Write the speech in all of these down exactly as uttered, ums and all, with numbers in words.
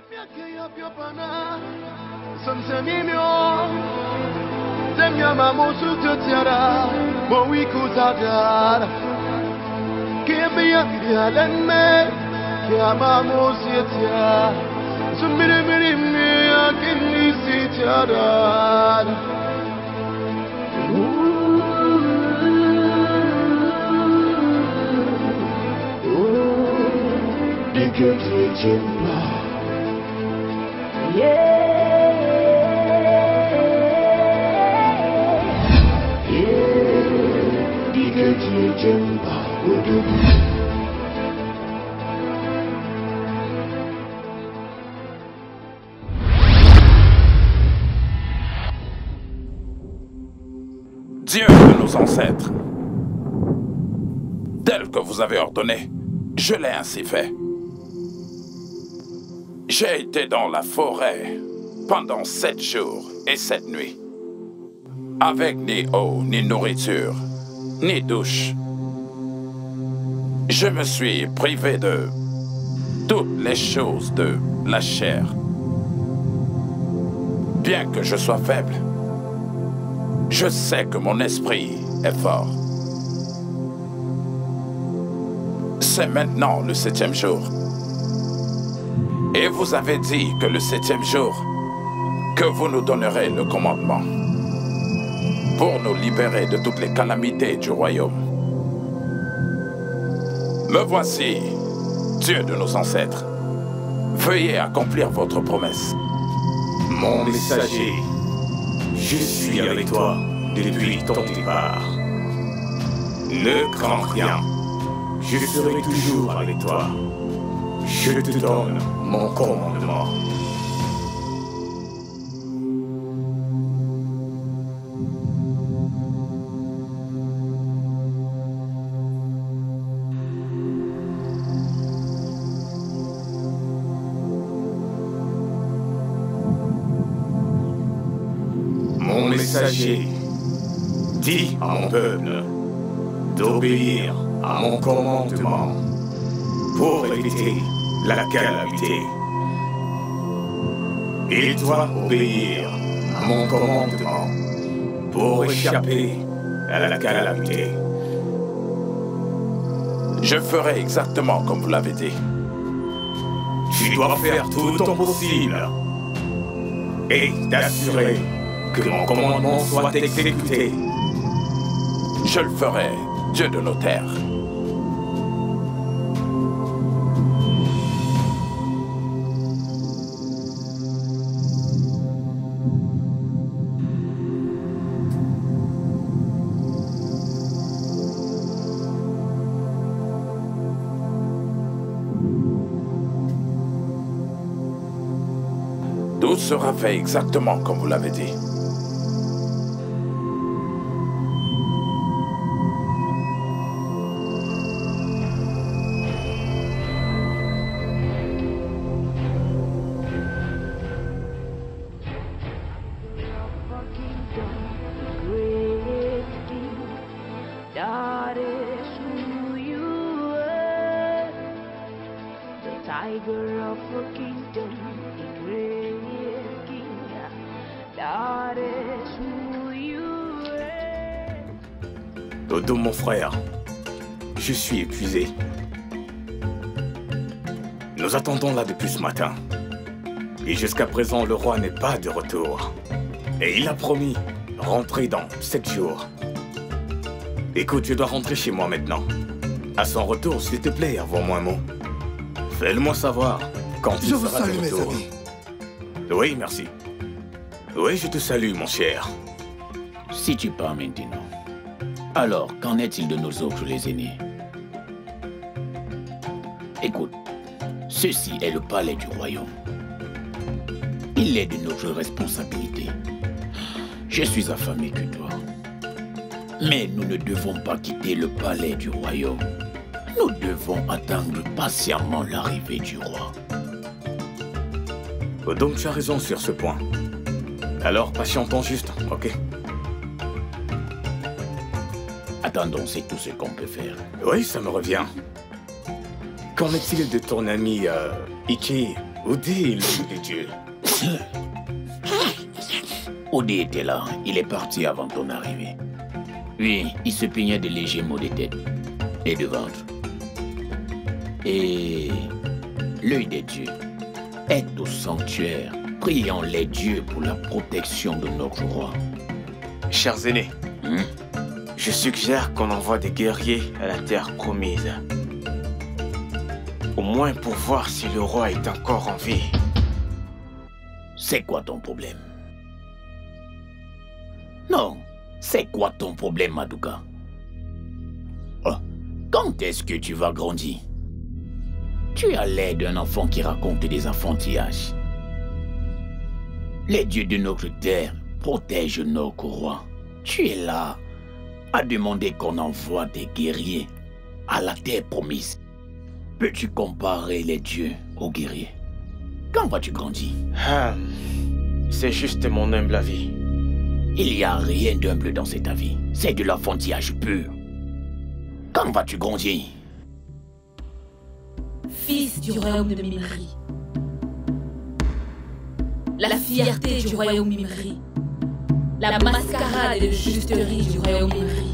Dieu de nos ancêtres, tel que vous avez ordonné, je l'ai ainsi fait. J'ai été dans la forêt pendant sept jours et sept nuits, avec ni eau, ni nourriture, ni douche. Je me suis privé de toutes les choses de la chair. Bien que je sois faible, je sais que mon esprit est fort. C'est maintenant le septième jour. Et vous avez dit que le septième jour, que vous nous donnerez le commandement pour nous libérer de toutes les calamités du royaume. Me voici, Dieu de nos ancêtres. Veuillez accomplir votre promesse. Mon messager, je suis avec toi depuis ton départ. Ne crains rien, je serai toujours avec toi. Je te donne mon commandement. Mon messager dit à mon peuple d'obéir à mon commandement pour éviter la calamité. Il doit obéir à mon commandement pour échapper à la calamité. Je ferai exactement comme vous l'avez dit. Tu dois faire tout ton possible et t'assurer que mon commandement soit exécuté. Je le ferai, Dieu de nos terres. Tout sera fait exactement comme vous l'avez dit. Dodo, mon frère, je suis épuisé. Nous attendons là depuis ce matin. Et jusqu'à présent, le roi n'est pas de retour. Et il a promis rentrer dans sept jours. Écoute, je dois rentrer chez moi maintenant. À son retour, s'il te plaît, envoie-moi un mot. Fais-le-moi savoir quand il sera de retour. Oui, merci. Oui, je te salue, mon cher. Si tu pars maintenant, alors qu'en est-il de nos autres, les aînés? Écoute, ceci est le palais du royaume. Il est de notre responsabilité. Je suis affamé que toi. Mais nous ne devons pas quitter le palais du royaume. Nous devons attendre patiemment l'arrivée du roi. Donc tu as raison sur ce point. Alors patientons juste, ok? Attendons, c'est tout ce qu'on peut faire. Oui, ça me revient. Qu'en est-il de ton ami euh, Ichi Oudi, l'homme de Dieu. Oudi était là. Il est parti avant ton arrivée. Oui, il se plaignait de légers maux de tête et de ventre. Et l'œil des dieux est au sanctuaire. Prions les dieux pour la protection de notre roi. Chers aînés, hmm? je suggère qu'on envoie des guerriers à la terre promise. Au moins pour voir si le roi est encore en vie. C'est quoi ton problème? Non, c'est quoi ton problème, Maduka? Oh, quand est-ce que tu vas grandir? Tu as l'air d'un enfant qui raconte des enfantillages. Les dieux de notre terre protègent notre roi. Tu es là à demander qu'on envoie des guerriers à la terre promise. Peux-tu comparer les dieux aux guerriers? Quand vas-tu grandir? Ah, c'est juste mon humble avis. Il n'y a rien d'humble dans cet avis. C'est de l'enfantillage pur. Quand vas-tu grandir? Fils du royaume de Mimri. La fierté du royaume Mimri. La mascarade de justerie du royaume Mimri.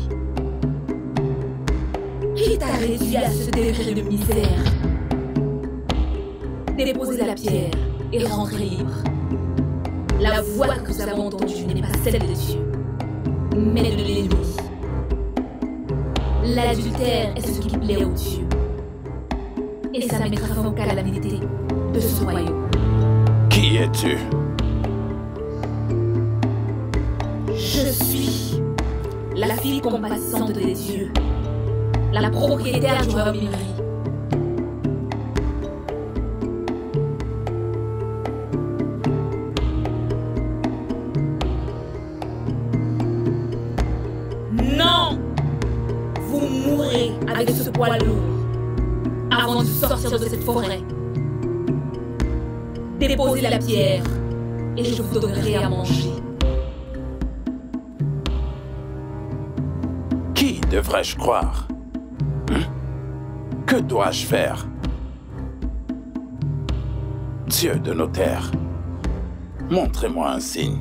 Qui t'a réduit à ce degré de misère? Déposez la pierre et rentrez libre. La voix que nous avons entendue n'est pas celle de Dieu, mais de l'ennemi. L'adultère est ce qui plaît aux dieux. Et ça mettra fin aux calamités de ce royaume. Qui es-tu? Je suis la fille compassante des dieux, la propriétaire du royaume Mimri. Non! Vous mourrez avec ce poids lourd avant de sortir de cette forêt. Déposez la pierre et je vous donnerai à manger. Qui devrais-je croire? Hum? Que dois-je faire? Dieu de nos terres, montrez-moi un signe.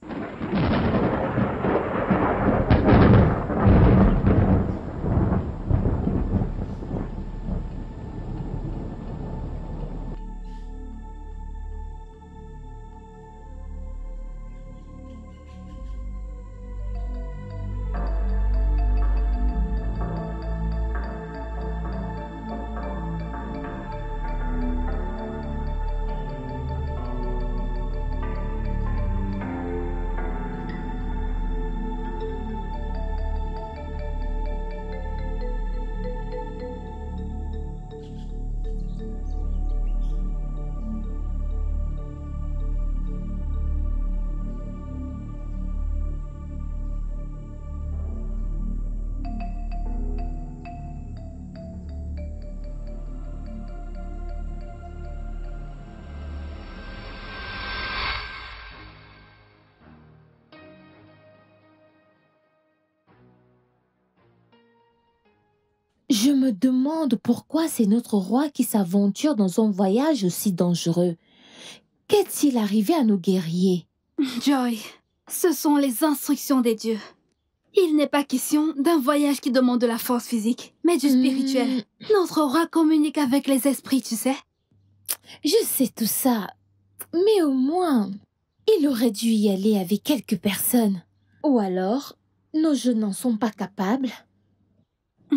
Je me demande pourquoi c'est notre roi qui s'aventure dans un voyage aussi dangereux. Qu'est-il arrivé à nos guerriers? Joy, ce sont les instructions des dieux. Il n'est pas question d'un voyage qui demande de la force physique, mais du spirituel. Mmh. Notre roi communique avec les esprits, tu sais. Je sais tout ça, mais au moins, il aurait dû y aller avec quelques personnes. Ou alors, nos jeux n'en sont pas capables. Mmh.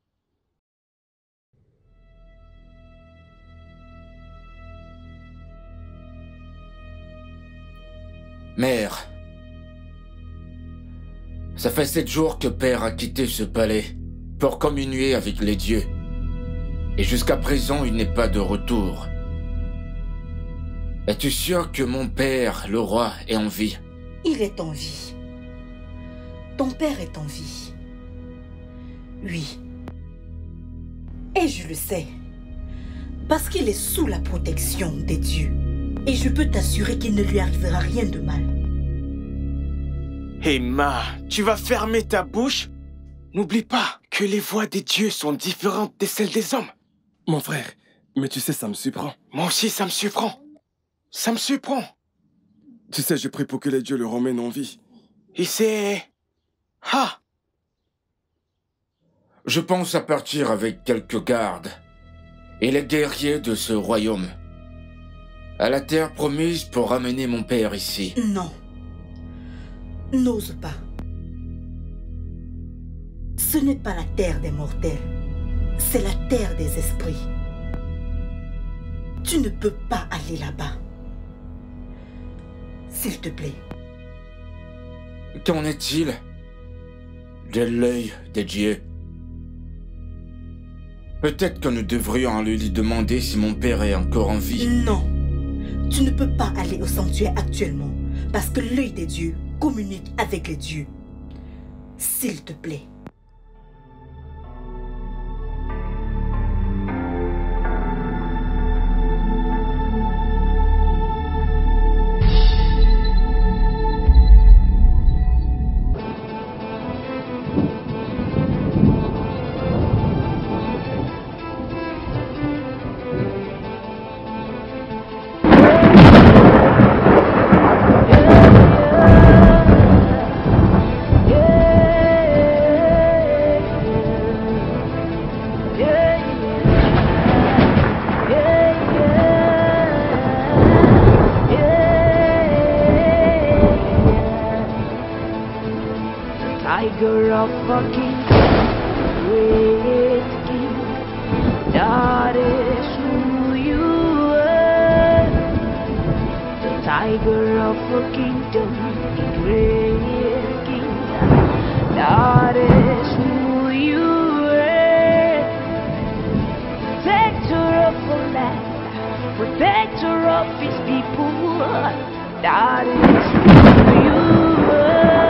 Mère, ça fait sept jours que Père a quitté ce palais pour communier avec les dieux. Et jusqu'à présent, il n'est pas de retour. Es-tu sûr que mon père, le roi, est en vie? Il est en vie. Ton père est en vie. Oui. Et je le sais. Parce qu'il est sous la protection des dieux. Et je peux t'assurer qu'il ne lui arrivera rien de mal. Hey Ma, tu vas fermer ta bouche? N'oublie pas que les voix des dieux sont différentes de celles des hommes. Mon frère, Mais tu sais, ça me surprend. Moi aussi, ça me surprend. Ça me surprend. Tu sais, je prie pour que les dieux le ramènent en vie. Et c'est... Ah! Je pense à partir avec quelques gardes et les guerriers de ce royaume à la terre promise pour ramener mon père ici. Non. N'ose pas. Ce n'est pas la terre des mortels. C'est la terre des esprits. Tu ne peux pas aller là-bas. S'il te plaît. Qu'en est-il de l'œil des dieux? Peut-être que nous devrions lui demander si mon père est encore en vie. Non. Tu ne peux pas aller au sanctuaire actuellement parce que l'œil des dieux communique avec les dieux. S'il te plaît. Tiger of fucking great king, that is who you are. The tiger of a kingdom, the great king, that is who you are. Protector of the land, protector of his people, that is who you are.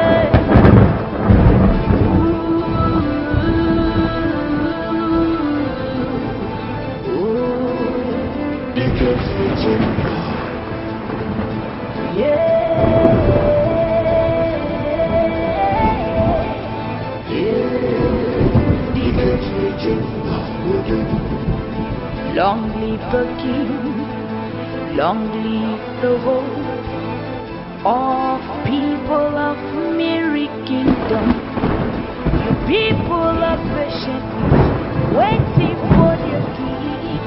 Long live the king, long live the hope of people of Mary Kingdom. You people are patiently waiting for your king.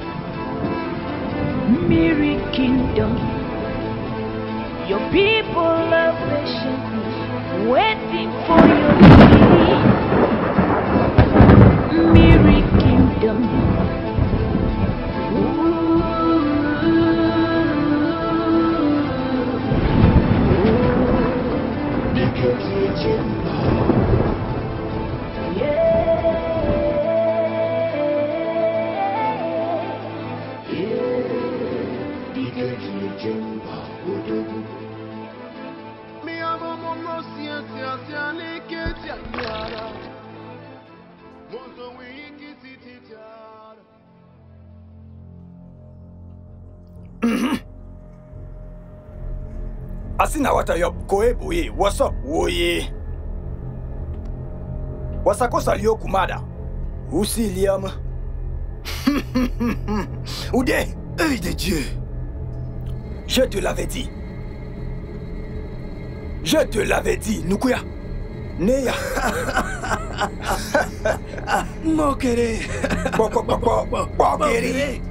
Mary Kingdom. Your people are patiently waiting for your king. Mary Kingdom. Asina watayop koe boye, what's up, woye? Wasako salio kumada. Usi liam. Oudé, œil de Dieu. Je te l'avais dit. Je te l'avais dit, Nukuya. Neya. Mokere. Mokere.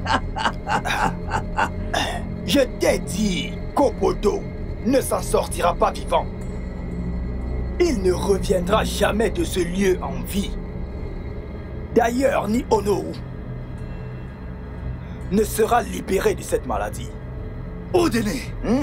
Je t'ai dit, Kopodo ne s'en sortira pas vivant. Il ne reviendra jamais de ce lieu en vie. D'ailleurs, ni Ono ne sera libéré de cette maladie. Odene. Hmm?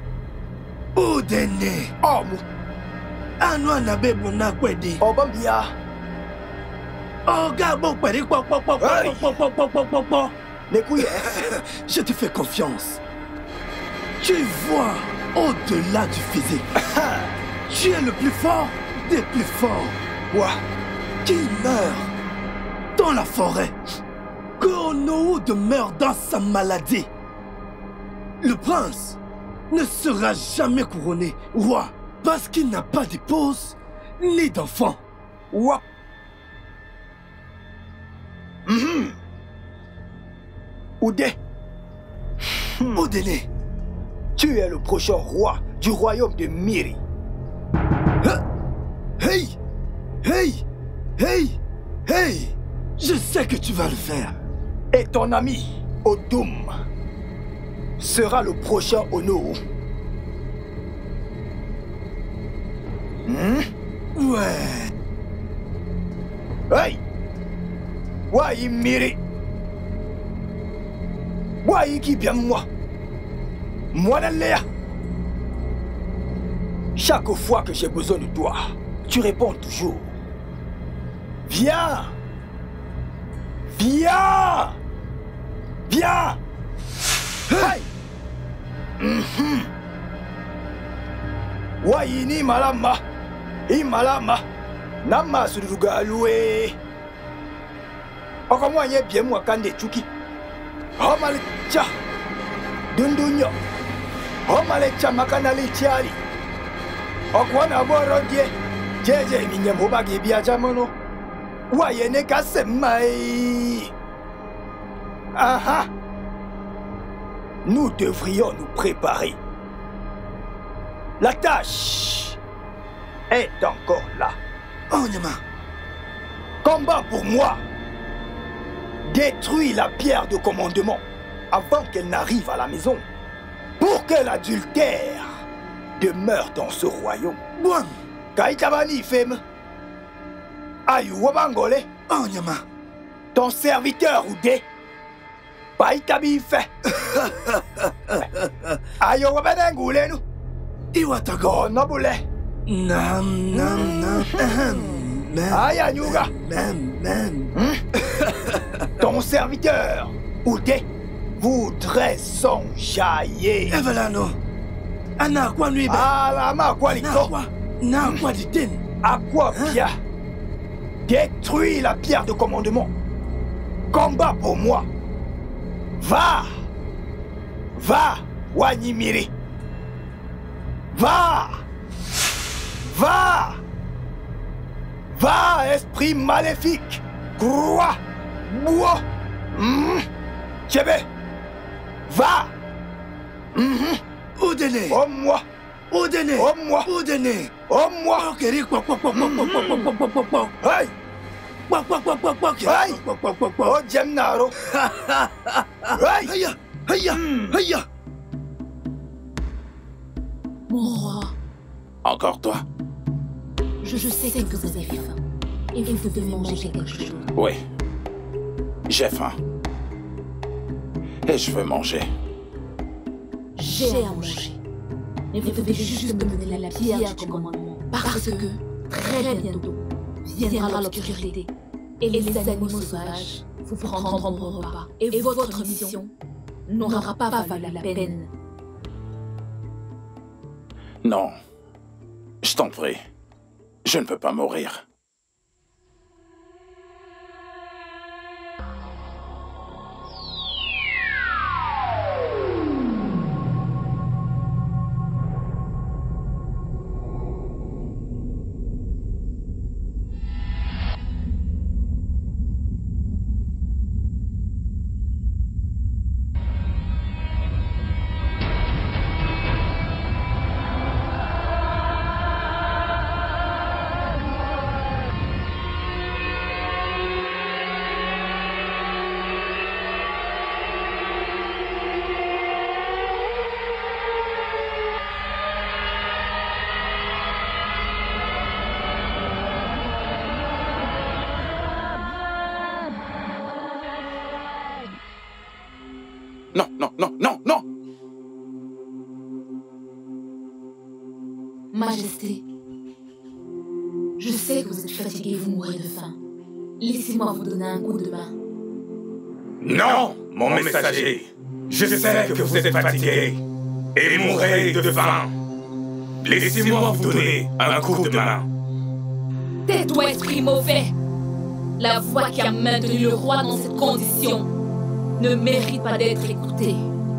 Odene. Oh, mou. Anwa na bebo na kwedi. Obambia. Oh, gabo kwedi po po po po po po po po po. Nekouye. Je te fais confiance. Tu vois au-delà du physique. Tu es le plus fort des plus forts. Quoi? Qui meurt dans la forêt. Que Ono demeure dans sa maladie. Le prince ne sera jamais couronné roi parce qu'il n'a pas d'épouse ni d'enfant. Ouah. Mm-hmm. Oudé. Oudéné. Tu es le prochain roi du royaume de Miri. Hey! Hey! Hey! Hey! Je sais que tu vas le faire. Et ton ami, Odum, sera le prochain Ono. Hmm? Ouais. Hey! Wai Miri. Wai qui bien moi. Moi Léa. Chaque fois que j'ai besoin de toi, tu réponds toujours. Viens! Viens! Viens! Hey! Mm-hmm. Wai ni malama. I malama. Nama suruga loué. Encore y bien moi quand des chuki. Oh malcha. Dundunyo. Oh malcha makanali tiari. Okwana borodie. Jeje minye mobagi biajamono. Wayene kasemai. Aha. Nous devrions nous préparer. La tâche est encore là. Oh Nyama. Combat pour moi. Détruis la pierre de commandement avant qu'elle n'arrive à la maison. Pour que l'adultère demeure dans ce royaume. Bon. Kaïtabani femme. Ayu wabangole. Oh Nyama. Ton serviteur Oudé. Païtabi fait. Ayo wabanangule nous. Iwatago. Oh nobule. Nam nam nam. Aya Nyuga. Même, même. Ton serviteur, Oudé, voudrait s'enjailler. Evelano. Ana quoi lui? Ah, ma quoi l'icto? Na quoi dit-il? À quoi bien? Détruis la pierre de commandement. Combat pour moi. Va. Va, Wanyimiri. Va. Va. Va, esprit maléfique. Croix. Bois. Mmh. Tchébé. Va. Mmh. Oudéné. Oh moi. Oudéné. Oh moi. Oudéné. Oh moi. Ok, quoi, quoi, quoi, quoi, quoi, quoi, quoi, quoi, quoi, quoi. Hey. Quoi, quoi, quoi, quoi, quoi, Hey. quoi, quoi, quoi, quoi. Oh, Djemnaro. Hey. Aïe, aïe, aïe. Mon roi. Encore toi? Je, je sais que vous avez faim. Et vous devez manger quelque chose. Oui. J'ai faim. Et je veux manger. J'ai à manger. Mais vous devez juste me donner la pierre du commandement. Parce que, très bientôt, viendra l'obscurité. Et les animaux sauvages vous prendront vos repas. Et votre mission n'aura pas valu la peine. Non. Je t'en prie. Je ne peux pas mourir. Non, non, non, non, non! Majesté, je sais que vous êtes fatigué et vous mourrez de faim. Laissez-moi vous donner un coup de main. Non, mon messager. Je sais que vous êtes fatigué et mourrez de faim. Laissez-moi vous donner un coup de main. Tais-toi, esprit mauvais! La voix qui a maintenu le roi dans cette condition ne mérite pas d'être écoutée.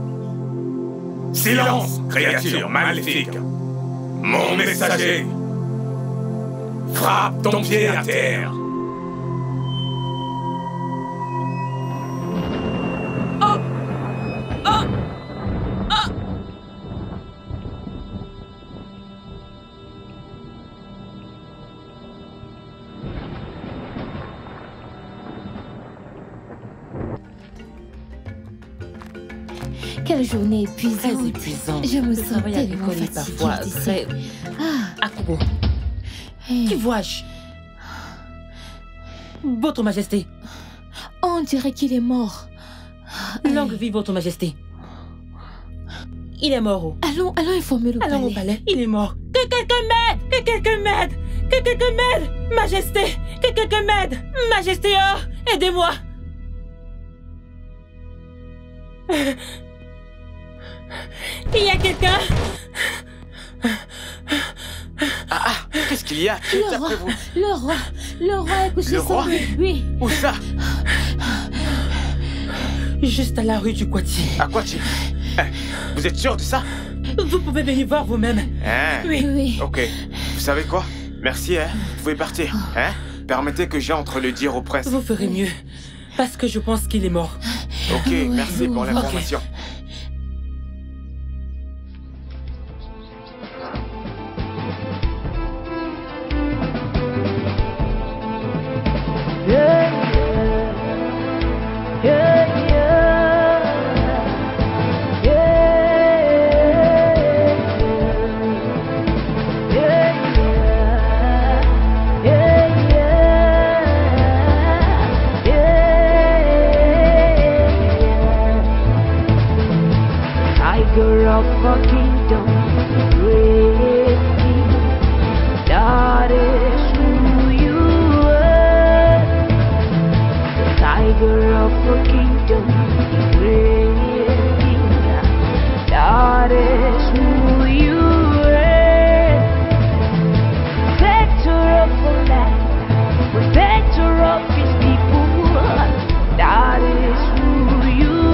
Silence, créature maléfique. Mon messager. Frappe ton pied à terre. Oh! Quelle journée épuisante. Très épuisante. Je me Le sens travail tellement agricole est fatiguée parfois d'ici. très... Ah. Akubo. Qui vois-je? Votre Majesté. On dirait qu'il est mort. Longue vie, Votre Majesté. Il est mort. Allons, allons informer le Allons palais. au palais. Il est mort. Que quelqu'un m'aide! Que quelqu'un m'aide! Que quelqu'un m'aide! Majesté! Que quelqu'un m'aide! Majesté, oh! Aidez-moi! Il y a quelqu'un? Ah, ah, qu'est-ce qu'il y a? Qui est Le roi, après vous? le roi, le roi est couché Le sans roi? oui. Où ça? Juste à la rue du Kwati. À Kwati? Hein, vous êtes sûr de ça? Vous pouvez venir voir vous-même. Hein? Oui. Oui. Ok. Vous savez quoi? Merci, hein? Vous pouvez partir. Hein? Permettez que j'entre le dire au prince. Vous ferez mieux. Parce que je pense qu'il est mort. Ok, merci pour l'information. Tiger of a kingdom, great king, that is who you are. The tiger of a kingdom, great king, that is who you are. Protector of the land, protector of his people, that is who you are.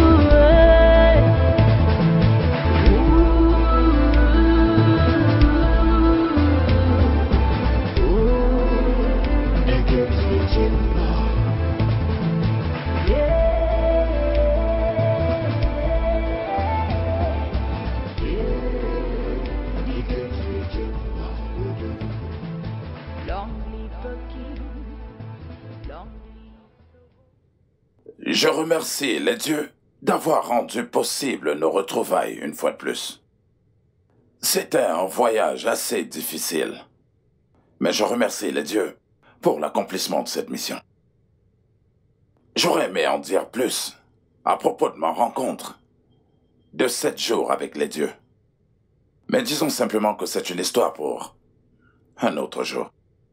Je remercie les dieux d'avoir rendu possible nos retrouvailles une fois de plus. C'était un voyage assez difficile, mais je remercie les dieux pour l'accomplissement de cette mission. J'aurais aimé en dire plus à propos de ma rencontre de sept jours avec les dieux. Mais disons simplement que c'est une histoire pour un autre jour.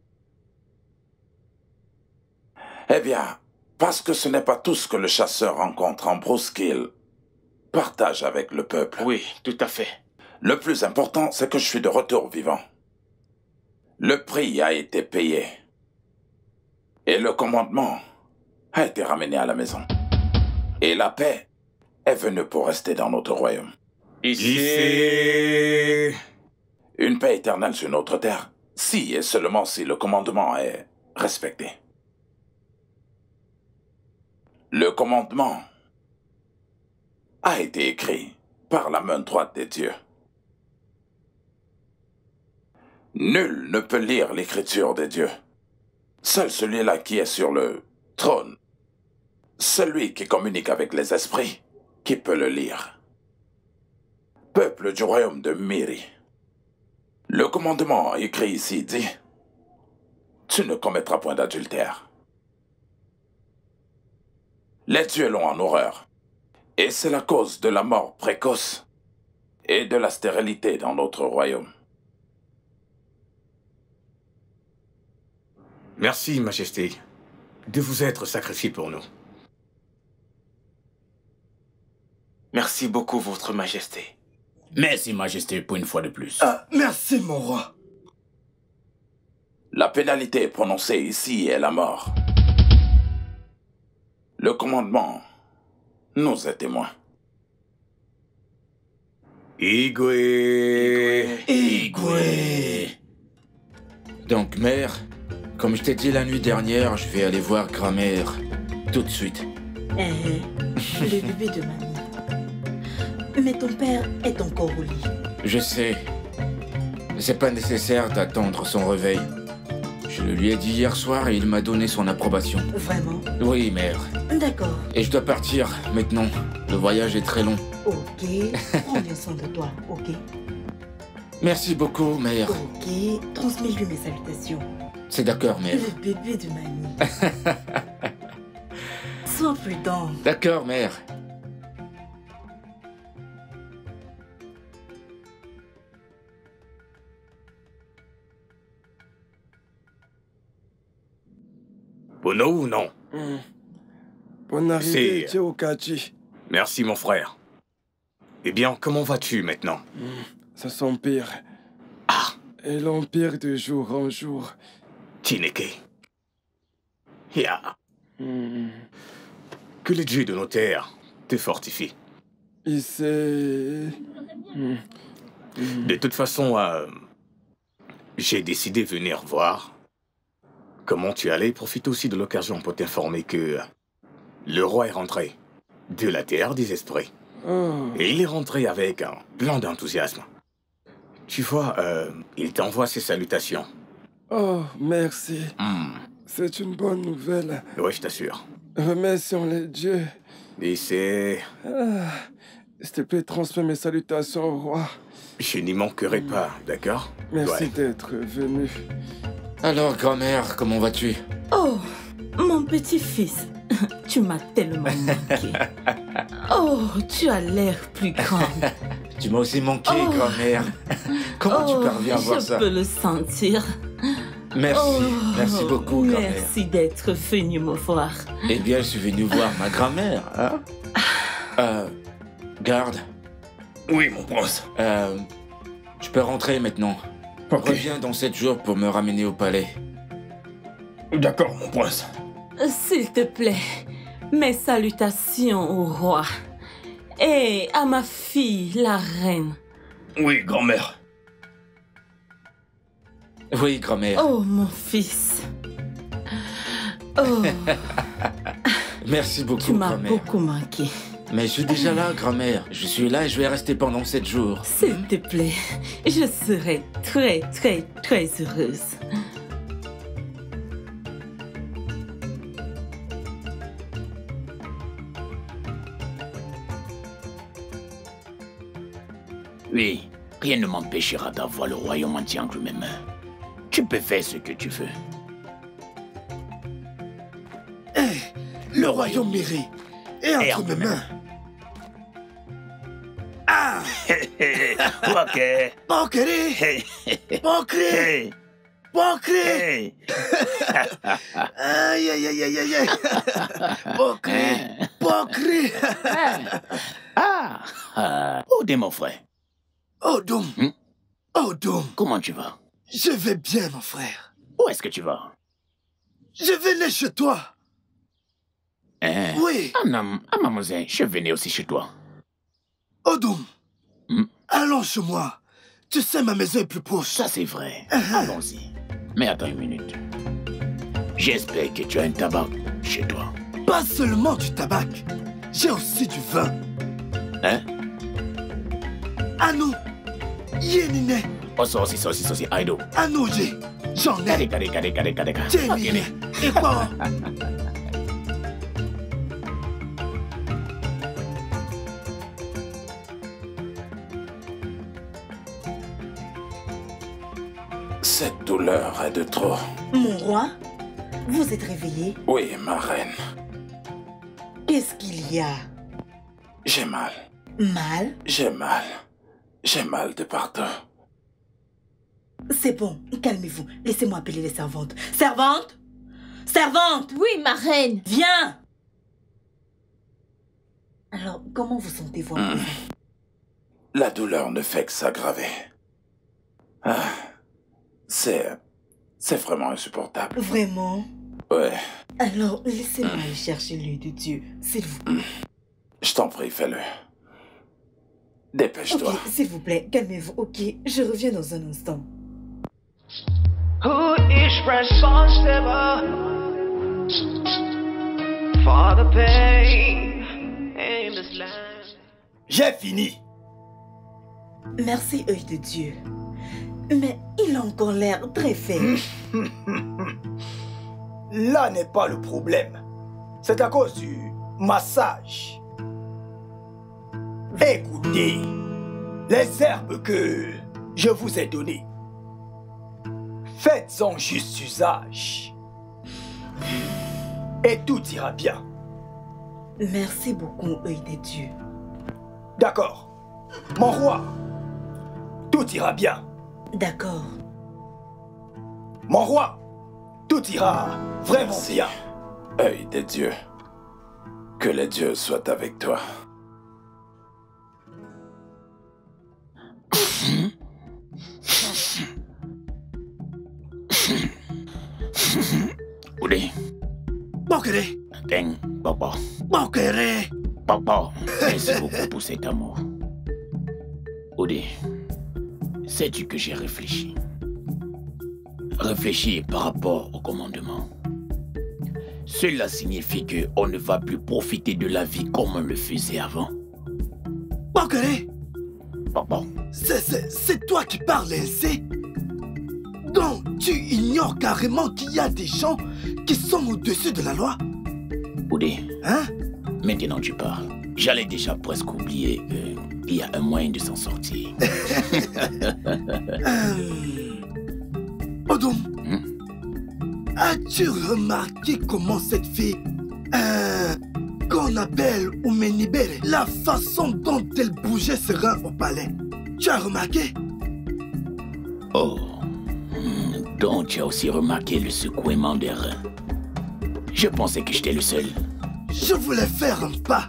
Eh bien, parce que ce n'est pas tout ce que le chasseur rencontre en brousse qu'il partage avec le peuple. Oui, tout à fait. Le plus important, c'est que je suis de retour vivant. Le prix a été payé. Et le commandement a été ramené à la maison. Et la paix est venue pour rester dans notre royaume. Ici. Une paix éternelle sur notre terre, si et seulement si le commandement est respecté. Le commandement a été écrit par la main droite des dieux. Nul ne peut lire l'écriture des dieux. Seul celui-là qui est sur le trône, celui qui communique avec les esprits, qui peut le lire. Peuple du royaume de Miri. Le commandement écrit ici dit « Tu ne commettras point d'adultère ». Les dieux l'ont en horreur, et c'est la cause de la mort précoce et de la stérilité dans notre royaume. Merci, Majesté, de vous être sacrifié pour nous. Merci beaucoup, Votre Majesté. Merci, Majesté, pour une fois de plus. Ah, merci, mon roi. La pénalité prononcée ici est la mort. Le commandement nous est témoin. Igwe. Igwe. Donc, mère, comme je t'ai dit la nuit dernière, je vais aller voir grand-mère tout de suite. Eh, le bébé de mamie. Mais ton père est encore au lit. Je sais. C'est pas nécessaire d'attendre son réveil. Je le lui ai dit hier soir et il m'a donné son approbation. Vraiment? Oui, mère. D'accord. Et je dois partir maintenant. Le voyage est très long. Ok. Prends bien soin de toi, ok? Merci beaucoup, mère. Ok. Transmets-lui mes salutations. C'est d'accord, mère. Le bébé de mamie. Sois prudent. D'accord, mère. Bono ou non? Mm. Bonne arrivée, C'est- Théokachi. Merci, mon frère. Eh bien, comment vas-tu maintenant? Mm. Ça s'empire. Ah. Et l'empire de jour en jour. Tineke. Ya. Mm. Que les dieux de nos terres te fortifient. Il s'est... Mm. Mm. De toute façon, euh, j'ai décidé de venir voir comment tu allais. Profite aussi de l'occasion pour t'informer que le roi est rentré de la terre des esprits. Oh. Et il est rentré avec un plein d'enthousiasme. Tu vois, euh, il t'envoie ses salutations. Oh, merci. Hmm. C'est une bonne nouvelle. Oui, je t'assure. Remercions les dieux. Et c'est... Ah, s'il te plaît, transmets mes salutations au roi. Je n'y manquerai pas, d'accord? Merci Ouais. d'être venu. Alors, grand-mère, comment vas-tu? Oh, mon petit-fils, tu m'as tellement manqué. Oh, tu as l'air plus grand. Tu m'as aussi manqué, Oh. grand-mère. Comment Oh, tu parviens à voir je ça? peux le sentir. Merci, Oh, merci beaucoup, grand-mère. Merci d'être venu me voir. Eh bien, je suis venu voir ma grand-mère, hein? Euh... Garde. Oui, mon prince. Euh... Je peux rentrer maintenant. Ok. Reviens dans sept jours pour me ramener au palais. D'accord, mon prince. S'il te plaît, mes salutations au roi. Et à ma fille, la reine. Oui, grand-mère. Oui, grand-mère. Oh, mon fils. Oh, Merci beaucoup, tu m'as grand-mère. beaucoup manqué. Mais je suis déjà là, grand-mère. Je suis là et je vais rester pendant sept jours. S'il te plaît, je serai très, très, très heureuse. Oui, rien ne m'empêchera d'avoir le royaume entier entre mes mains. Tu peux faire ce que tu veux. Le royaume mairie est entre, Et entre mes mes mains. Ah! Ok. Pancré! Pancré! Pancré! Aïe, aïe, aïe, aïe, aïe, aïe! Pancré! Pancré! Ah, ah. Oh, dis mon frère. Oh, Doum! Hmm? Oh, Doum! Comment tu vas? Je vais bien, mon frère. Où est-ce que tu vas? Je venais chez toi. Hein? Oui. Ah non, ah mademoiselle, je venais aussi chez toi. Oh, Doum! Hmm? Allons chez moi. Tu sais, ma maison est plus proche. Ça c'est vrai. Allons-y. Mais attends une minute. J'espère que tu as un tabac chez toi. Pas seulement du tabac. J'ai aussi du vin. Hein? Ah non! Yénine! Oh, ça aussi, ça aussi, ça aussi, Aido. Ah non, j'ai. J'en ai. Gade, gade, gade, gade, gade, gade. Tiens, Ok, Yénine. Et quoi? Cette douleur est de trop. Mon roi, vous êtes réveillé? Oui, ma reine. Qu'est-ce qu'il y a? J'ai mal. Mal? J'ai mal. J'ai mal de partout. C'est bon, calmez-vous. Laissez-moi appeler les servantes. Servante? Servante? Oui, ma reine. Viens! Alors, comment vous sentez-vous? Hmm. La douleur ne fait que s'aggraver. Ah, c'est... c'est vraiment insupportable. Vraiment? Ouais. Alors, laissez-moi aller chercher l'œil de Dieu, s'il vous plaît. Je t'en prie, fais-le. Dépêche-toi. Ok, s'il vous plaît, calmez-vous. Ok, je reviens dans un instant. Who is responsible for the pain in this land? J'ai fini. Merci, œil de Dieu. Mais il a encore l'air très faible. Là n'est pas le problème. C'est à cause du massage. Écoutez, les herbes que je vous ai données, faites-en juste usage. Et tout ira bien. Merci beaucoup, œil des dieux. D'accord. Mon roi, tout ira bien. D'accord. Mon roi, tout ira vraiment Merci. bien. Œil des dieux. Que les dieux soient avec toi. Oudé. Bokere. Deng, papa. Bokere. Papa, merci beaucoup pour cet amour. Oudé, sais-tu que j'ai réfléchi? Réfléchi par rapport au commandement. Cela signifie qu'on ne va plus profiter de la vie comme on le faisait avant. Bokere. Papa. C'est toi qui parles ainsi? Donc, tu ignores carrément qu'il y a des gens qui sont au-dessus de la loi? Oudé, hein? Maintenant tu parles. J'allais déjà presque oublier qu'il y a un moyen de s'en sortir. euh... Odom, hmm? As-tu remarqué comment cette fille, euh, qu'on appelle Oumenibere, la façon dont elle bougeait ses reins au palais? Tu as remarqué? Oh, donc tu as aussi remarqué le secouement des reins. Je pensais que j'étais le seul. Je voulais faire un pas.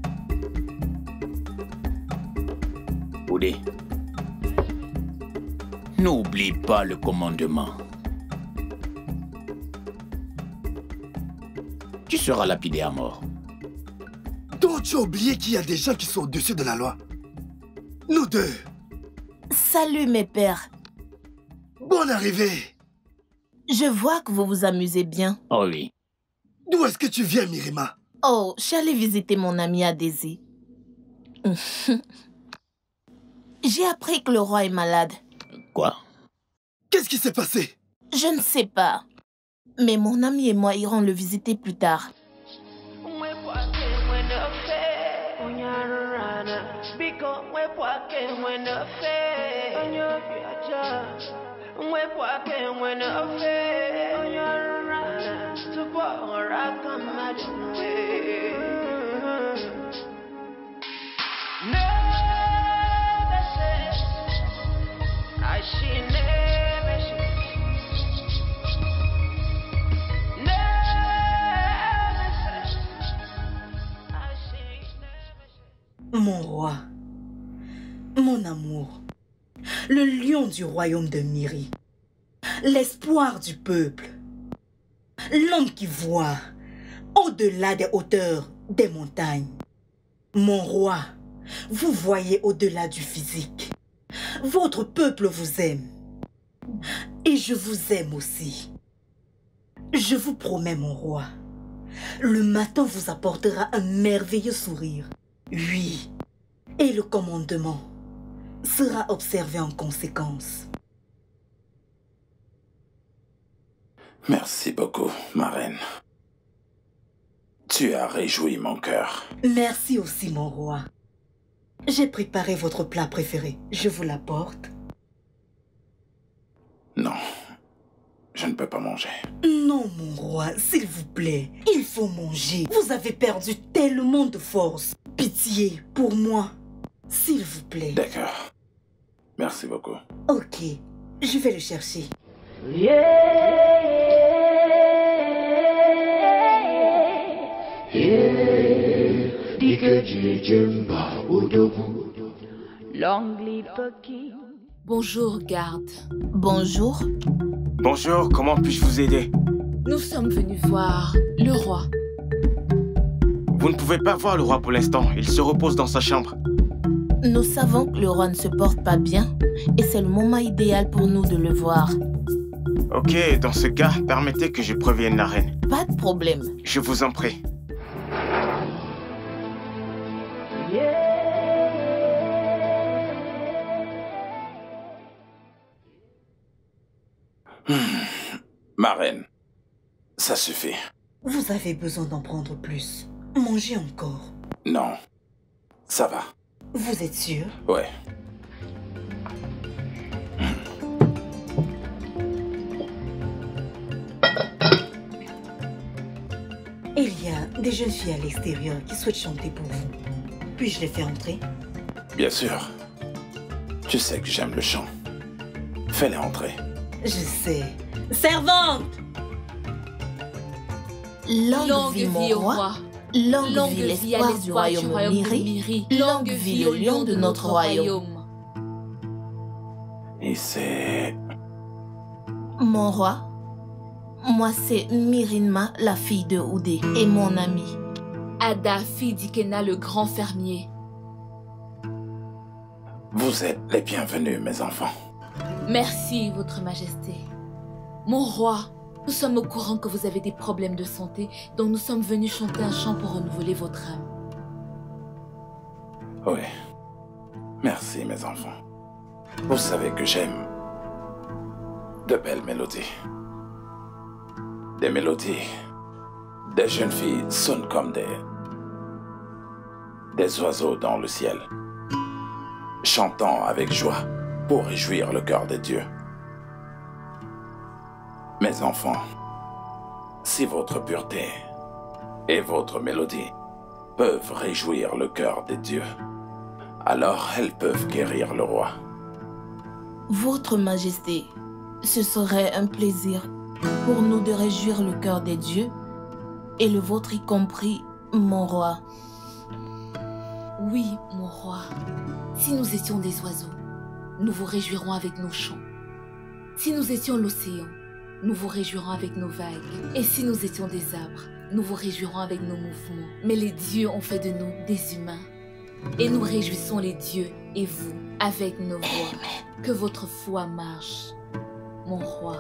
Oudé, n'oublie pas le commandement. Tu seras lapidé à mort. Donc tu as oublié qu'il y a des gens qui sont au-dessus de la loi. Nous deux. Salut mes pères. Bonne arrivée. Je vois que vous vous amusez bien. Oh oui. D'où est-ce que tu viens, Mirima? Oh, j'allais visiter mon ami à Daisy. J'ai appris que le roi est malade. Quoi? Qu'est-ce qui s'est passé? Je ne sais pas. Mais mon ami et moi irons le visiter plus tard. Mon roi, mon amour, le lion du royaume de Miri, l'espoir du peuple, l'homme qui voit au-delà des hauteurs des montagnes. Mon roi, vous voyez au-delà du physique. Votre peuple vous aime. Et je vous aime aussi. Je vous promets, mon roi, le matin vous apportera un merveilleux sourire. Oui, et le commandement sera observé en conséquence. Merci beaucoup, ma reine. Tu as réjoui mon cœur. Merci aussi, mon roi. J'ai préparé votre plat préféré. Je vous l'apporte. Non, je ne peux pas manger. Non, mon roi, s'il vous plaît. Il faut manger. Vous avez perdu tellement de force. Pitié pour moi, s'il vous plaît. D'accord. Merci beaucoup. Ok, je vais le chercher. Bonjour, garde. Bonjour. Bonjour, comment puis-je vous aider? Nous sommes venus voir le roi. Vous ne pouvez pas voir le roi pour l'instant, il se repose dans sa chambre. Nous savons que le roi ne se porte pas bien et c'est le moment idéal pour nous de le voir. Ok, dans ce cas, permettez que je prévienne la reine. Pas de problème. Je vous en prie. Ma reine, ça suffit. Vous avez besoin d'en prendre plus. Mangez encore. Non, ça va. Vous êtes sûr? Ouais. Il y a des jeunes filles à l'extérieur qui souhaitent chanter pour vous. Puis-je les faire entrer? Bien sûr. Tu sais que j'aime le chant. Fais-les entrer. Je sais. Servante! Longue, Longue vie, mon vie au roi. roi. Longue, Longue vie, vie à l'espoir du l'espoir du royaume royaume de Miri. Miri. Longue vie, le lion de notre royaume. Et c'est... Mon roi, moi c'est Mirinma, la fille de Oudé, et mon amie. Ada, fille d'Ikena, le grand fermier. Vous êtes les bienvenus, mes enfants. Merci, votre majesté. Mon roi, nous sommes au courant que vous avez des problèmes de santé, donc nous sommes venus chanter un chant pour renouveler votre âme. Oui. Merci, mes enfants. Vous savez que j'aime de belles mélodies. Des mélodies. Des jeunes filles sonnent comme des... des oiseaux dans le ciel, chantant avec joie pour réjouir le cœur des dieux. Mes enfants, si votre pureté et votre mélodie peuvent réjouir le cœur des dieux, alors elles peuvent guérir le roi. Votre majesté, ce serait un plaisir pour nous de réjouir le cœur des dieux, et le vôtre y compris, mon roi. Oui, mon roi. Si nous étions des oiseaux, nous vous réjouirons avec nos chants. Si nous étions l'océan, nous vous réjouirons avec nos vagues. Et si nous étions des arbres, nous vous réjouirons avec nos mouvements. Mais les dieux ont fait de nous des humains. Et nous réjouissons les dieux et vous avec nos voix. Que votre foi marche, mon roi.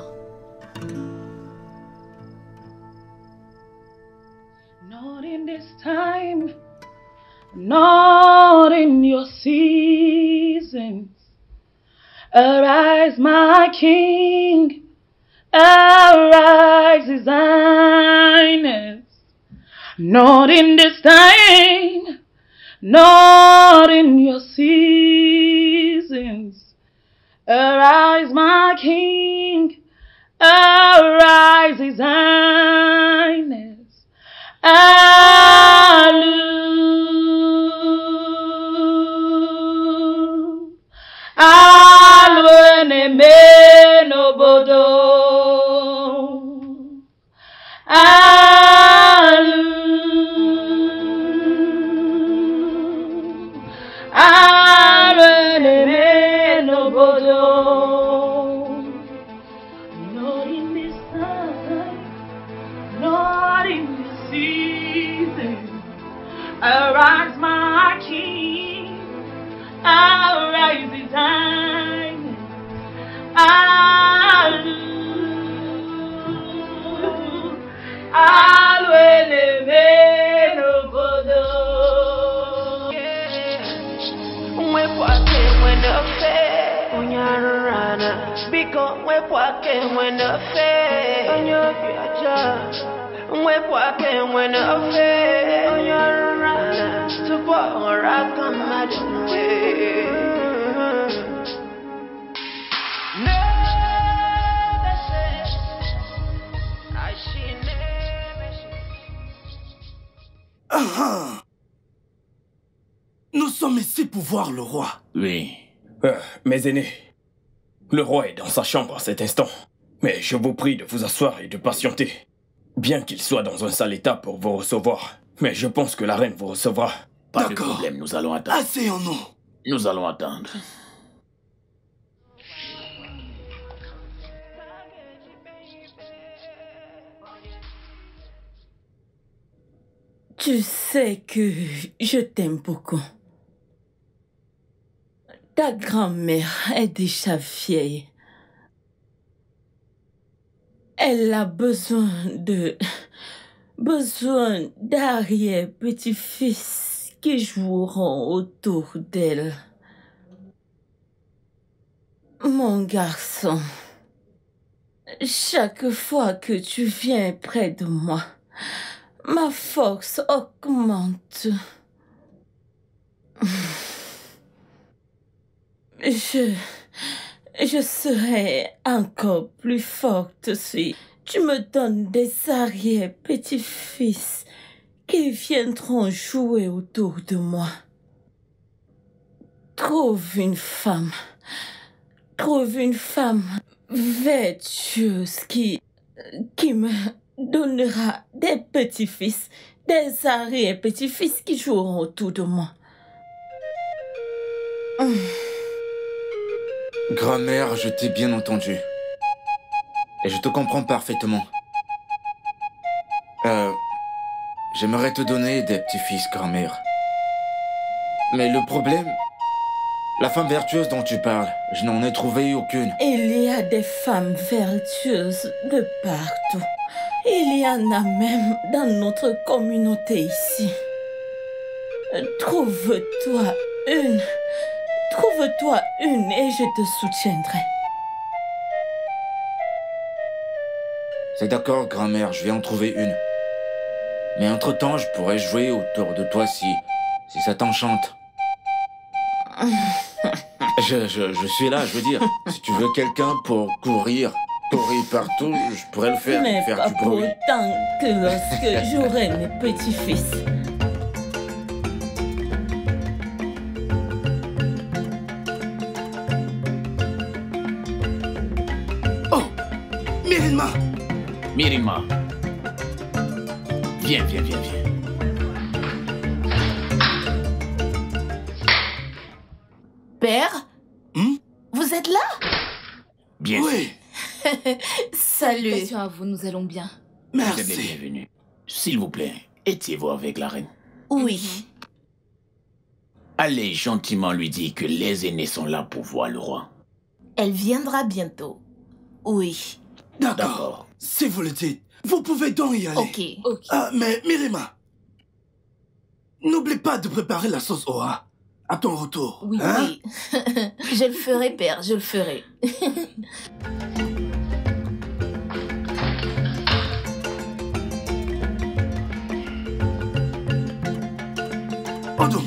Not in this time, not in your seasons. Arise, my King, arise, His Highness. Not in this time, not in your seasons. Arise, my King, arise, His Highness. Allu, allu neme no bodo, allu, allu neme no bodo. Not in this time, not in this season. Arise, my King, arise, His Highness. Allu, allu eleve no bodo. Mwepwake mwenda fe, unyarana. Biko mwepwake mwenda fe, unyobiaja. Mwepwake mwenda fe, unyarana. Tupo oraka madunwe. Ah, nous sommes ici pour voir le roi. Oui. Euh, mes aînés, le roi est dans sa chambre à cet instant. Mais je vous prie de vous asseoir et de patienter. Bien qu'il soit dans un sale état pour vous recevoir. Mais je pense que la reine vous recevra. Pas de problème, nous allons attendre. Asseyons-nous. Nous allons attendre. Tu sais que je t'aime beaucoup. Ta grand-mère est déjà vieille. Elle a besoin de... besoin d'arrière-petits-fils qui joueront autour d'elle. Mon garçon, Chaque fois que tu viens près de moi, ma force augmente. Je... Je serai encore plus forte si tu me donnes des arrière-petits-fils qui viendront jouer autour de moi. Trouve une femme. Trouve une femme vertueuse qui... qui me donnera des petits-fils, des arrière-petits-fils qui joueront autour de moi. Hum. Grand-mère, je t'ai bien entendu. Et je te comprends parfaitement. Euh... J'aimerais te donner des petits-fils, grand-mère. Mais le problème... La femme vertueuse dont tu parles, je n'en ai trouvé aucune. Il y a des femmes vertueuses de partout. Il y en a même dans notre communauté ici. Trouve-toi une. Trouve-toi une et je te soutiendrai. C'est d'accord, grand-mère, je vais en trouver une. Mais entre-temps, je pourrais jouer autour de toi si... si ça t'enchante. Je, je, je suis là, je veux dire. Si tu veux quelqu'un pour courir, courir partout, je pourrais le faire. Mais faire pas du pour bruit. autant que lorsque j'aurai mes petits-fils. Oh, Mirinma. Mirinma. Viens, viens, viens, viens. Père, hmm? Vous êtes là? Bien oui. Salut. Félicitations à vous, nous allons bien. Merci. Vous êtes les bienvenus. S'il vous plaît, étiez-vous avec la reine? Oui. Allez gentiment lui dire que les aînés sont là pour voir le roi. Elle viendra bientôt. Oui. D'accord. Si vous le dites, vous pouvez donc y aller. Ok. Ok. Ah, mais Mirinma, n'oublie pas de préparer la sauce Oha à ton retour. Oui, hein? oui. Je le ferai, père, je le ferai. Odom.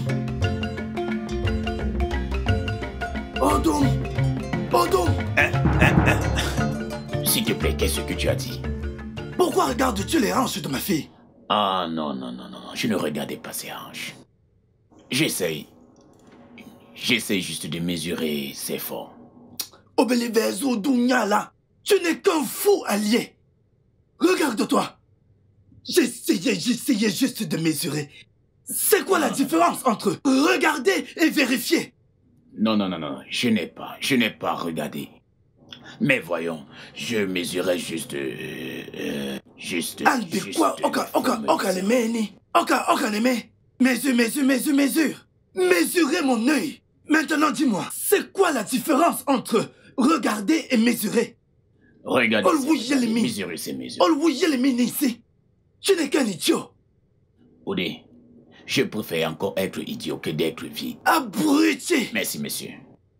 Odom. Odom. Hein, hein, hein. S'il te plaît, qu'est-ce que tu as dit? Pourquoi regardes-tu les hanches de ma fille? Ah non, non, non, non, je ne regardais pas ses hanches. J'essaye. J'essaie juste de mesurer ses formes. Obelivezo Dunyala, tu n'es qu'un fou allié. Regarde-toi. J'essayais, j'essayais juste de mesurer. C'est quoi la différence entre regarder et vérifier? Non, non, non, non, je n'ai pas, je n'ai pas regardé. Mais voyons, je mesurais juste... Euh, euh, juste... Albi quoi? Oka, oka, oka les meni. Oka, oka les meni. Mesure, mesure, mesure, mesure. Mesurez mon œil. Maintenant, dis-moi, c'est quoi la différence entre regarder et mesurer? Regardez, c'est mesurer, c'est mesurer. Oh, les mini ici. Tu n'es qu'un idiot. Odé, je préfère encore être idiot que d'être vie. Abruti. Merci, monsieur.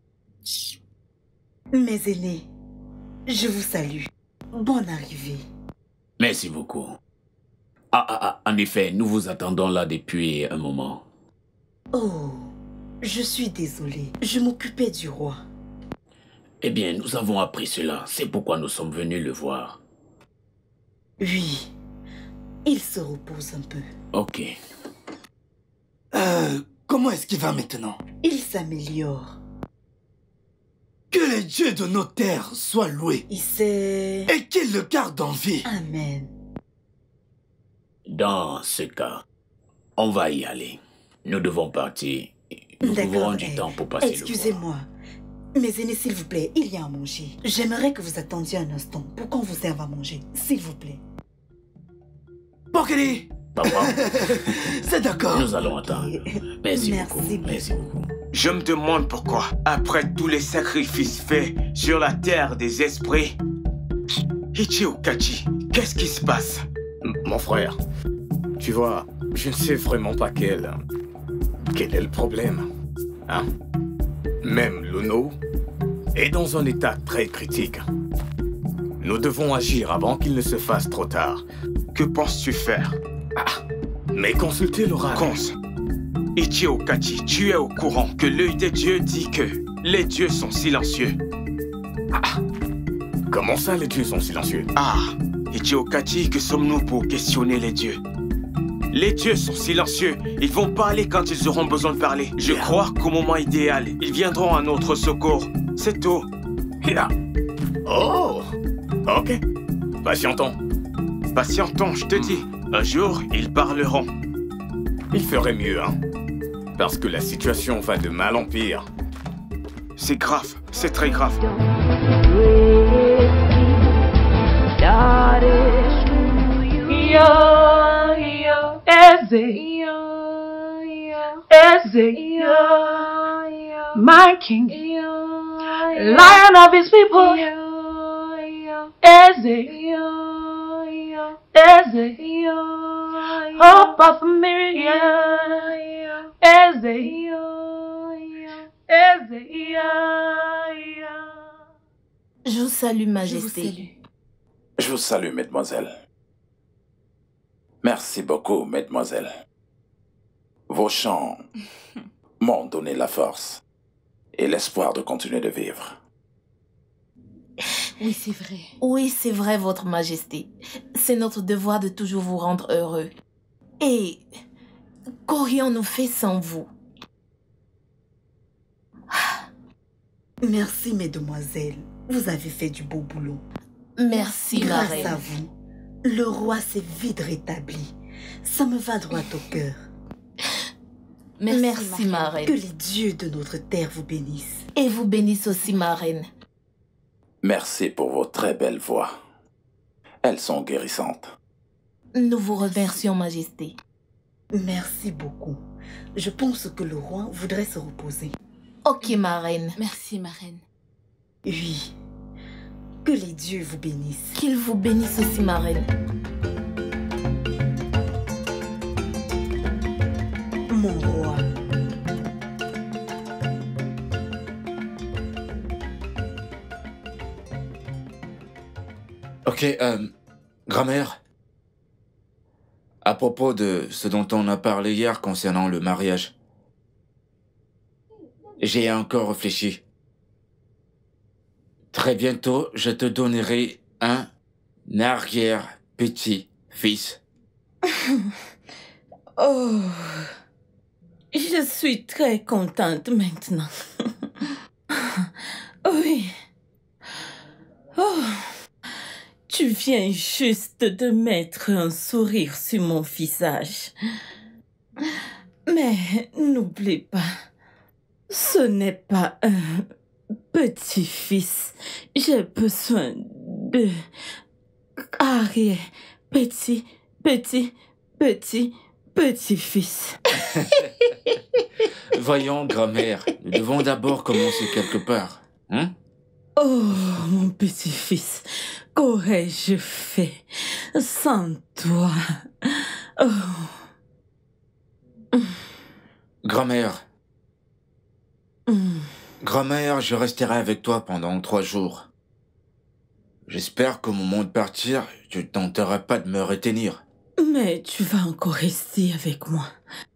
Mes aînés, je vous salue. Bonne arrivée. Merci beaucoup. Ah, ah, ah, en effet, nous vous attendons là depuis un moment. Oh, je suis désolée. Je m'occupais du roi. Eh bien, nous avons appris cela. C'est pourquoi nous sommes venus le voir. Oui, il se repose un peu. Ok. Euh, comment est-ce qu'il va maintenant? Il s'améliore. Que les dieux de nos terres soient loués. Il s'est... Et qu'il le garde en vie. Amen. Dans ce cas, on va y aller. Nous devons partir. Nous trouverons du temps pour passer le voir. Excusez-moi. Mes aînés, s'il vous plaît, il y a à manger. J'aimerais que vous attendiez un instant pour qu'on vous serve à manger. S'il vous plaît. Pokeri. Papa. C'est d'accord. Nous allons attendre. Merci, Merci beaucoup. beaucoup. Merci beaucoup. Je me demande pourquoi, après tous les sacrifices faits sur la terre des esprits, Ichio Kachi, qu'est-ce qui se passe? M Mon frère, tu vois, je ne sais vraiment pas quel... quel est le problème. Hein? Même Luno est dans un état très critique. Nous devons agir avant qu'il ne se fasse trop tard. Que penses-tu faire? Ah, mais consultez l'oracle. Cons. Ichio Kachi, tu es au courant que l'œil des dieux dit que les dieux sont silencieux. Ah, comment ça les dieux sont silencieux? Ah, Ichio Kachi, que sommes-nous pour questionner les dieux? Les dieux sont silencieux. Ils vont parler quand ils auront besoin de parler. Je crois qu'au moment idéal, ils viendront à notre secours. C'est tout. Là. Oh, ok. Patientons. Patientons, je te dis. Un jour, ils parleront. Il ferait mieux, hein. Parce que la situation va de mal en pire. C'est grave. C'est très grave. Eze, Eze, my king, lion of his people, Eze, Eze, hope of Miriam, Eze, Eze. Je vous salue, Majesté. Je vous salue, Je vous salue, mademoiselle. Merci beaucoup, mademoiselle. Vos chants m'ont donné la force et l'espoir de continuer de vivre. Oui, c'est vrai. Oui, c'est vrai, Votre Majesté. C'est notre devoir de toujours vous rendre heureux. Et qu'aurions-nous fait sans vous? Merci, mesdemoiselles. Vous avez fait du beau boulot. Merci, ma reine. Grâce à vous, le roi s'est vite rétabli. Ça me va droit au cœur. Merci, Merci ma reine. Que les dieux de notre terre vous bénissent. Et vous bénissent aussi, ma reine. Merci pour vos très belles voix. Elles sont guérissantes. Nous vous remercions, Majesté. Merci beaucoup. Je pense que le roi voudrait se reposer. Ok, ma reine. Merci, ma reine. Oui. Que les dieux vous bénissent. Qu'ils vous bénissent aussi, ma reine. Mon roi. Ok, euh, grand-mère. À propos de ce dont on a parlé hier concernant le mariage, j'ai encore réfléchi. Très bientôt, je te donnerai un arrière-petit-fils. Oh, je suis très contente maintenant. Oui. Oh, tu viens juste de mettre un sourire sur mon visage. Mais n'oublie pas, ce n'est pas un petit-fils. J'ai besoin de arrière petit, petit, petit, petit-fils. Voyons, grand-mère, nous devons d'abord commencer quelque part, hein? Oh, mon petit-fils, qu'aurais-je fait sans toi? Oh. Grand-mère. Mm. Grand-mère, je resterai avec toi pendant trois jours. J'espère qu'au moment de partir, tu ne tenteras pas de me retenir. Mais tu vas encore rester avec moi.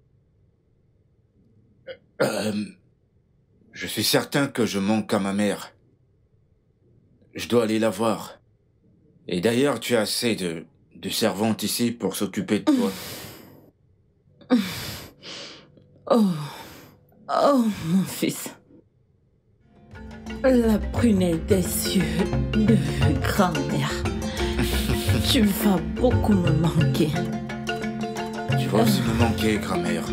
Euh, je suis certain que je manque à ma mère. Je dois aller la voir. Et d'ailleurs, tu as assez de, de servantes ici pour s'occuper de toi. Oh, oh, mon fils. La prunelle des yeux de grand-mère. Tu vas beaucoup me manquer. Tu vas aussi me manquer, grand-mère.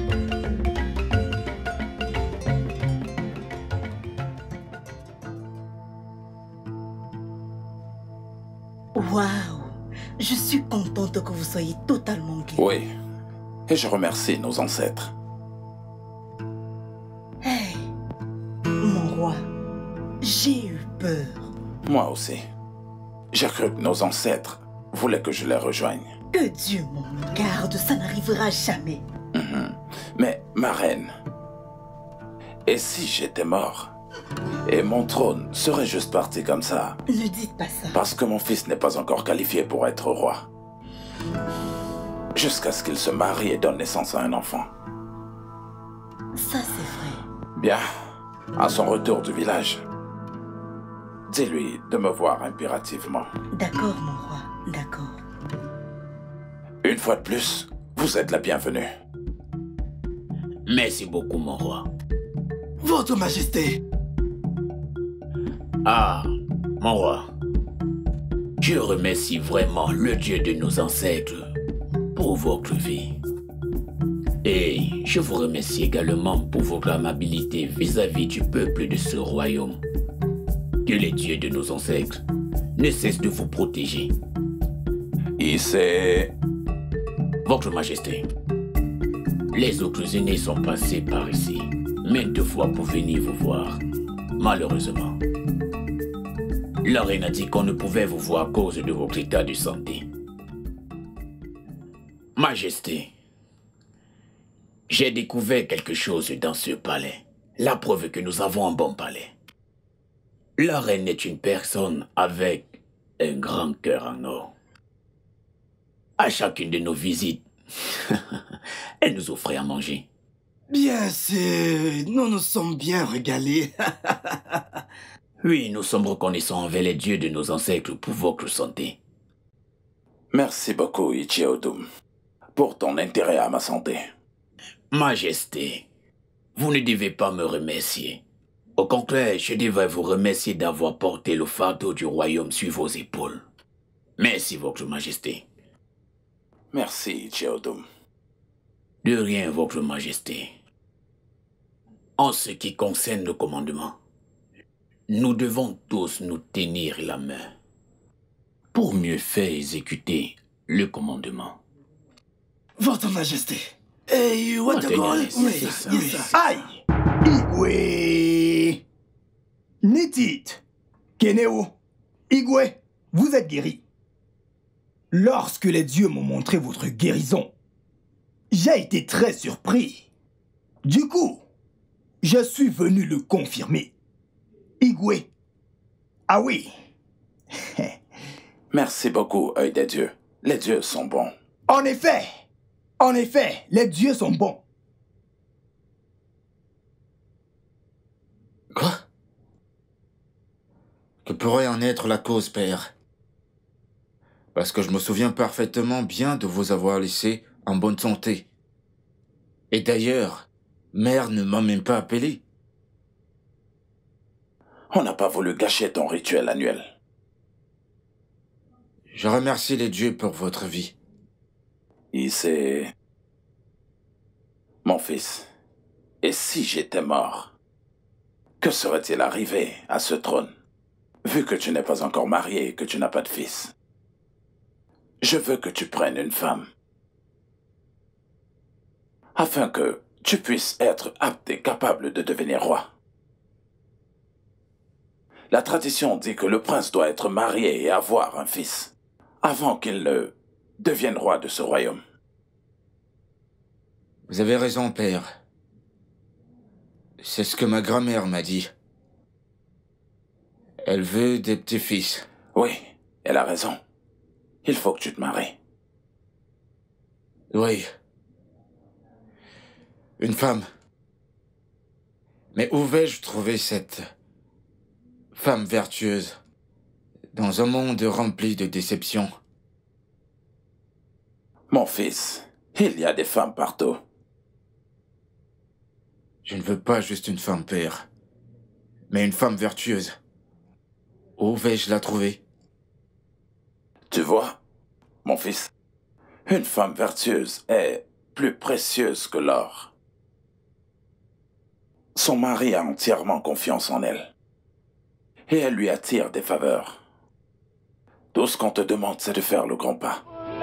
Waouh! Je suis contente que vous soyez totalement guéri. Oui. Et je remercie nos ancêtres. Hey! Mon roi, j'ai eu peur. Moi aussi. J'ai cru que nos ancêtres voulaient que je les rejoigne. Que Dieu m'en garde, ça n'arrivera jamais. Mm-hmm. Mais, ma reine, et si j'étais mort Et mon trône serait juste parti comme ça. Ne dites pas ça. Parce que mon fils n'est pas encore qualifié pour être roi. Jusqu'à ce qu'il se marie et donne naissance à un enfant. Ça, c'est vrai. Bien. À son retour du village, dis-lui de me voir impérativement. D'accord, mon roi. D'accord. Une fois de plus, vous êtes la bienvenue. Merci beaucoup, mon roi. Votre Majesté. Ah, mon roi. Je remercie vraiment le Dieu de nos ancêtres pour votre vie. Et je vous remercie également pour votre amabilité vis-à-vis du peuple de ce royaume. Que les dieux de nos ancêtres ne cessent de vous protéger. Ici. Votre Majesté, les autres aînés sont passés par ici maintes fois pour venir vous voir. Malheureusement, la reine a dit qu'on ne pouvait vous voir à cause de votre état de santé. Majesté, j'ai découvert quelque chose dans ce palais. La preuve que nous avons un bon palais. La reine est une personne avec un grand cœur en or. À chacune de nos visites, elle nous offrait à manger. Bien sûr, nous nous sommes bien régalés. Oui, nous sommes reconnaissants envers les dieux de nos ancêtres pour votre santé. Merci beaucoup, Ichiodum, pour ton intérêt à ma santé. Majesté, vous ne devez pas me remercier. Au contraire, je devrais vous remercier d'avoir porté le fardeau du royaume sur vos épaules. Merci, votre Majesté. Merci, Ichiodum. De rien, votre Majesté. En ce qui concerne le commandement, nous devons tous nous tenir la main pour mieux faire exécuter le commandement. Votre Majesté. Hey, what the call? Aïe! Igwe! Nitit! Keneo! Igwe, vous êtes guéri. Lorsque les dieux m'ont montré votre guérison, j'ai été très surpris. Du coup, je suis venu le confirmer. Igwe. Ah oui. Merci beaucoup, œil des dieux. Les dieux sont bons. En effet, en effet, les dieux sont bons. Quoi? Que pourrait en être la cause, père? Parce que je me souviens parfaitement bien de vous avoir laissé en bonne santé. Et d'ailleurs, mère ne m'a même pas appelé. On n'a pas voulu gâcher ton rituel annuel. Je remercie les dieux pour votre vie. Ici, mon fils, et si j'étais mort, que serait-il arrivé à ce trône, vu que tu n'es pas encore marié et que tu n'as pas de fils? Je veux que tu prennes une femme, afin que tu puisses être apte et capable de devenir roi. La tradition dit que le prince doit être marié et avoir un fils, avant qu'il ne devienne roi de ce royaume. Vous avez raison, père. C'est ce que ma grand-mère m'a dit. Elle veut des petits-fils. Oui, elle a raison. Il faut que tu te maries. Oui. Une femme. Mais où vais-je trouver cette femme vertueuse dans un monde rempli de déceptions? Mon fils, il y a des femmes partout. Je ne veux pas juste une femme, père, mais une femme vertueuse. Où vais-je la trouver? Tu vois, mon fils, une femme vertueuse est plus précieuse que l'or. Son mari a entièrement confiance en elle. Et elle lui attire des faveurs. Tout ce qu'on te demande, c'est de faire le grand pas.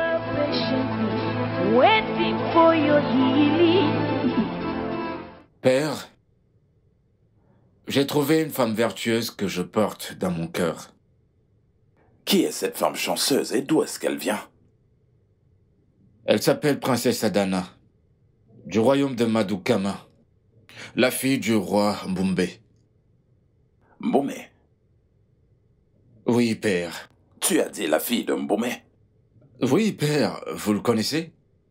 Père, j'ai trouvé une femme vertueuse que je porte dans mon cœur. Qui est cette femme chanceuse et d'où est-ce qu'elle vient? Elle s'appelle Princesse Adana, du royaume de Madukama, la fille du roi Mbumbe. Mboumé. Oui, père. Tu as dit la fille de Mboumé? Oui, père. Vous le connaissez?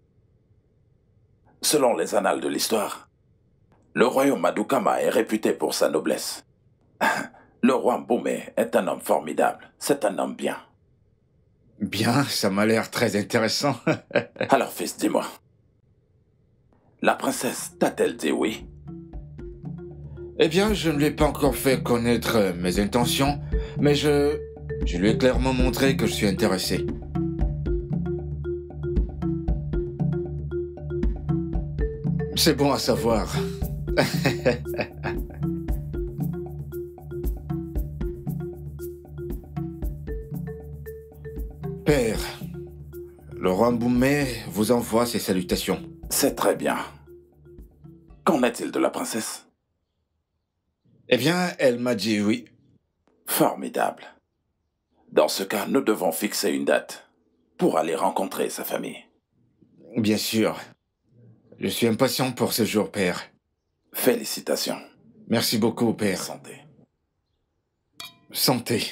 Selon les annales de l'histoire, le royaume Madoukama est réputé pour sa noblesse. Le roi Mboumé est un homme formidable. C'est un homme bien. Bien, ça m'a l'air très intéressant. Alors, fils, dis-moi. La princesse t'a-t-elle dit oui? Eh bien, je ne lui ai pas encore fait connaître mes intentions, mais je... je lui ai clairement montré que je suis intéressé. C'est bon à savoir. Père, le roi Mboumé vous envoie ses salutations. C'est très bien. Qu'en est-il de la princesse? Eh bien, elle m'a dit oui. Formidable. Dans ce cas, nous devons fixer une date pour aller rencontrer sa famille. Bien sûr. Je suis impatient pour ce jour, père. Félicitations. Merci beaucoup, père. Santé. Santé.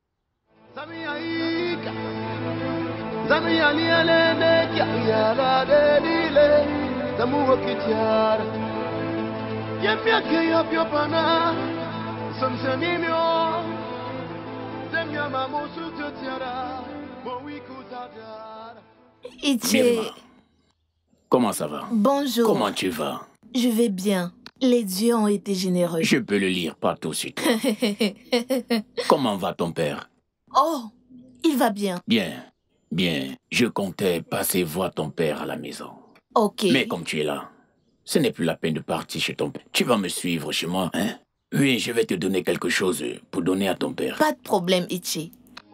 Itché. Comment ça va? Bonjour. Comment tu vas? Je vais bien. Les dieux ont été généreux. Je peux le lire partout sur toi. Comment va ton père? Oh, il va bien. Bien, bien. Je comptais passer voir ton père à la maison. Ok. Mais comme tu es là, ce n'est plus la peine de partir chez ton père. Tu vas me suivre chez moi, hein? Oui, je vais te donner quelque chose pour donner à ton père. Pas de problème, Itché.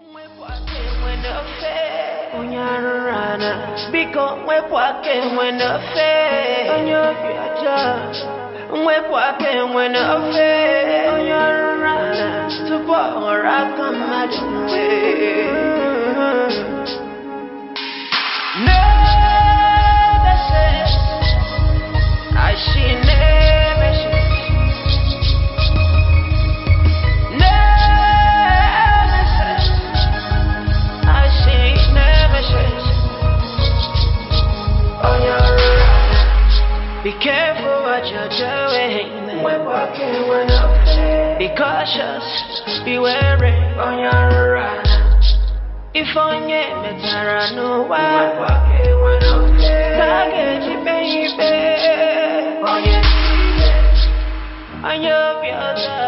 Biko mwepwake mwenafe onyobiaja mwepwake mwenafe onyorana tupora kamadwe nebese ashine be careful what you're doing. Be cautious, be wary on your run. If on ye metara no one, target you baby. On your on your brother.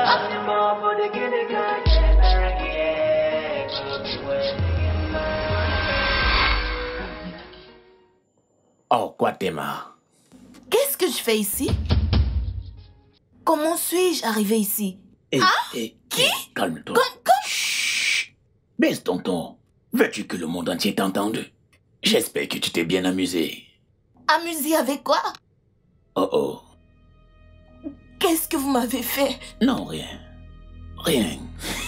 Oh, Guatemala. Qu'est-ce que je fais ici? Comment suis-je arrivé ici? Hey, ah hey, Qui hey, calme-toi. Comme, comme... Chut. Baisse ton ton. Veux-tu que le monde entier t'entende? J'espère que tu t'es bien amusé. Amusé avec quoi? Oh oh. Qu'est-ce que vous m'avez fait? Non, rien. Rien.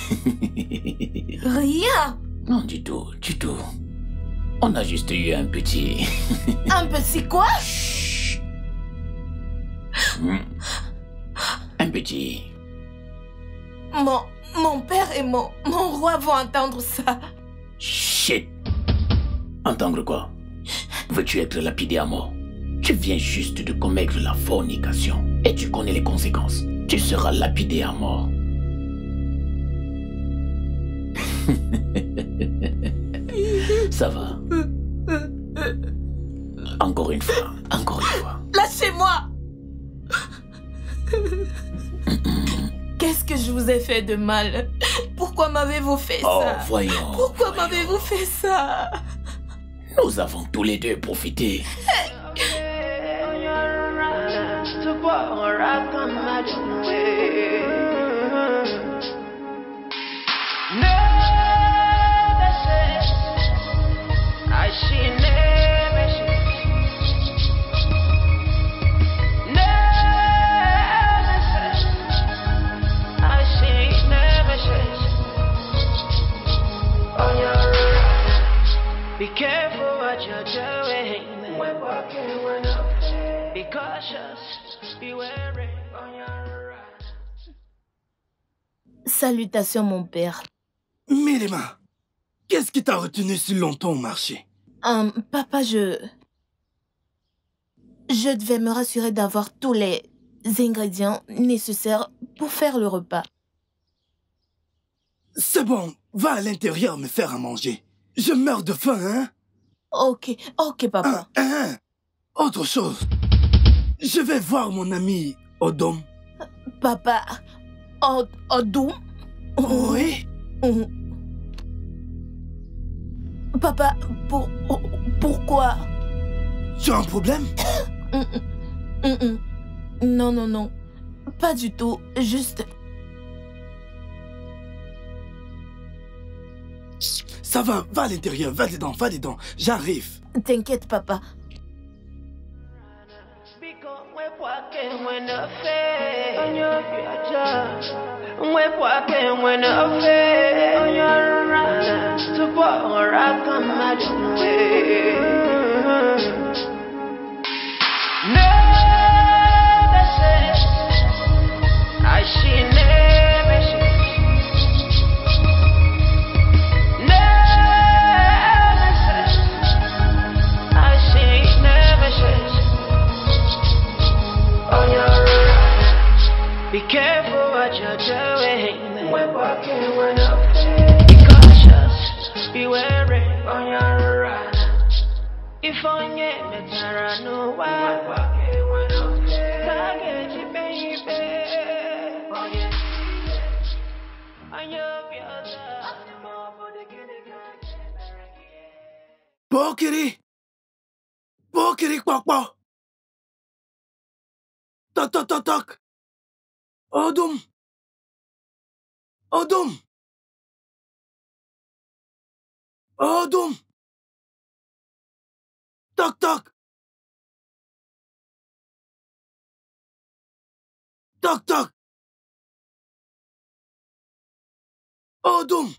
Rien? Non, du tout, du tout. On a juste eu un petit... Un petit quoi? Un petit... Mon, mon père et mon, mon roi vont entendre ça. Chut. Entendre quoi? Veux-tu être lapidé à mort? Tu viens juste de commettre la fornication. Et tu connais les conséquences. Tu seras lapidé à mort. Ça va. Encore une fois, encore une fois. Lâchez-moi! Qu'est-ce que je vous ai fait de mal? Pourquoi m'avez-vous fait oh, ça? Voyons. Pourquoi m'avez-vous fait ça? Nous avons tous les deux profité. Be careful what you're doing. Be cautious, be wary on your run. Salutations, mon père. Mélima, qu'est-ce qui t'a retenu si longtemps au marché? Um, papa, je... Je devais me rassurer d'avoir tous les ingrédients nécessaires pour faire le repas. C'est bon, va à l'intérieur me faire à manger. Je meurs de faim, hein? Ok, ok, papa. Hein, hein. Autre chose, je vais voir mon ami Odom. Papa, Od Odom? Oui. Papa, pour... pourquoi? Tu as un problème? Non, non, non. Pas du tout. Juste... Ça va, va à l'intérieur, va dedans, va dedans. J'arrive. T'inquiète, papa. Be careful what you're doing. We're walking, we're not fair. Be cautious, be wary on your run. If I get me, Tara, no why. We're walking, we're not fair. Target you, baby. Oh, yes, yes. I know you're the Pokiri! Pokiri, quack, quack! Toc, toc, toc, toc! Odom! Odom! Odom! Toc, toc! Toc, toc! Odom!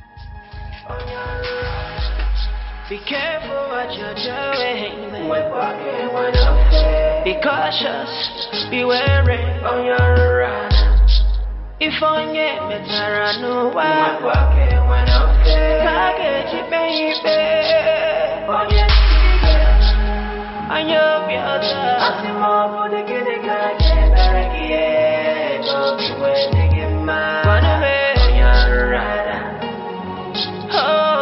Be careful what you're doing. We're walking, we're not fair. Be cautious, be wary on your run. If I get me, Tara, no why. We're walking, we're not fair. Target you, baby. Oh, yes, yes. I know you're the. I see more for the kid, the guy, can't bear it. Don't be waiting to get mine. Run away on your run. Oh.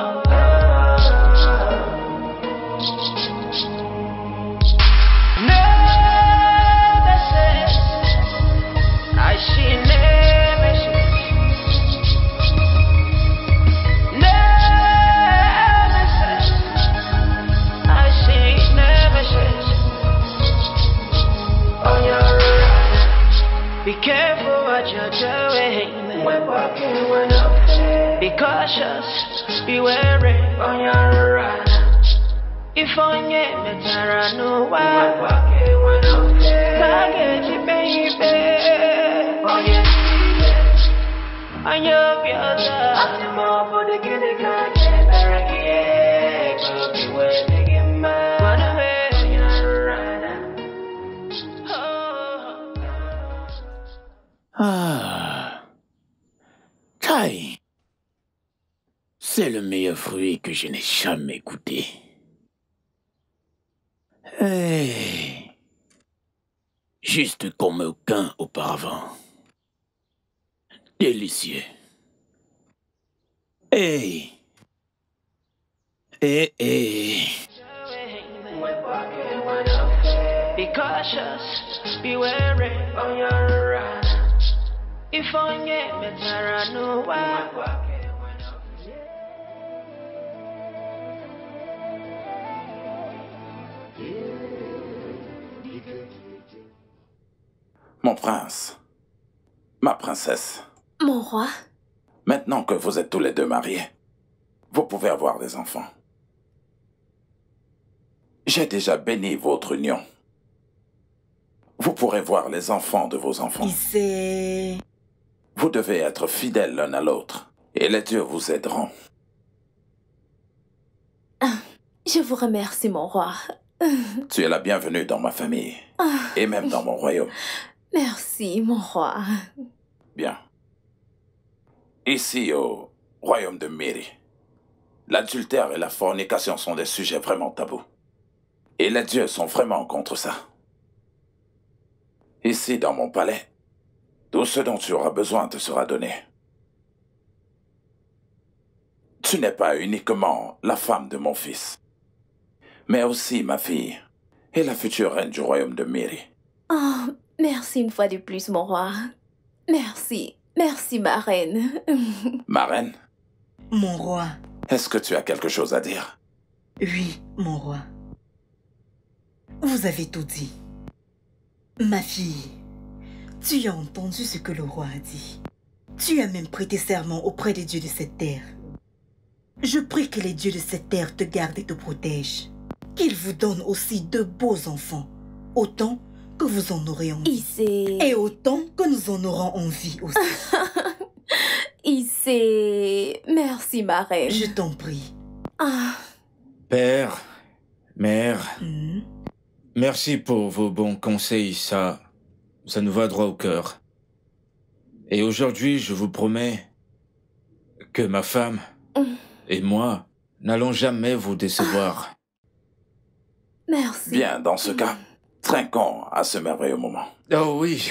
Be careful what you're doing. We're walking, we're not fair. Be cautious, be wary on your run. If I get me, Tara, no why. We're walking, we're not fair. Target you, baby. Oh, yes, yes. I know you're the. I see more for the kid, the guy, can't bear it. Don't be waiting to get mine. Run away on your run. Ah. Chai. C'est le meilleur fruit que je n'ai jamais goûté. Hey. Juste comme aucun auparavant. Délicieux. Hey. Hey, hey. Be cautious, be wary on your run. If I get me, Tara, no why. Mon prince, ma princesse, Mon roi, maintenant que vous êtes tous les deux mariés, vous pouvez avoir des enfants. J'ai déjà béni votre union. Vous pourrez voir les enfants de vos enfants. C'est... Vous devez être fidèles l'un à l'autre, et les dieux vous aideront. je vous remercie, mon roi. Tu es la bienvenue dans ma famille, et même dans mon royaume. Merci, mon roi. Bien. Ici, au royaume de Miri, l'adultère et la fornication sont des sujets vraiment tabous. Et les dieux sont vraiment contre ça. Ici, dans mon palais, tout ce dont tu auras besoin te sera donné. Tu n'es pas uniquement la femme de mon fils, mais aussi ma fille et la future reine du royaume de Miri. Oh, merci une fois de plus, mon roi. Merci, merci, ma reine. Ma reine? Mon roi. Est-ce que tu as quelque chose à dire? Oui, mon roi. Vous avez tout dit. Ma fille, tu as entendu ce que le roi a dit. Tu as même prêté serment auprès des dieux de cette terre. Je prie que les dieux de cette terre te gardent et te protègent. Qu'ils vous donnent aussi de beaux enfants, autant que vous en aurez envie. Issé. Et autant que nous en aurons envie aussi. Issé. Merci, ma reine. Je t'en prie. Ah. Père, mère, mmh. merci pour vos bons conseils, ça, ça nous va droit au cœur. Et aujourd'hui, je vous promets que ma femme mmh. et moi n'allons jamais vous décevoir. Merci. Bien, dans ce cas, trinquons à ce merveilleux moment. Oh oui.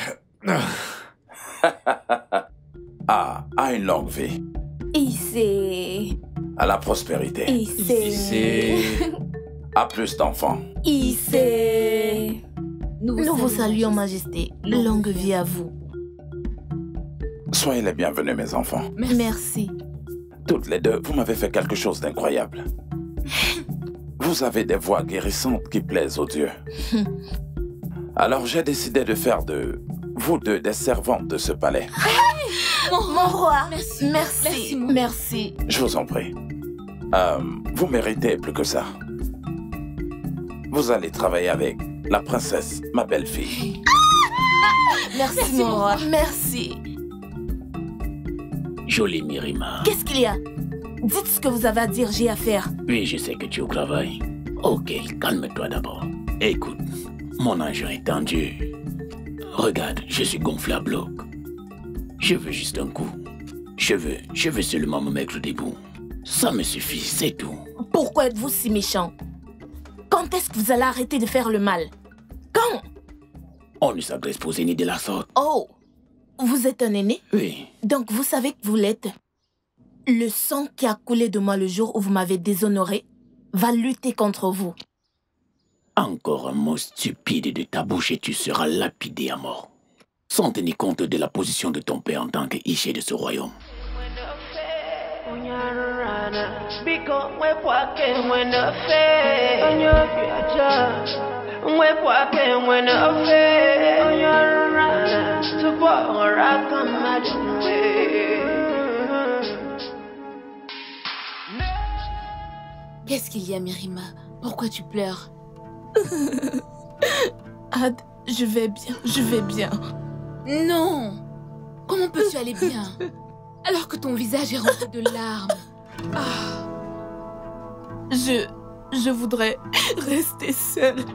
Ah, à une longue vie. Issé. À la prospérité. Issé. Issé. À plus d'enfants. Issé. Nous, Nous vous saluons, Majesté. Longue vie à vous. Soyez les bienvenus, mes enfants. Merci. Toutes les deux, vous m'avez fait quelque chose d'incroyable. Vous avez des voix guérissantes qui plaisent aux dieux. Alors j'ai décidé de faire de vous deux des servantes de ce palais. Hey, mon, mon roi. Merci. Merci. Merci. Merci. Je vous en prie. Euh, vous méritez plus que ça. Vous allez travailler avec la princesse, ma belle-fille. Merci, Merci mon roi. Merci. Jolie Mirima. Qu'est-ce qu'il y a? Dites ce que vous avez à dire, j'ai à faire. Oui, je sais que tu es au travail. Ok, calme-toi d'abord. Écoute, mon argent est tendu. Regarde, je suis gonflé à bloc. Je veux juste un coup. Je veux, je veux seulement me mettre debout. Ça me suffit, c'est tout. Pourquoi êtes-vous si méchant? Quand est-ce que vous allez arrêter de faire le mal? Quand? On ne s'agresse pas aux aînés de la sorte. Oh, vous êtes un aîné? Oui. Donc vous savez que vous l'êtes. Le sang qui a coulé de moi le jour où vous m'avez déshonoré va lutter contre vous. Encore un mot stupide de ta bouche et tu seras lapidé à mort. Sans tenir compte de la position de ton père en tant qu'Iché de ce royaume. Qu'est-ce qu'il y a, Mirima? Pourquoi tu pleures? Ad, je vais bien, je vais bien. Non! Comment peux-tu aller bien alors que ton visage est rempli de larmes? Ah. Je... je voudrais rester seule.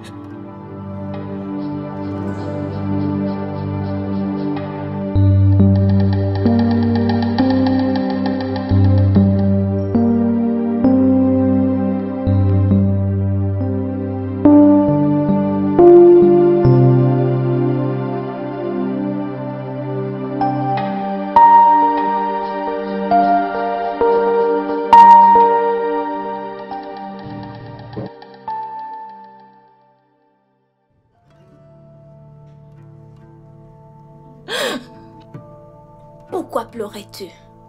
Pourquoi pleurais-tu?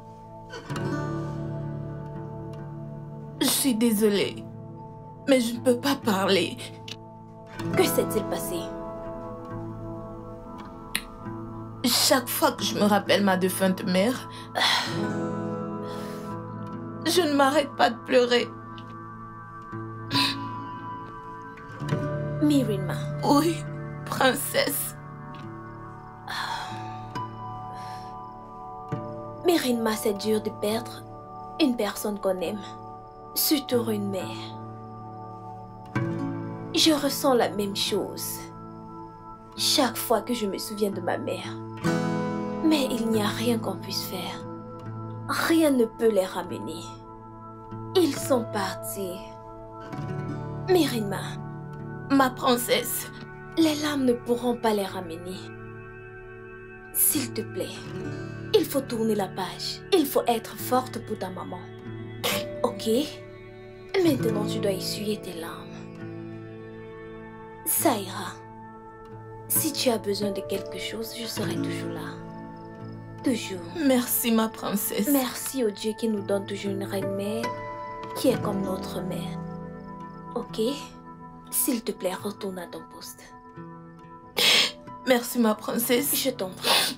Je suis désolée, mais je ne peux pas parler. Que s'est-il passé? Chaque fois que je me rappelle ma défunte mère, je ne m'arrête pas de pleurer. Mirima. Oui, princesse. Mirima, c'est dur de perdre une personne qu'on aime, surtout une mère. Je ressens la même chose chaque fois que je me souviens de ma mère. Mais il n'y a rien qu'on puisse faire. rien ne peut les ramener. Ils sont partis. Mérina, Ma princesse, les larmes ne pourront pas les ramener. S'il te plaît, il faut tourner la page. Il faut être forte pour ta maman. Ok? Maintenant, tu dois essuyer tes larmes. Ça ira. Si tu as besoin de quelque chose, je serai toujours là. Toujours. Merci ma princesse. Merci au Dieu qui nous donne toujours une reine-mère qui est comme notre mère. Ok? S'il te plaît, retourne à ton poste. Merci ma princesse. Je t'en prie.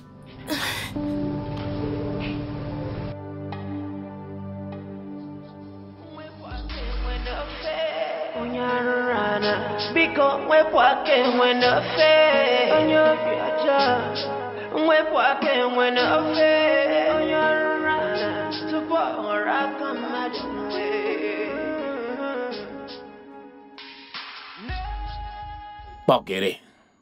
Biko mwepwake mwenafe onyobiaja mwepwake mwenafe onyorana tupo oraka madwe Pokere.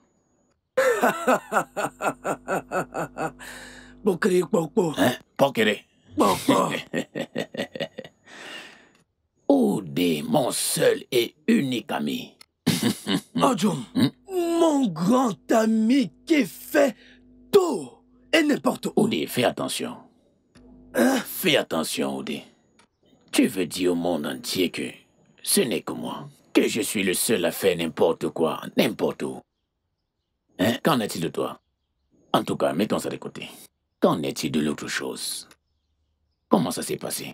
Pokere Popo. Hein? Pokere. Popo. Oudé, mon seul et unique ami. Odjum, mon grand ami qui fait tout et n'importe où. Oudé, fais attention. Hein? Fais attention, Oudé. Tu veux dire au monde entier que ce n'est que moi, que je suis le seul à faire n'importe quoi, n'importe où. Hein? Qu'en est-il de toi? En tout cas, mettons ça de côté. Qu'en est-il de l'autre chose? Comment ça s'est passé?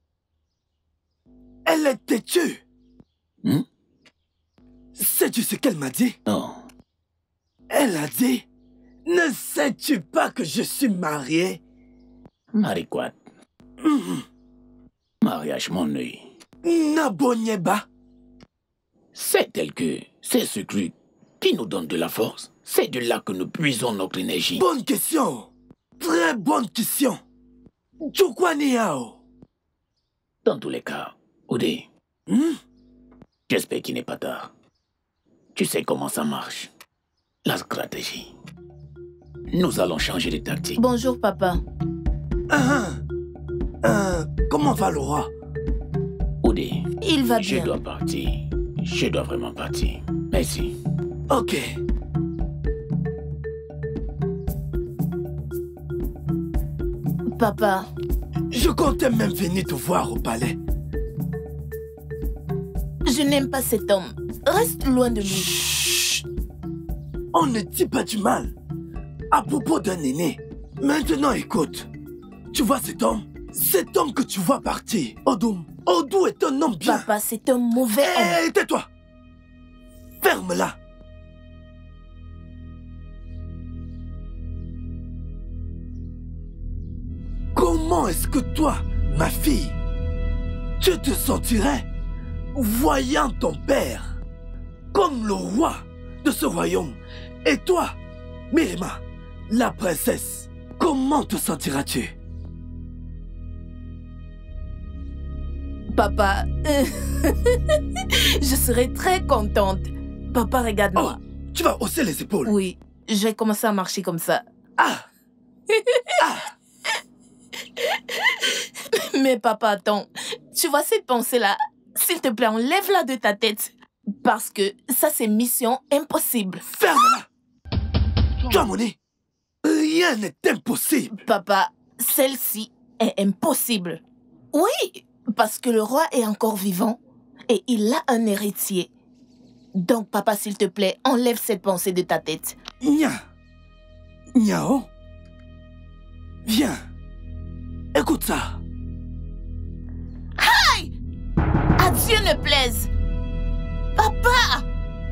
Elle est têtue. Hmm? Sais-tu ce qu'elle m'a dit? Non. Elle a dit, ne sais-tu pas que je suis mariée? Marie quoi? Mm-hmm. Mariage, mon œil. Nabonyeba. C'est tel que c'est ce cru qui nous donne de la force. C'est de là que nous puisons notre énergie. Bonne question. Très bonne question. Chukwaniao. Dans tous les cas, Oudé, hmm? J'espère qu'il n'est pas tard. Tu sais comment ça marche. La stratégie. Nous allons changer de tactique. Bonjour, papa. Ah, ah, comment va le roi? Oudé, il va je bien. Je dois partir. Je dois vraiment partir. Merci. Ok. Papa. Je comptais même venir te voir au palais. Je n'aime pas cet homme. Reste loin de lui. Chut. On ne dit pas du mal à propos d'un aîné. Maintenant, écoute. Tu vois cet homme? Cet homme que tu vois partir, Odum. Odou est un homme bien. Papa, c'est un mauvais homme. Hé, tais-toi. Ferme-la. Comment est-ce que toi, ma fille, tu te sentirais voyant ton père comme le roi de ce royaume? Et toi, Mérima, la princesse, comment te sentiras-tu? Papa, euh, je serai très contente. Papa, regarde-moi. Oh, tu vas hausser les épaules? Oui, je vais commencer à marcher comme ça. Ah, ah. Mais papa, attends. Tu vois cette pensée-là? S'il te plaît, enlève-la de ta tête. Parce que ça, c'est mission impossible. Ferme-la. Tu as mon nez. Rien n'est impossible. Papa, celle-ci est impossible. Oui, parce que le roi est encore vivant et il a un héritier. Donc, papa, s'il te plaît, enlève cette pensée de ta tête. Nya. Nyao. Viens. Écoute ça. Aïe! À Dieu ne plaise. Papa!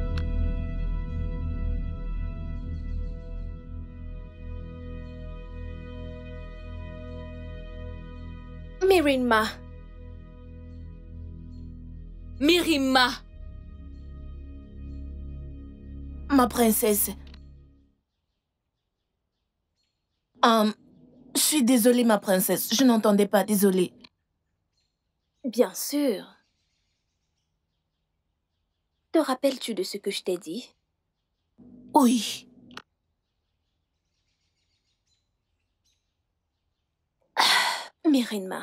Mérima. Mérima. Ma princesse. Um, je suis désolée, ma princesse. Je n'entendais pas, désolée. Bien sûr. Te rappelles-tu de ce que je t'ai dit? Oui. Mirinma,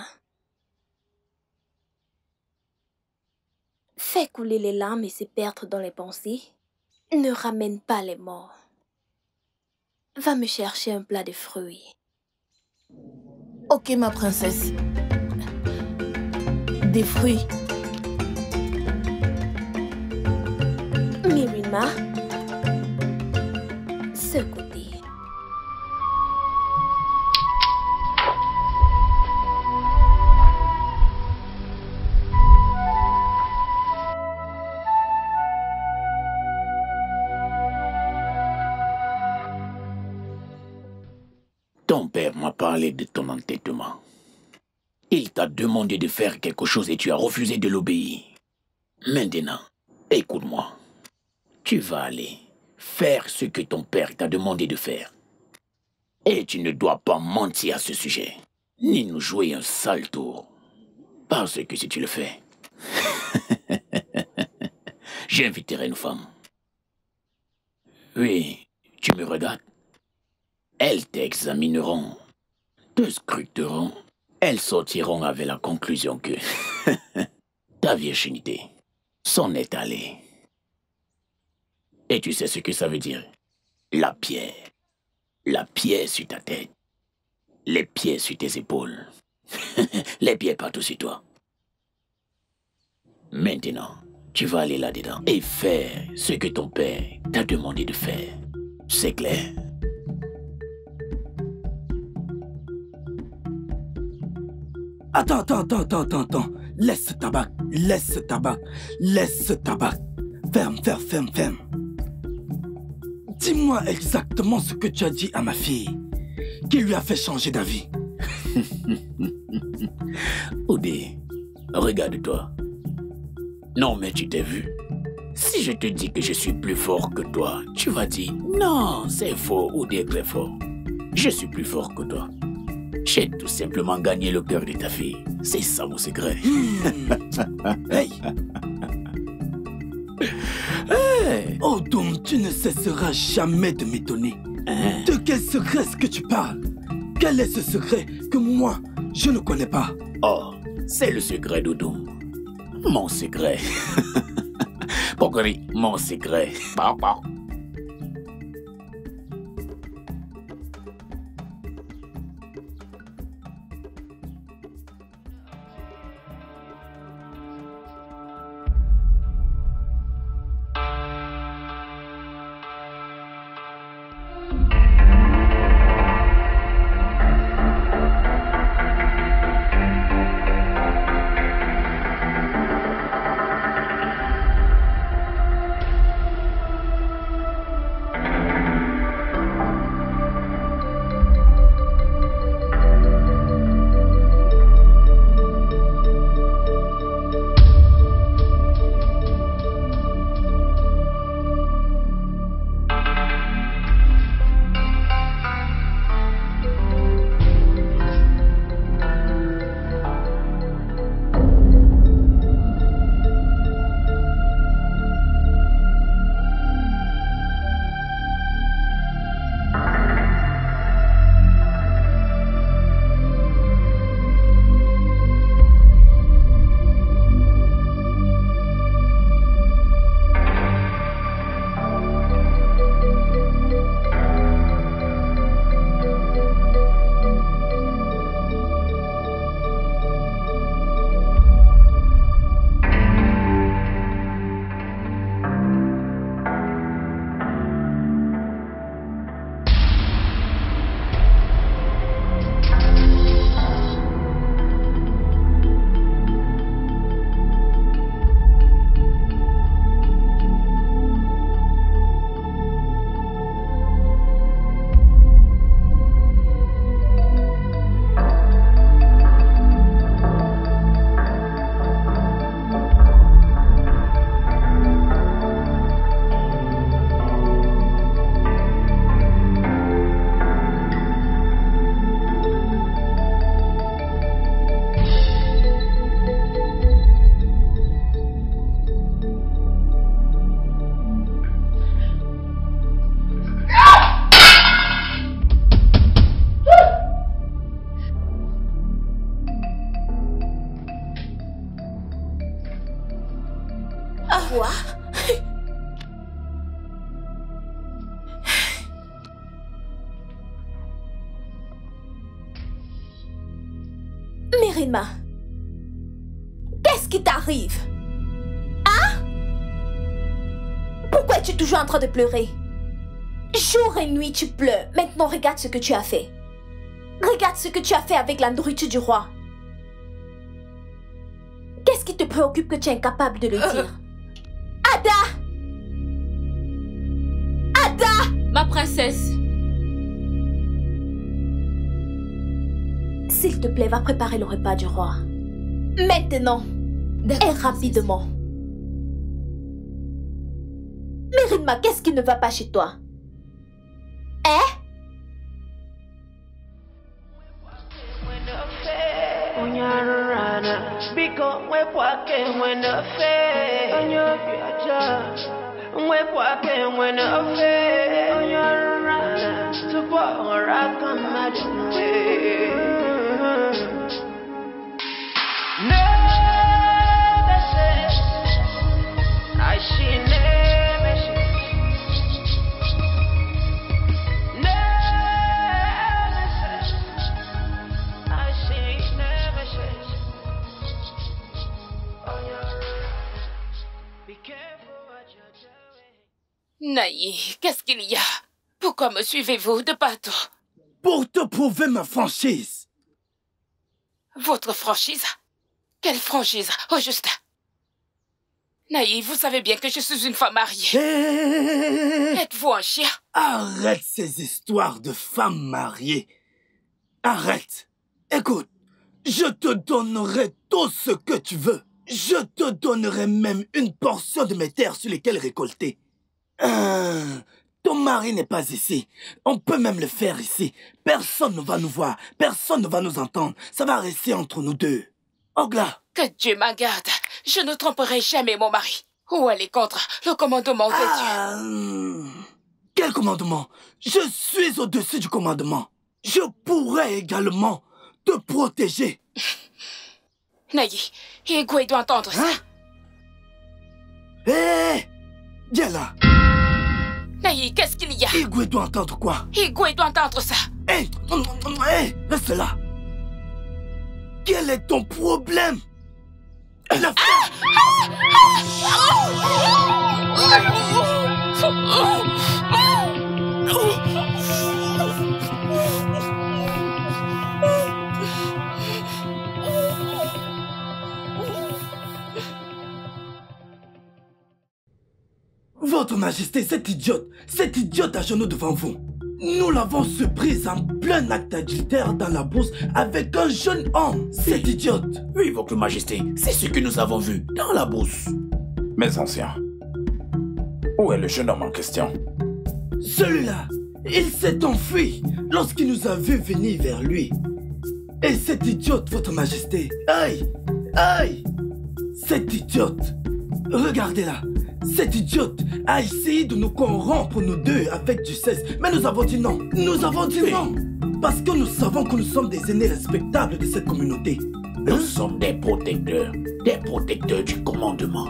fais couler les larmes et se perdre dans les pensées ne ramène pas les morts. Va me chercher un plat de fruits. Ok, ma princesse. Des fruits. Mirinma, ce côté. Ton père m'a parlé de ton entêtement. Il t'a demandé de faire quelque chose et tu as refusé de l'obéir. Maintenant, écoute-moi. Tu vas aller faire ce que ton père t'a demandé de faire. Et tu ne dois pas mentir à ce sujet, ni nous jouer un sale tour. Parce que si tu le fais, j'inviterai une femme. Oui, tu me regardes. Elles t'examineront, te scruteront. Elles sortiront avec la conclusion que ta virginité s'en est allée. Et tu sais ce que ça veut dire? La pierre. La pierre sur ta tête. Les pieds sur tes épaules. Les pieds partout sur toi. Maintenant, tu vas aller là-dedans et faire ce que ton père t'a demandé de faire. C'est clair? Attends, attends, attends, attends, attends, attends. Laisse ce tabac, laisse ce tabac, laisse ce tabac. Ferme, ferme, ferme, ferme. Dis-moi exactement ce que tu as dit à ma fille, qui lui a fait changer d'avis. Oudé, regarde-toi. Non, mais tu t'es vu. Si je te dis que je suis plus fort que toi, tu vas dire non, c'est faux, Oudé est très fort. Je suis plus fort que toi. J'ai tout simplement gagné le cœur de ta fille. C'est ça mon secret. Mmh. Hey. Hey. Oh donc tu ne cesseras jamais de m'étonner. Hein? De quel secret est-ce que tu parles? Quel est ce secret que moi, je ne connais pas? Oh, c'est le secret d'Oudoum. Mon secret. Pokori, mon secret. Bah, bah. Mirinma, qu'est-ce qui t'arrive? Hein? Pourquoi es-tu toujours en train de pleurer? Jour et nuit tu pleures. Maintenant regarde ce que tu as fait. Regarde ce que tu as fait avec la nourriture du roi. Qu'est-ce qui te préoccupe que tu es incapable de le dire? Ada! Ada! Ma princesse. S'il te plaît, va préparer le repas du roi. Maintenant. Et rapidement. Mirinma, qu'est-ce qui ne va pas chez toi? Hein? Naïe, qu'est-ce qu'il y a? Pourquoi me suivez-vous de partout? Pour te prouver ma franchise. Votre franchise? Quelle franchise, au juste? Naïe, vous savez bien que je suis une femme mariée. Hey. Êtes-vous un chien? Arrête ces histoires de femmes mariées. Arrête. Écoute, je te donnerai tout ce que tu veux. Je te donnerai même une portion de mes terres sur lesquelles récolter. Euh, ton mari n'est pas ici. On peut même le faire ici. Personne ne va nous voir. Personne ne va nous entendre. Ça va rester entre nous deux. Ogla. Que Dieu m'en garde. Je ne tromperai jamais mon mari. Ou aller contre le commandement de ah, Dieu. Quel commandement? Je suis au-dessus du commandement. Je pourrais également te protéger. Naïe, Igwe doit entendre ça. Hé hey, viens là. Naïe, qu'est-ce qu'il y a? Igwe doit entendre quoi? Igwe doit entendre ça. Hé, hey, hey, reste là. Quel est ton problème? La ah, Votre Majesté, cette idiote, cette idiote à genoux devant vous. Nous l'avons surprise en plein acte adultère dans la bourse avec un jeune homme. Cette idiote. Oui, Votre Majesté, c'est ce que nous avons vu dans la bourse. Mes anciens, où est le jeune homme en question? Celui-là, il s'est enfui lorsqu'il nous a vu venir vers lui. Et cette idiote, Votre Majesté, aïe, aïe, cette idiote, regardez-la. Cette idiote a essayé de nous corrompre nous deux avec du cesse. Mais nous avons dit non. Nous avons dit oui. non. Parce que nous savons que nous sommes des aînés respectables de cette communauté. Nous hein? sommes des protecteurs. Des protecteurs du commandement.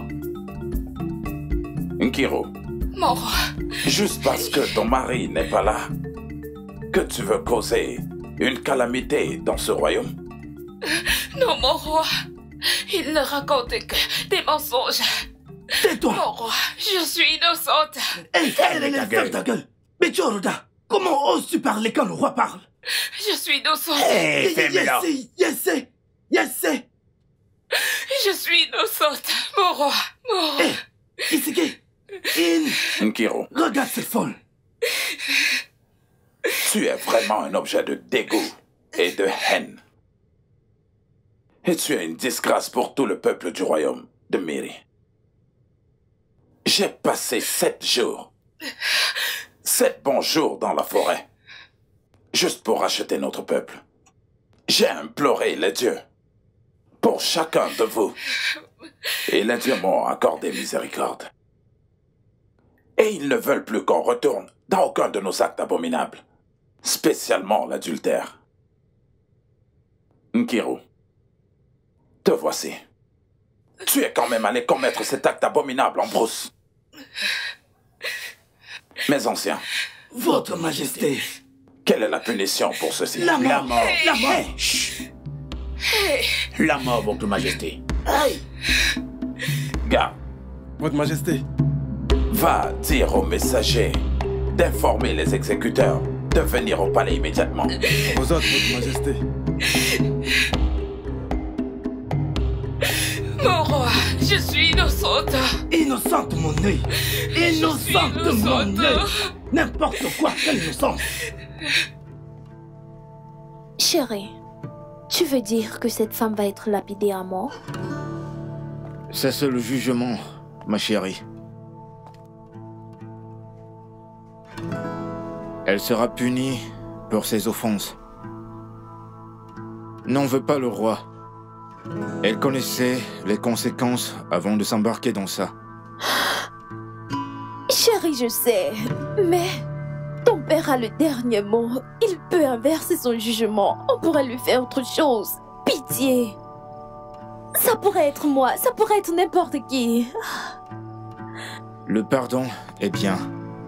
Nkiro. Mon roi. Juste parce que ton mari n'est pas là, que tu veux causer une calamité dans ce royaume? Non, mon roi. Il ne raconte que des mensonges. Tais-toi! Mon roi, je suis innocente! Hé, hey, ferme ta, ta gueule! Mais Choroda, comment oses-tu parler quand le roi parle? Je suis innocente! Hé, hey, ferme-la! Yes, yes, yes! Je suis innocente, mon roi, mon roi! Hé, hey, Isuke! In! Nkiro! Regarde cette folle! Tu es vraiment un objet de dégoût et de haine. Et tu es une disgrâce pour tout le peuple du royaume de Miri. J'ai passé sept jours, sept bons jours dans la forêt, juste pour racheter notre peuple. J'ai imploré les dieux pour chacun de vous, et les dieux m'ont accordé miséricorde. Et ils ne veulent plus qu'on retourne dans aucun de nos actes abominables, spécialement l'adultère. Nkiro, te voici. Tu es quand même allé commettre cet acte abominable en brousse. Mes anciens. Votre Majesté. Quelle est la punition pour ceci? La mort. La mort. Hey, chut. La mort, votre majesté. Hey. Garde. Votre majesté. Va dire aux messagers d'informer les exécuteurs de venir au palais immédiatement. Aux autres, votre majesté. Mon roi, je suis innocente. Innocente, mon œil. Innocente, mon œil. N'importe quoi, quelle innocence. Chérie, tu veux dire que cette femme va être lapidée à mort? C'est ça le jugement, ma chérie. Elle sera punie pour ses offenses. N'en veut pas le roi. Elle connaissait les conséquences avant de s'embarquer dans ça. Chérie, je sais, mais ton père a le dernier mot. Il peut inverser son jugement. On pourrait lui faire autre chose. Pitié. Ça pourrait être moi, ça pourrait être n'importe qui. Le pardon est bien.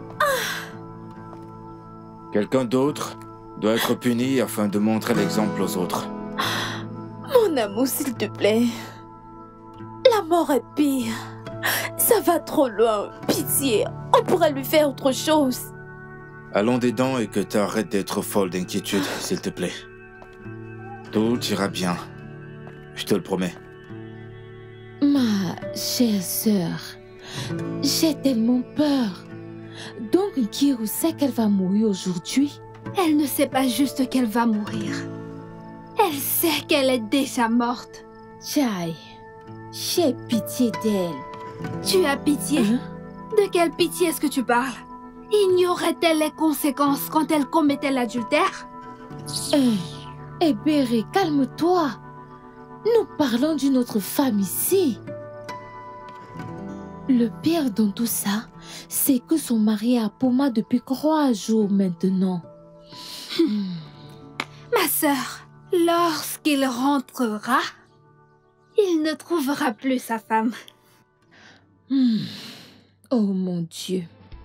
Quelqu'un d'autre doit être puni afin de montrer l'exemple aux autres. Mon amour, s'il te plaît. La mort est pire. Ça va trop loin. Pitié, on pourrait lui faire autre chose. Allons dedans et que tu arrêtes d'être folle d'inquiétude, s'il te plaît. Tout ira bien. Je te le promets. Ma chère sœur, j'ai tellement peur. Donc Nkiru sait qu'elle va mourir aujourd'hui? Elle ne sait pas juste qu'elle va mourir. Elle sait qu'elle est déjà morte. Chai, j'ai pitié d'elle. Tu as pitié? Hein? De quelle pitié est-ce que tu parles? Ignorait-elle les conséquences quand elle commettait l'adultère? Hé, hey, Béré, calme-toi. Nous parlons d'une autre femme ici. Le pire dans tout ça, c'est que son mari est à Poma depuis trois jours maintenant. Hmm. Ma sœur, lorsqu'il rentrera, il ne trouvera plus sa femme. Hmm. Oh mon Dieu.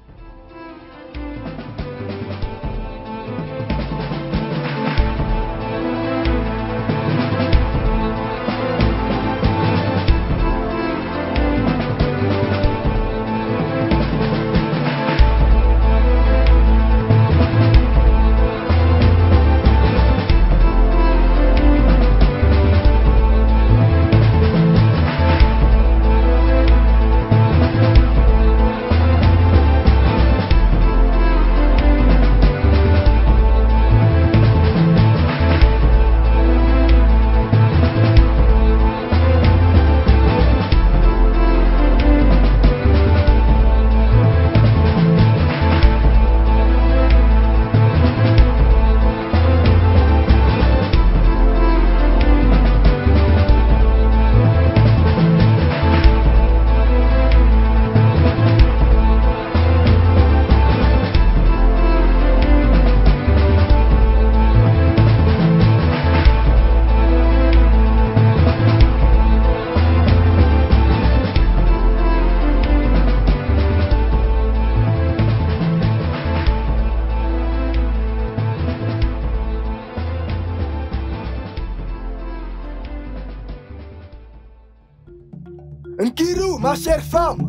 Nkiru, ma chère femme.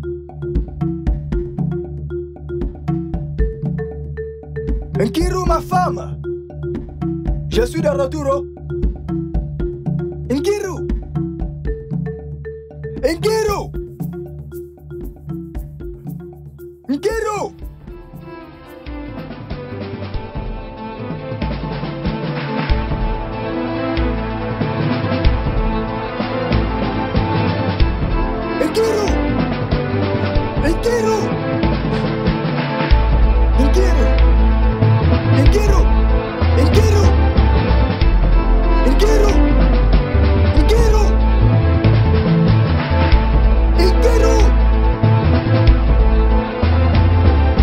Nkiru, ma femme. Je suis de retour. Oh. Nkiru. Nkiru. Nkiru. Nkiru! Nkiru! Nkiru! Nkiru! Nkiru! Nkiru! Nkiru! Nkiru!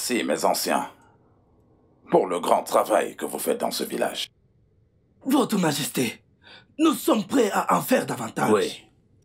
Merci, mes anciens, pour le grand travail que vous faites dans ce village. Votre Majesté, nous sommes prêts à en faire davantage. Oui.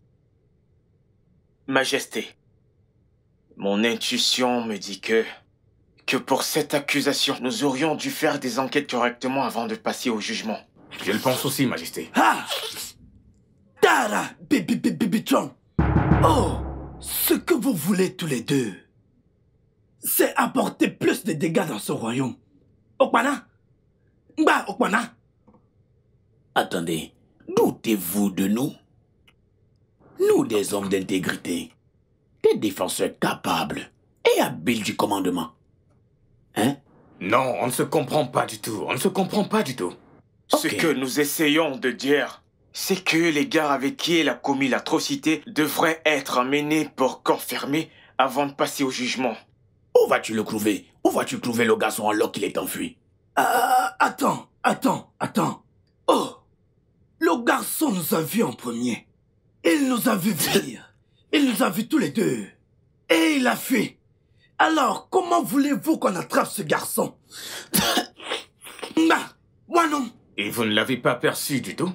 Majesté, mon intuition me dit que... que pour cette accusation, nous aurions dû faire des enquêtes correctement avant de passer au jugement. Je le pense aussi, Majesté. Ah! Tara, Bibi Bibi Tron. Oh, ce que vous voulez tous les deux, c'est apporter plus de dégâts dans ce royaume. Okwana? Bah, Okwana? Attendez, doutez-vous de nous? Nous, des hommes d'intégrité, des défenseurs capables et habiles du commandement. Hein? Non, on ne se comprend pas du tout. On ne se comprend pas du tout. Ce okay. que nous essayons de dire, c'est que les gars avec qui elle a commis l'atrocité devraient être emmenés pour corps fermé avant de passer au jugement. Où vas-tu le trouver? Où vas-tu trouver le garçon alors qu'il est enfui? euh, Attends, attends, attends. Oh, le garçon nous a vus en premier. Il nous a vus venir. Il nous a vus tous les deux. Et il a fui. Alors, comment voulez-vous qu'on attrape ce garçon? Bah, moi non. Et vous ne l'avez pas perçu du tout?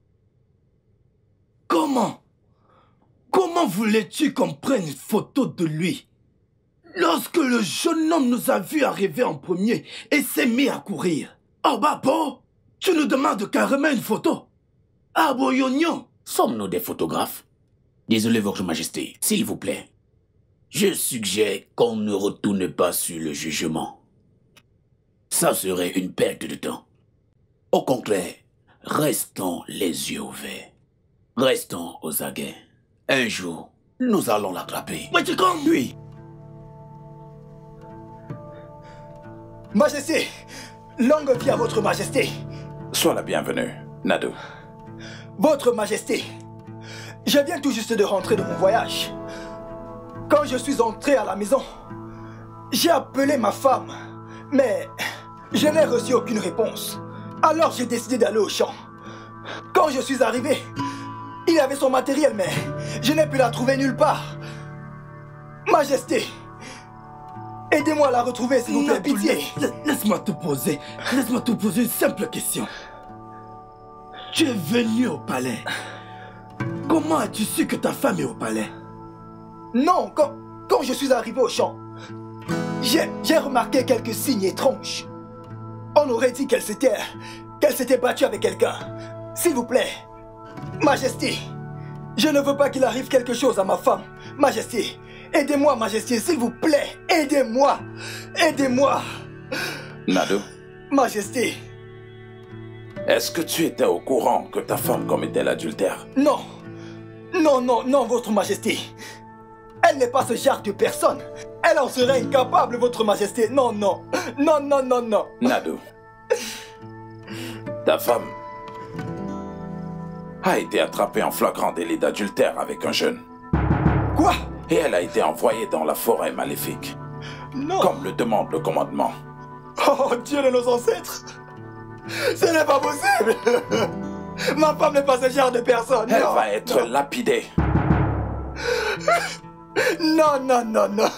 Comment? Comment voulais-tu qu'on prenne une photo de lui? Lorsque le jeune homme nous a vus arriver en premier et s'est mis à courir. Oh bah bon, tu nous demandes carrément une photo? Ah boyognon. Sommes-nous des photographes? Désolé, Votre Majesté, s'il vous plaît. Je suggère qu'on ne retourne pas sur le jugement. Ça serait une perte de temps. Au contraire, restons les yeux ouverts. Restons aux aguets. Un jour, nous allons l'attraper. Mais tu comptes? Oui. Majesté, longue vie à Votre Majesté. Sois la bienvenue, Nado. Votre Majesté, je viens tout juste de rentrer de mon voyage. Quand je suis entré à la maison, j'ai appelé ma femme, mais je n'ai reçu aucune réponse. Alors j'ai décidé d'aller au champ. Quand je suis arrivé, il y avait son matériel, mais je n'ai pu la trouver nulle part. Majesté, aidez-moi à la retrouver, s'il vous plaît, pitié. Laisse-moi te poser, laisse-moi te poser une simple question. Tu es venu au palais. Comment as-tu su que ta femme est au palais? Non, quand, quand je suis arrivé au champ, j'ai remarqué quelques signes étranges. On aurait dit qu'elle s'était qu'elle s'était battue avec quelqu'un. S'il vous plaît, Majesté, je ne veux pas qu'il arrive quelque chose à ma femme. Majesté, aidez-moi, Majesté, s'il vous plaît, aidez-moi, aidez-moi. Nado. Majesté. Est-ce que tu étais au courant que ta femme commettait l'adultère? Non, non, non, non, Votre Majesté. Elle n'est pas ce genre de personne. Elle en serait incapable, Votre Majesté. Non, non, non, non, non, non. Nado, ta femme a été attrapée en flagrant délit d'adultère avec un jeune. Quoi? Et elle a été envoyée dans la forêt maléfique. Non. Comme le demande le commandement. Oh, Dieu de nos ancêtres. Ce n'est pas possible. Ma femme n'est pas ce genre de personne. Elle non, va être non. lapidée. Non, non, non, non.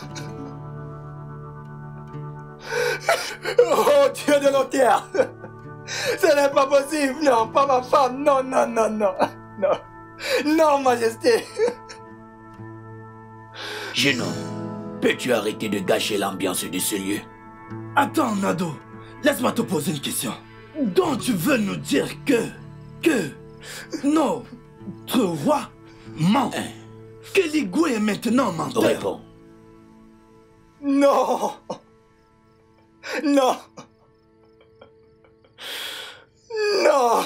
Oh, Dieu de l'enterre. Ce n'est pas possible. Non, pas ma femme. Non, non, non, non. Non, non, Majesté. Jeune homme, peux-tu arrêter de gâcher l'ambiance de ce lieu? Attends, Nado. Laisse-moi te poser une question. Donc tu veux nous dire que... Que... Notre roi ment? Hein? Que Ligwe est maintenant menteur? Réponds. Non. Non. Non.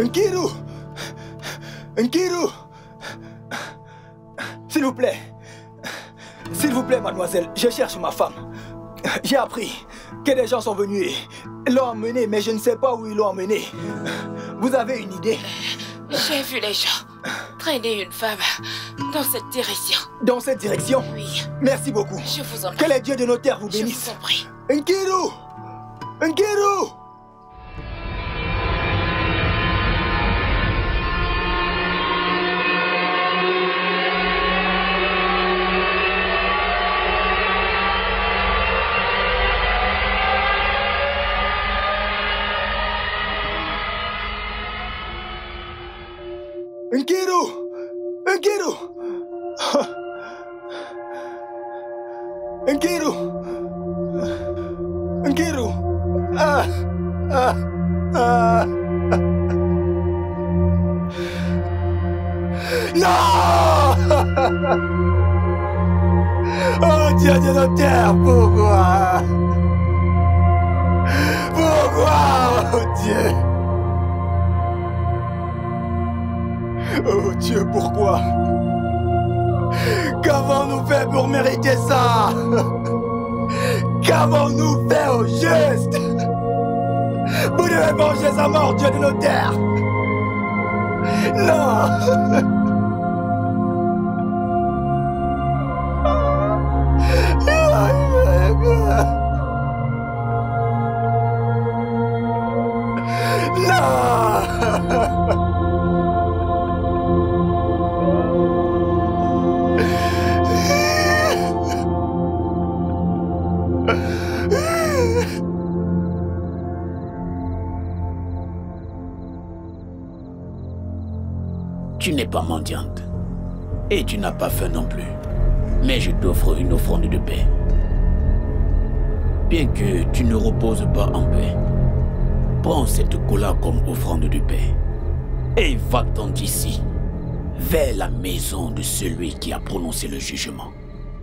Nkiru! Nkiru! S'il vous plaît. S'il vous plaît, mademoiselle, je cherche ma femme. J'ai appris que des gens sont venus et l'ont emmenée, mais je ne sais pas où ils l'ont emmenée. Vous avez une idée? J'ai vu les gens traîner une femme dans cette direction. Dans cette direction? Oui. Merci beaucoup. Je vous en prie. Que les dieux de nos terres vous bénissent. Je vous en prie. Nkiru! Nkiru! Nkiru! Nkiru! Nkiru! Nkiru! Ah! Ah! Ah! Non! Oh Dieu de nos terres, pourquoi? Pourquoi, oh Dieu? Oh Dieu, pourquoi? Qu'avons-nous fait pour mériter ça? Qu'avons-nous fait au juste? Vous devez venger sa mort, Dieu de nos terres. Non. Tu n'es pas mendiante. Et tu n'as pas faim non plus. Mais je t'offre une offrande de paix. Bien que tu ne reposes pas en paix, prends cette cola comme offrande de paix. Et va-t'en d'ici, vers la maison de celui qui a prononcé le jugement.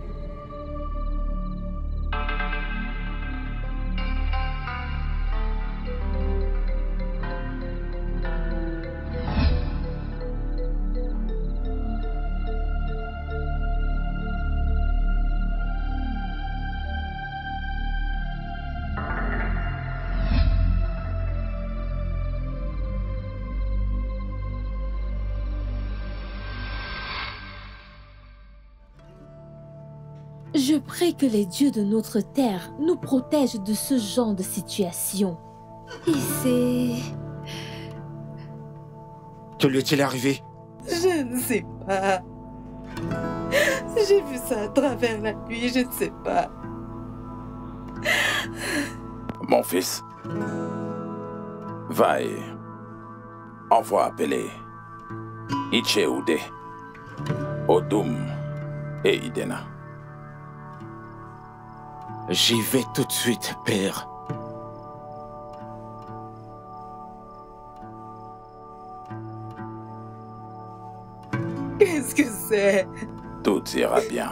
Je prie que les dieux de notre terre nous protègent de ce genre de situation. Et c'est... Que lui est-il arrivé? Je ne sais pas. J'ai vu ça à travers la nuit, je ne sais pas. Mon fils, va et envoie appeler Icheude, Odum et Idena. J'y vais tout de suite, père. Qu'est-ce que c'est? Tout ira bien.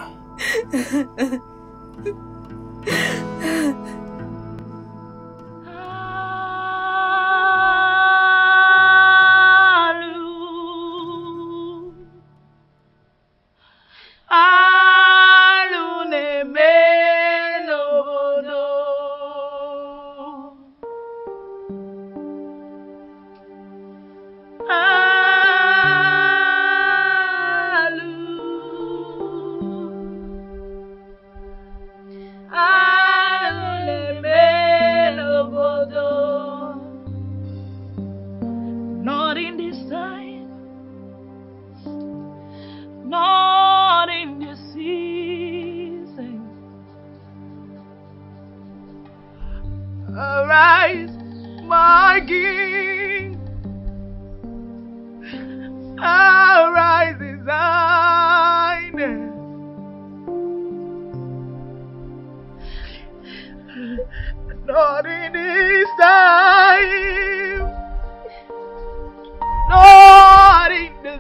Not in this time, not in this season. Arise, my King. Arise in Zion. Not in this time, not in the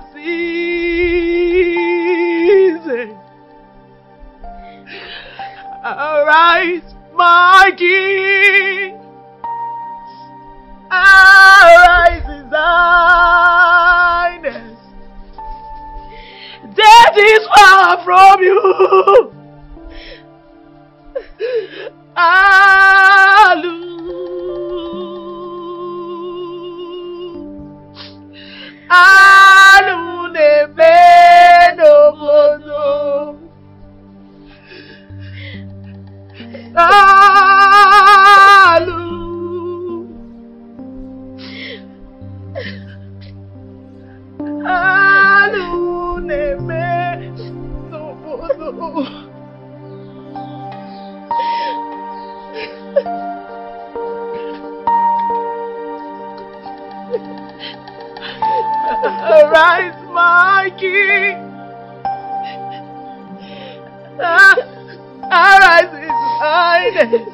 season. Arise, my King. Arise in Zion. that is far from you. Alu. Alu ne no mono. Alu. Alu ne no mono. Arise, my king. Ah, arise, his highness.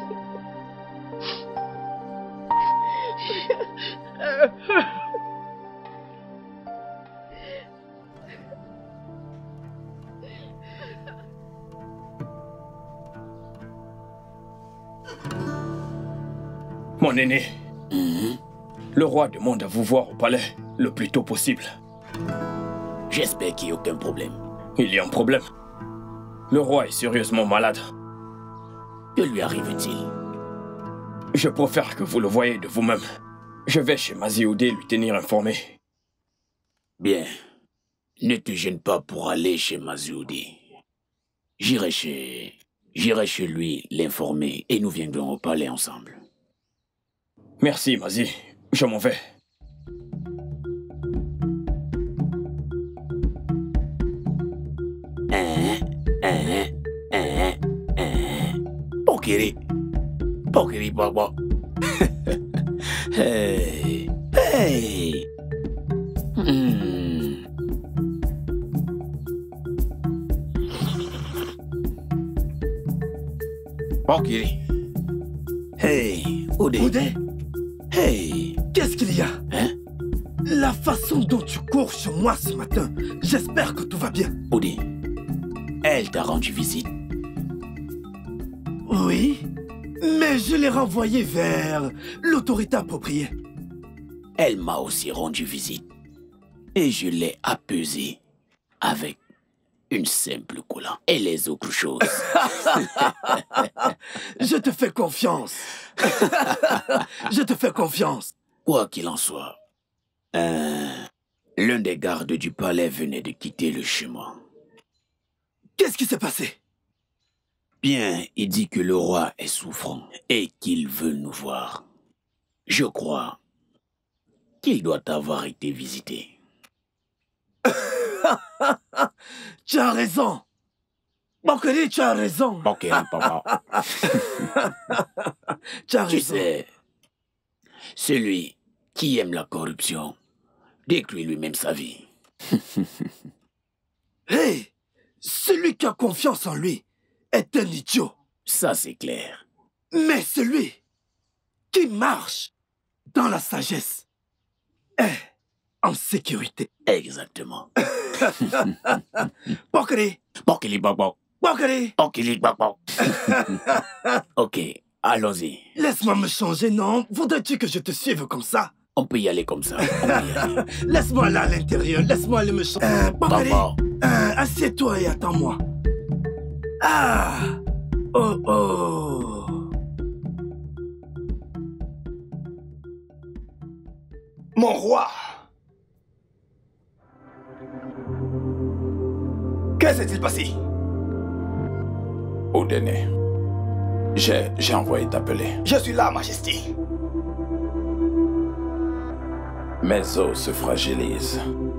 Mon aîné, mm-hmm. Le roi demande à vous voir au palais le plus tôt possible. J'espère qu'il n'y a aucun problème. Il y a un problème. Le roi est sérieusement malade. Que lui arrive-t-il? Je préfère que vous le voyez de vous-même. Je vais chez Mazioudé lui tenir informé. Bien. Ne te gêne pas pour aller chez Mazioudé. J'irai chez... J'irai chez lui l'informer et nous viendrons au palais ensemble. Merci, Mazi. Je m'en vais. Hein, hein, hein, hein. Pokiri. Pokiri, Baba. Hey. Hey. Hmm. Pokiri. Hey, Oudé. Oudé? Hey. Qu'est-ce qu'il y a? Hein? La façon dont tu cours chez moi ce matin, j'espère que tout va bien. Oudé, elle t'a rendu visite. Oui, mais je l'ai renvoyée vers l'autorité appropriée. Elle m'a aussi rendu visite. Et je l'ai apaisée avec une simple cola et les autres choses. Je te fais confiance. Je te fais confiance. Quoi qu'il en soit, euh, l'un des gardes du palais venait de quitter le chemin. Qu'est-ce qui s'est passé? Bien, il dit que le roi est souffrant et qu'il veut nous voir. Je crois qu'il doit avoir été visité. Tu as raison. Bokiri, tu as raison. Bokiri, papa. Tu as Tu raison. sais, celui qui aime la corruption détruit lui-même sa vie. Hey, celui qui a confiance en lui est un idiot. Ça, c'est clair. Mais celui qui marche dans la sagesse est en sécurité. Exactement. Bokiri. Bokiri, Baba. Bokiri. Bokiri, Baba. Ok, allons-y. Laisse-moi me changer, non? Voudrais-tu que je te suive comme ça? On peut y aller comme ça. On peut y aller. Laisse-moi aller à l'intérieur. Laisse-moi aller me changer. Euh, Bokiri. Baba. Euh, assieds-toi et attends-moi. Ah. Oh, oh. Mon roi! Que s'est-il passé? Oudéné, j'ai j'ai envoyé t'appeler. Je suis là, Majesté. Mes os se fragilisent.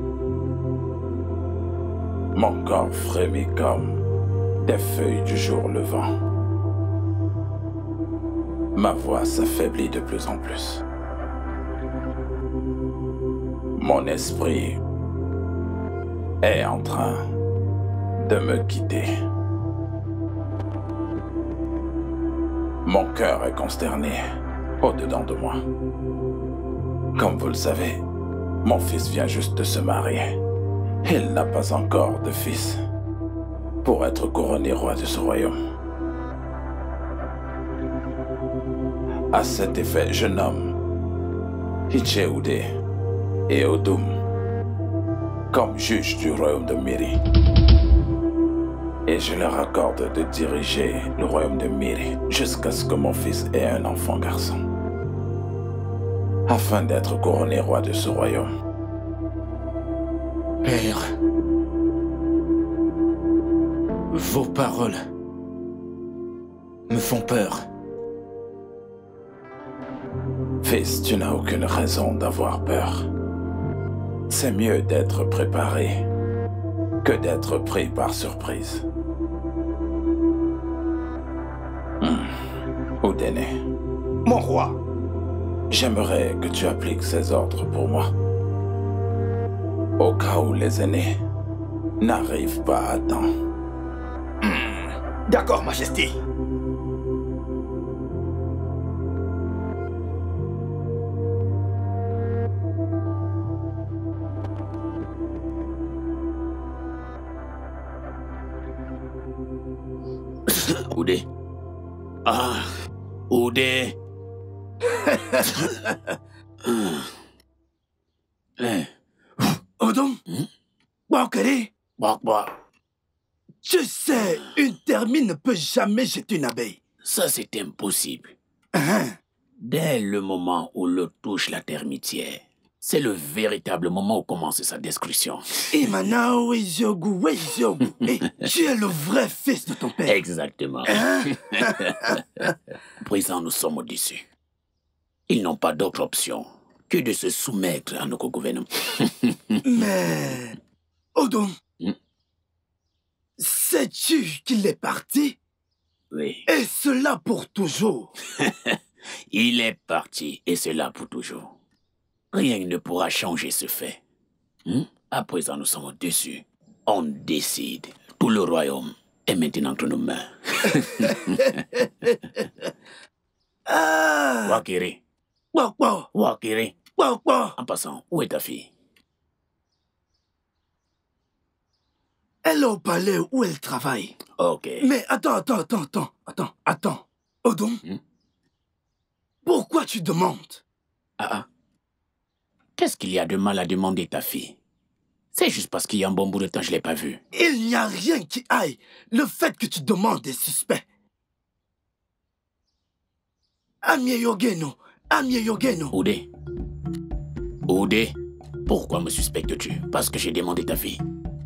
Mon corps frémit comme des feuilles du jour levant. Ma voix s'affaiblit de plus en plus. Mon esprit est en train de me quitter. Mon cœur est consterné au-dedans de moi. Comme vous le savez, mon fils vient juste de se marier. Il n'a pas encore de fils pour être couronné roi de ce royaume. À cet effet, je nomme Hicheoudé et Odum comme juges du royaume de Miri. Et je leur accorde de diriger le royaume de Miri jusqu'à ce que mon fils ait un enfant garçon, afin d'être couronné roi de ce royaume. Père, vos paroles me font peur. Fils, tu n'as aucune raison d'avoir peur. C'est mieux d'être préparé que d'être pris par surprise. Hmm. Oudene. Mon roi. J'aimerais que tu appliques ces ordres pour moi. Au cas où les aînés n'arrivent pas à temps. Hmm. D'accord, Majesté. Oudé. Ah, Oudé. Odom, Bakari, je sais, une termite ne peut jamais jeter une abeille. Ça, c'est impossible. Hein? Dès le moment où l'eau touche la termitière, c'est le véritable moment où commence sa destruction. Et maintenant, oui, Jogu, oui, Jogu. Tu es le vrai fils de ton père. Exactement. Hein? Présent, nous sommes au-dessus. Ils n'ont pas d'autre option que de se soumettre à notre gouvernement. Mais, Odom, hmm? Sais-tu qu'il est parti? Oui. Et cela pour toujours. Il est parti, et cela pour toujours. Rien ne pourra changer ce fait. Hmm? À présent, nous sommes au-dessus. On décide. Tout le royaume est maintenant entre nos mains. Ah! Wakiri. Wakwa. Wakiri. Wakwa. En passant, où est ta fille? Elle est au palais où elle travaille. Ok. Mais attends, attends, attends, attends, attends, attends. Odom, hmm? Pourquoi tu demandes? Ah ah. Qu'est-ce qu'il y a de mal à demander ta fille? C'est juste parce qu'il y a un bon bout de temps, je ne l'ai pas vue. Il n'y a rien qui aille. Le fait que tu demandes est suspect. Amie Yogeno, Amie Yogeno. Oudé. Oudé, pourquoi me suspectes-tu? Parce que j'ai demandé ta fille.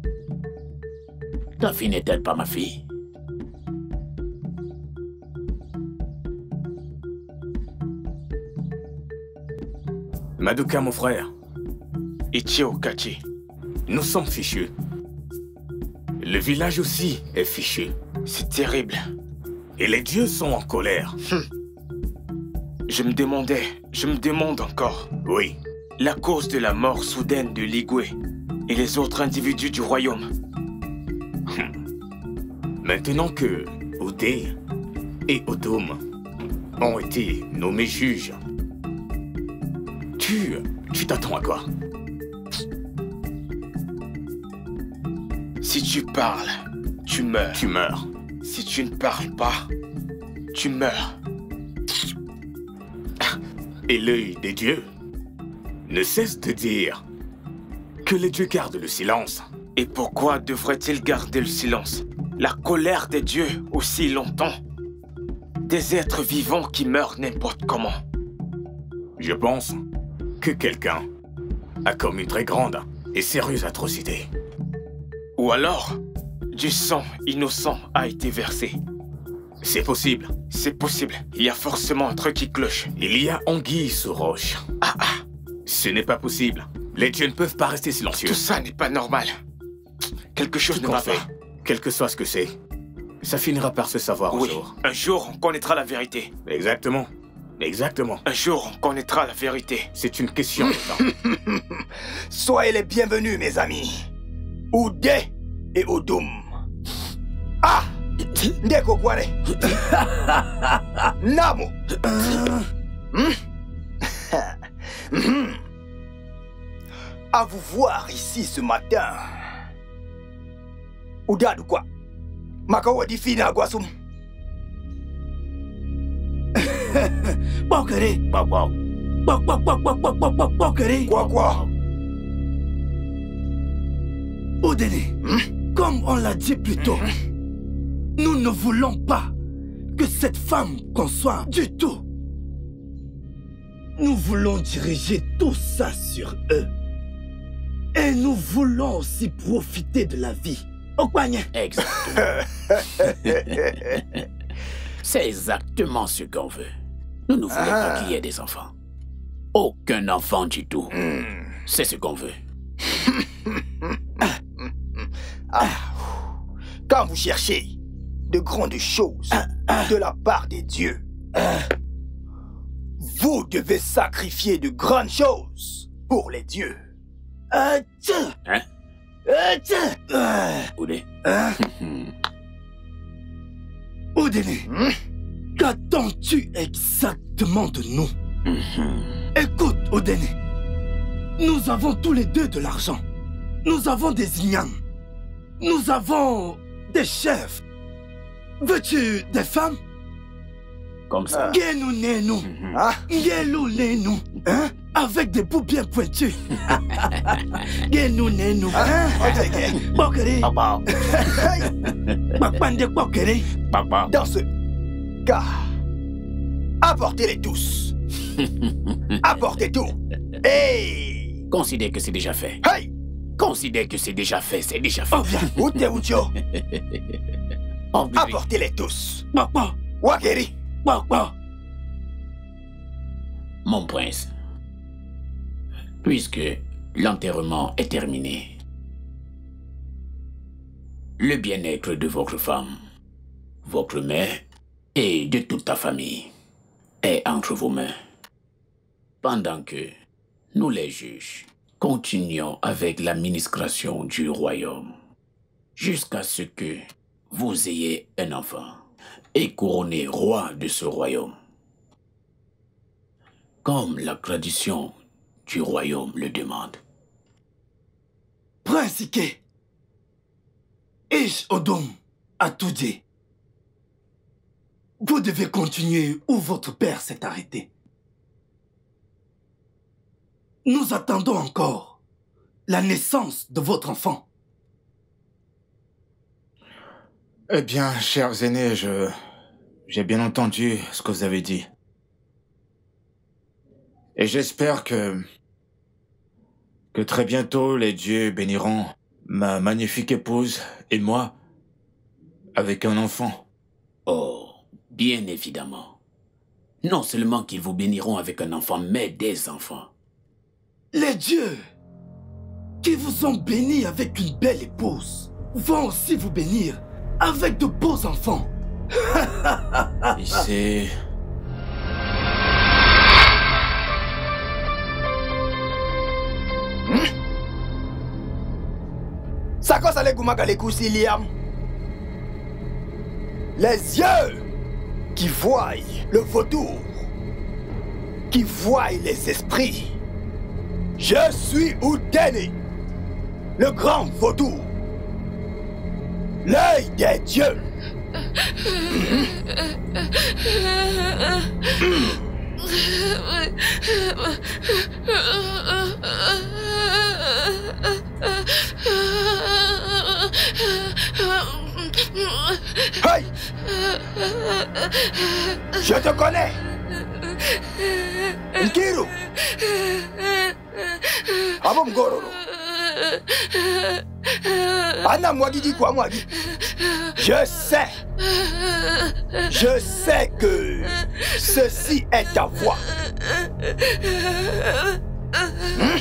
Ta fille n'est-elle pas ma fille? Madoka, mon frère. Ichio Kachi. Nous sommes fichus. Le village aussi est fichu. C'est terrible. Et les dieux sont en colère. Hum. Je me demandais, je me demande encore. Oui. La cause de la mort soudaine de Ligwe et les autres individus du royaume. Hum. Maintenant que Oudé et Odom ont été nommés juges, tu... tu t'attends à quoi? Si tu parles, tu meurs. Tu meurs. Si tu ne parles pas, tu meurs. Et l'œil des dieux ne cesse de dire que les dieux gardent le silence. Et pourquoi devraient-ils garder le silence? La colère des dieux aussi longtemps. Des êtres vivants qui meurent n'importe comment. Je pense que quelqu'un a commis une très grande et sérieuse atrocité. Ou alors, du sang innocent a été versé. C'est possible. C'est possible. Il y a forcément un truc qui cloche. Il y a anguille sous roche. Ah ah. Ce n'est pas possible. Les dieux ne peuvent pas rester silencieux. Tout ça n'est pas normal. Quelque chose ne va pas. Quel que soit ce que c'est, ça finira par se savoir un oui. jour. Un jour, on connaîtra la vérité. Exactement. Exactement. Un jour, on connaîtra la vérité. C'est une question de temps. Soyez les bienvenus, mes amis. Oudé et Odom. Ah! Ndeko Kware. Namo. À vous voir ici ce matin. Ouda de quoi? Makawadi fina Guasum. Bakari. Bakwa. Bakari. Quoi quoi? Oudene, comme on l'a dit plus tôt, Nous ne voulons pas que cette femme conçoive du tout. Nous voulons diriger tout ça sur eux. Et nous voulons aussi profiter de la vie. Au poignet. Exactement. C'est exactement ce qu'on veut. Nous ne voulons Ah. pas qu'il y ait des enfants. Aucun enfant du tout. C'est ce qu'on veut. Ah. Quand vous cherchez de grandes choses de la part des dieux, vous devez sacrifier de grandes choses pour les dieux. Ah, tiens. Hein? Ah, tiens. Ah. Oudé. Hein? Oudéné, qu'attends-tu exactement de nous? Écoute, Oudéné, nous avons tous les deux de l'argent. Nous avons des ignames. Nous avons des chefs. Veux-tu des femmes? Comme ça. Gué-nous, né-nous. Gué-nous, né-nous. Hein? Avec des bouts bien pointus. Gué-nous, né-nous. Hein? Bokere. Papa. Bakpande Bokere. Papa. Dans ce cas, apportez-les tous. Apportez tout. Hey! Considère que c'est déjà fait. Hey! Considère que c'est déjà fait, c'est déjà fait. Oh bien, où t'es, Ucho? Oh, bébé. Apportez-les tous. Papa. Wakeri. Papa. Mon prince, puisque l'enterrement est terminé, le bien-être de votre femme, votre mère et de toute ta famille est entre vos mains. Pendant que nous les juges continuons avec l'administration du royaume jusqu'à ce que vous ayez un enfant et couronné roi de ce royaume. Comme la tradition du royaume le demande. Prince Ike, Ish Odom a tout dit. Vous devez continuer où votre père s'est arrêté. Nous attendons encore la naissance de votre enfant. Eh bien, chers aînés, je... j'ai bien entendu ce que vous avez dit. Et j'espère que... que très bientôt les dieux béniront ma magnifique épouse et moi avec un enfant. Oh, bien évidemment. Non seulement qu'ils vous béniront avec un enfant, mais des enfants. Les dieux qui vous ont béni avec une belle épouse vont aussi vous bénir avec de beaux enfants. Et c'est... Ça cause les Goumagalekousi Liam. Les yeux qui voient le vautour, qui voient les esprits. Je suis Oudéné, le grand vautour, l'œil des dieux. Hey! Je te connais. Nkiru. Abom Gororo. Anna Mwagidi quoi Mwagi. Je sais. Je sais que ceci est ta voix. Hmm?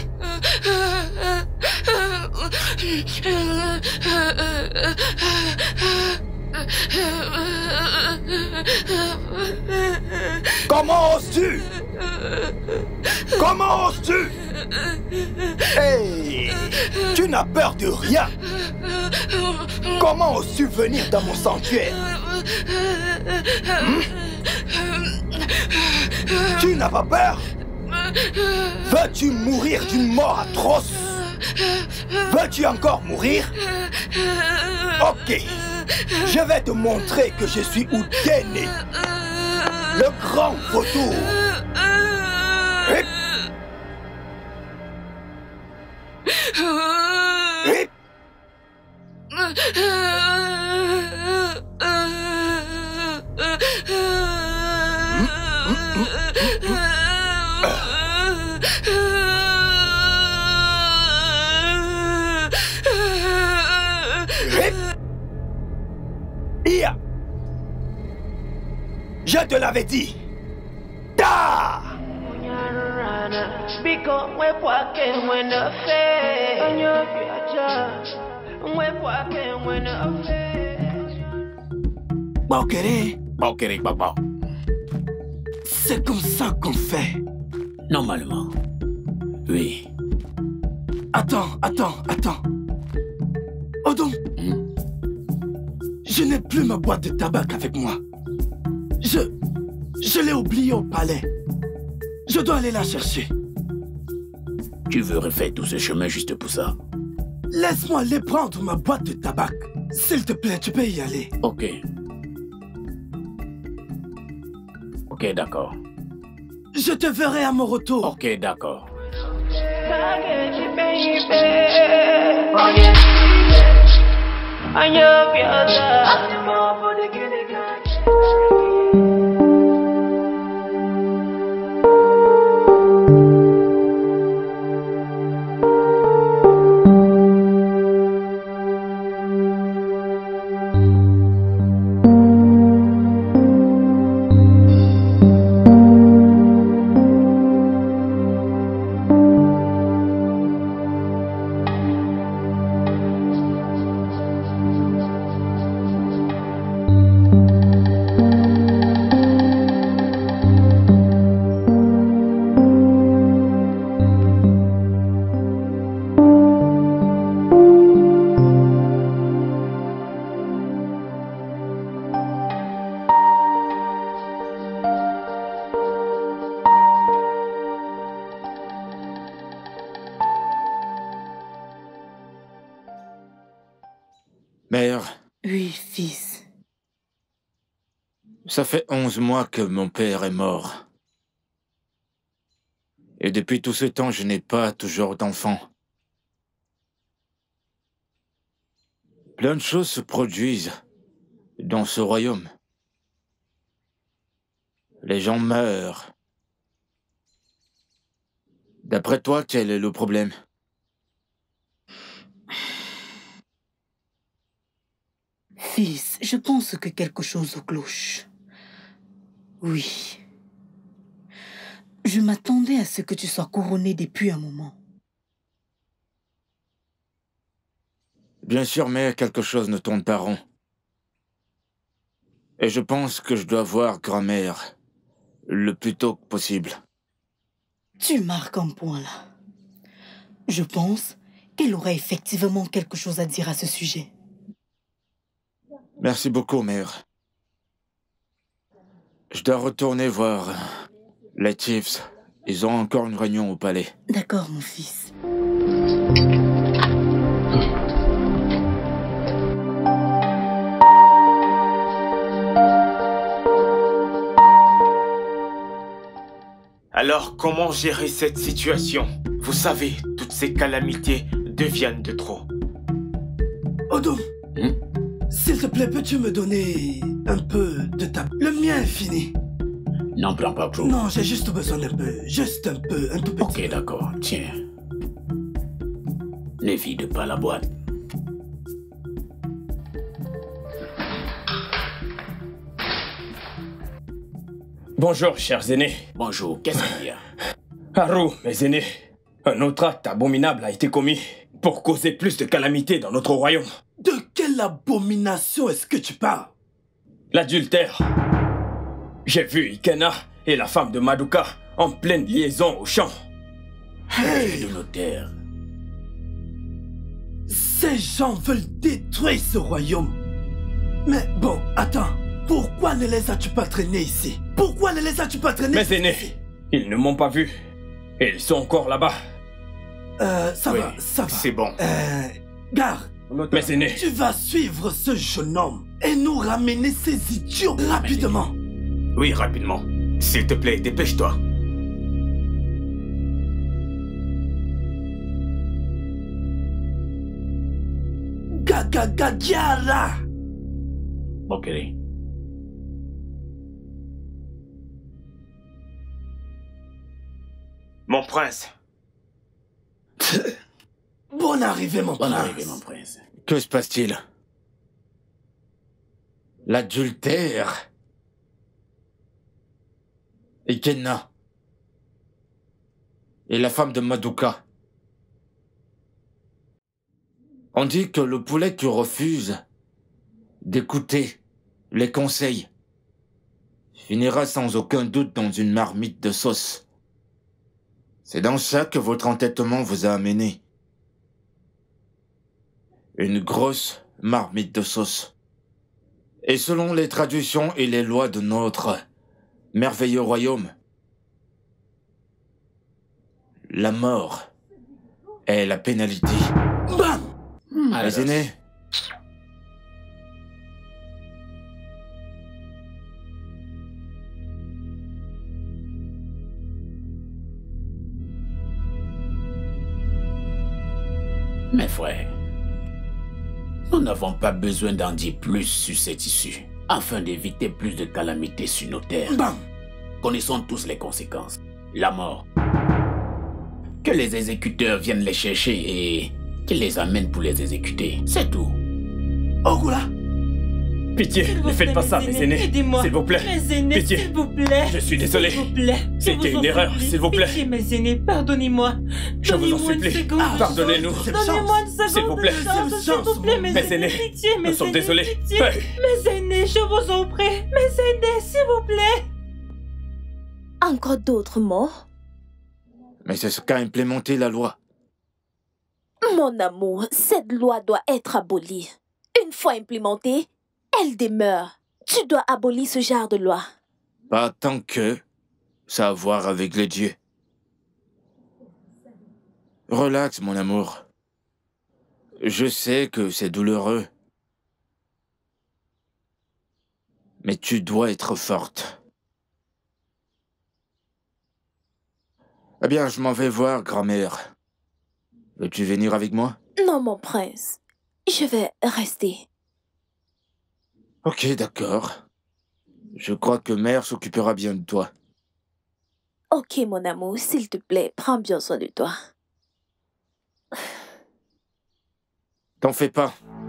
Comment oses-tu? Comment oses-tu? Hey, tu n'as peur de rien. Comment oses-tu venir dans mon sanctuaire? Hmm? Tu n'as pas peur? Veux-tu mourir d'une mort atroce? Veux-tu encore mourir? Ok, je vais te montrer que je suis Oudéné, le grand vautour. Hip. Hip. obéir. Je te l'avais dit. Ta! Bokere. Bokere, papa. C'est comme ça qu'on fait. Normalement. Oui. Attends, attends, attends. Odom. Hmm? Je n'ai plus ma boîte de tabac avec moi. Je... Je l'ai oubliée au palais. Je dois aller la chercher. Tu veux refaire tout ce chemin juste pour ça? Laisse-moi aller prendre ma boîte de tabac. S'il te plaît, tu peux y aller. Ok. Ok, d'accord. Je te verrai à mon retour. Ok, d'accord. Mère. Oui, fils. Ça fait onze mois que mon père est mort. Et depuis tout ce temps, je n'ai pas toujours d'enfant. Plein de choses se produisent dans ce royaume. Les gens meurent. D'après toi, quel est le problème? Fils, je pense que quelque chose cloche. Oui. Je m'attendais à ce que tu sois couronné depuis un moment. Bien sûr, mais quelque chose ne tourne pas rond. Et je pense que je dois voir grand-mère le plus tôt possible. Tu marques un point là. Je pense qu'elle aurait effectivement quelque chose à dire à ce sujet. Merci beaucoup, mère. Je dois retourner voir les Chiefs. Ils ont encore une réunion au palais. D'accord, mon fils. Alors, comment gérer cette situation? Vous savez, toutes ces calamités deviennent de trop. Odom, hmm? S'il te plaît, peux-tu me donner un peu de ta... Le mien est fini. N'en prends pas trop. Non, j'ai juste besoin d'un peu. Juste un peu, un tout petit. Ok, d'accord, tiens. Ne vide pas la boîte. Bonjour, chers aînés. Bonjour, qu'est-ce qu'il y a? Haru, mes aînés, un autre acte abominable a été commis pour causer plus de calamités dans notre royaume. De quelle abomination est-ce que tu parles? L'adultère. J'ai vu Ikena et la femme de Maduka en pleine liaison au champ. Hey, le notaire. Ces gens veulent détruire ce royaume. Mais bon, attends. Pourquoi ne les as-tu pas traînés ici? Pourquoi ne les as-tu pas traînés ici? Mes aînés, ils ne m'ont pas vu. Et ils sont encore là-bas. Euh, ça oui, va, ça va. C'est bon. Euh, garde. Mes aînés. Tu vas suivre ce jeune homme et nous ramener ces idiots rapidement. Oui, rapidement. S'il te plaît, dépêche-toi. Gagagagara. Ok. Mon prince. Bonne arrivée, mon Bonne prince. arrivée, mon prince. Que se passe-t-il? L'adultère. Et Kenna. Et la femme de Madoka. On dit que le poulet qui refuse d'écouter les conseils finira sans aucun doute dans une marmite de sauce. C'est dans ça que votre entêtement vous a amené. Une grosse marmite de sauce. Et selon les traditions et les lois de notre merveilleux royaume, la mort est la pénalité. Bam! Les aînés. Mes frères, nous n'avons pas besoin d'en dire plus sur cette issue, afin d'éviter plus de calamités sur nos terres. Bam! Connaissons tous les conséquences. La mort. Que les exécuteurs viennent les chercher et qu'ils les amènent pour les exécuter. C'est tout. Ogula! Pitié, ne faites pas ça, mes aînés. S'il vous plaît. Mes aînés, Pitié. s'il vous plaît. Je suis désolé. S'il vous plaît. C'était une erreur, s'il vous plaît. Pitié, mes aînés, pardonnez-moi. Je vous en Donnez-moi une supplie. seconde. Pardonnez-nous. Donnez-moi une seconde. S'il vous plaît. de chance, S'il vous plaît, mes Mes aînés. aînés, Pitié, mes nous sommes aînés, désolés. pitié. Ouais. Mes aînés, je vous en prie. Mes aînés, s'il vous plaît. Encore d'autres morts? Mais c'est ce qu'a implémenté la loi. Mon amour, cette loi doit être abolie. Une fois implémentée, elle demeure. Tu dois abolir ce genre de loi. Pas tant que ça a à voir avec les dieux. Relax, mon amour. Je sais que c'est douloureux. Mais tu dois être forte. Eh bien, je m'en vais voir, grand-mère. Veux-tu venir avec moi? Non, mon prince. Je vais rester. Ok, d'accord. Je crois que mère s'occupera bien de toi. Ok, mon amour, s'il te plaît, prends bien soin de toi. T'en fais pas.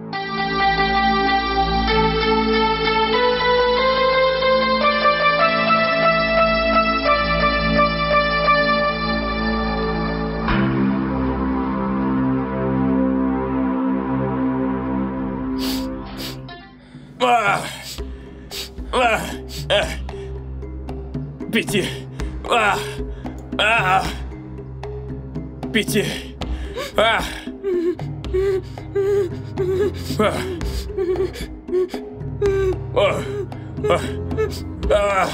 Ah. Ah. Ah. Pitié. Ah. Ah. Pitié. Ah. Ah. Oh. Ah. Ah.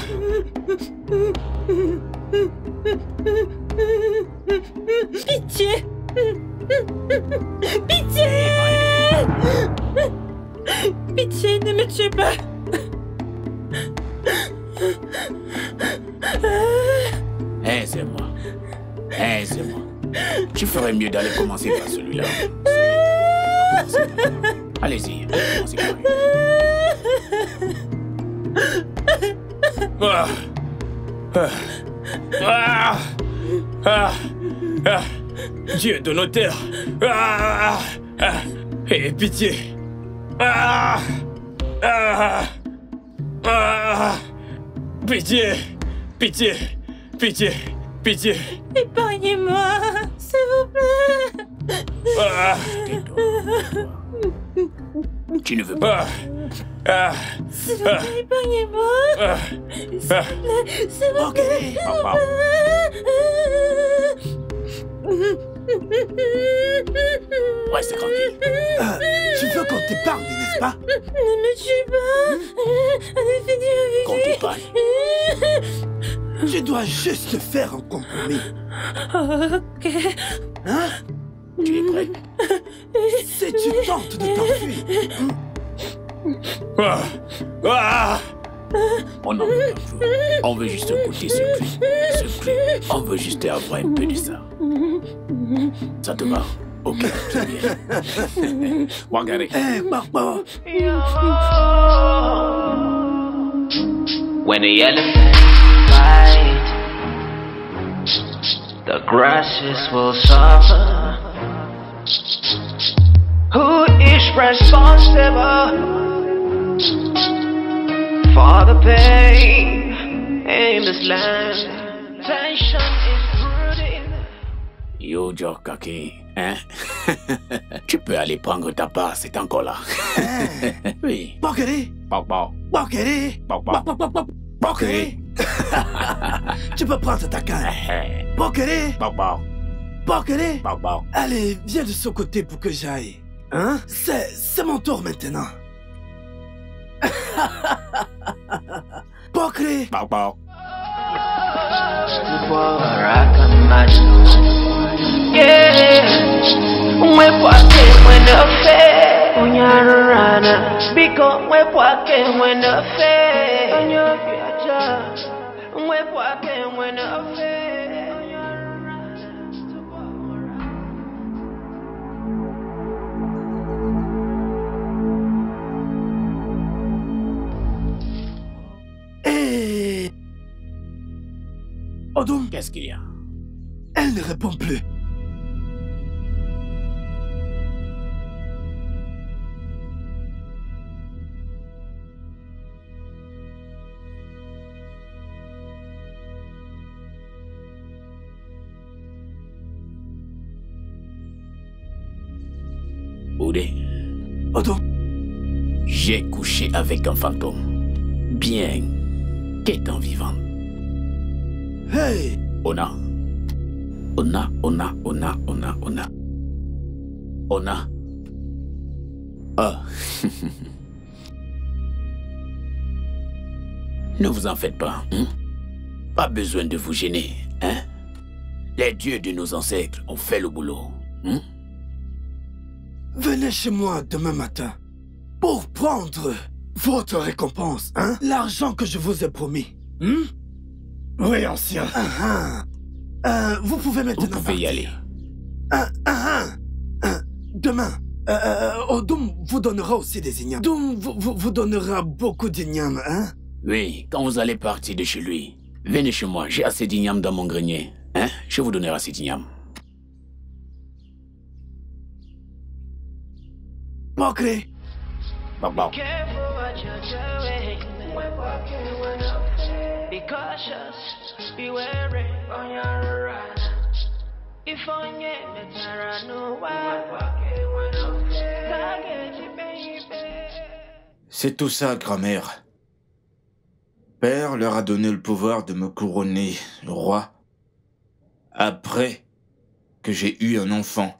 Pitié. Pitié. Pitié, ne me tuez pas. Aisez-moi. Aisez-moi. Tu ferais mieux d'aller commencer par celui-là. Allez-y, commencez par lui. Ah. Ah. Ah. Ah. Ah. Dieu de nos terres. Ah. Ah. Aie pitié. Ah. Ah. Ah. Pitié. Pitié. Pitié. Pitié. Épargnez-moi, s'il vous plaît. Ah. Tu ne veux pas. Ah. Ah. S'il vous plaît, épargnez-moi. Ah. S'il vous plaît, s'il vous plaît. Papa. Reste tranquille. Euh, tu veux qu'on t'épargne, n'est-ce pas? Ne me tue pas. Allez, finir avec lui. Tu dois juste faire un compromis. Ok. Hein? Tu es prête? Si tu tentes de t'enfuir. Ah. Ah. On en veut pas. On veut juste goûter ce cri. Ce cri. On veut juste avoir un peu de ça. Ça te va? Ok, c'est bien. Wangari. Eh, Barba. When the elephants fight, the grasses will suffer. Who is responsible pain in this land. Tension is brooding. Yo, Joe Kaki, hein? Tu peux aller prendre ta part, c'est encore là. Oui. Bokere. Bok Bokere. Bok Bokere. Tu peux prendre ta canne. Bokere. Bokere. Allez, viens de ce côté pour que j'aille. Hein? C'est, c'est mon tour maintenant. Bokere. Yeah, we poake when the fair, unyarana. Because we poake when the fair, unyafiacha. We poake when the fair, Hé, Odum. Qu'est-ce qu'il y a? Elle ne répond plus. Oudé. Odum. J'ai couché avec un fantôme. Bien qu'étant vivant. Hey! Ona. Ona, Ona, Ona, Ona, Ona. Ona. Ah. Ne vous en faites pas, hein? Pas besoin de vous gêner, hein? Les dieux de nos ancêtres ont fait le boulot, hein? Venez chez moi demain matin pour prendre votre récompense, hein? L'argent que je vous ai promis, hein? Oui, ancien. Uh -huh. euh, vous pouvez maintenant Vous pouvez y aller. Uh -huh. uh, demain, euh, euh, Odum vous donnera aussi des ignames. Odum vous, vous, vous donnera beaucoup d'ignames, hein? Oui, quand vous allez partir de chez lui, venez chez moi, j'ai assez d'ignames dans mon grenier, hein? Je vous donnerai assez d'ignames. Bokere. Bok bok. be cautious, be wary on your run. If on ye metara no C'est tout ça, grand-mère. Père leur a donné le pouvoir de me couronner roi après que j'ai eu un enfant.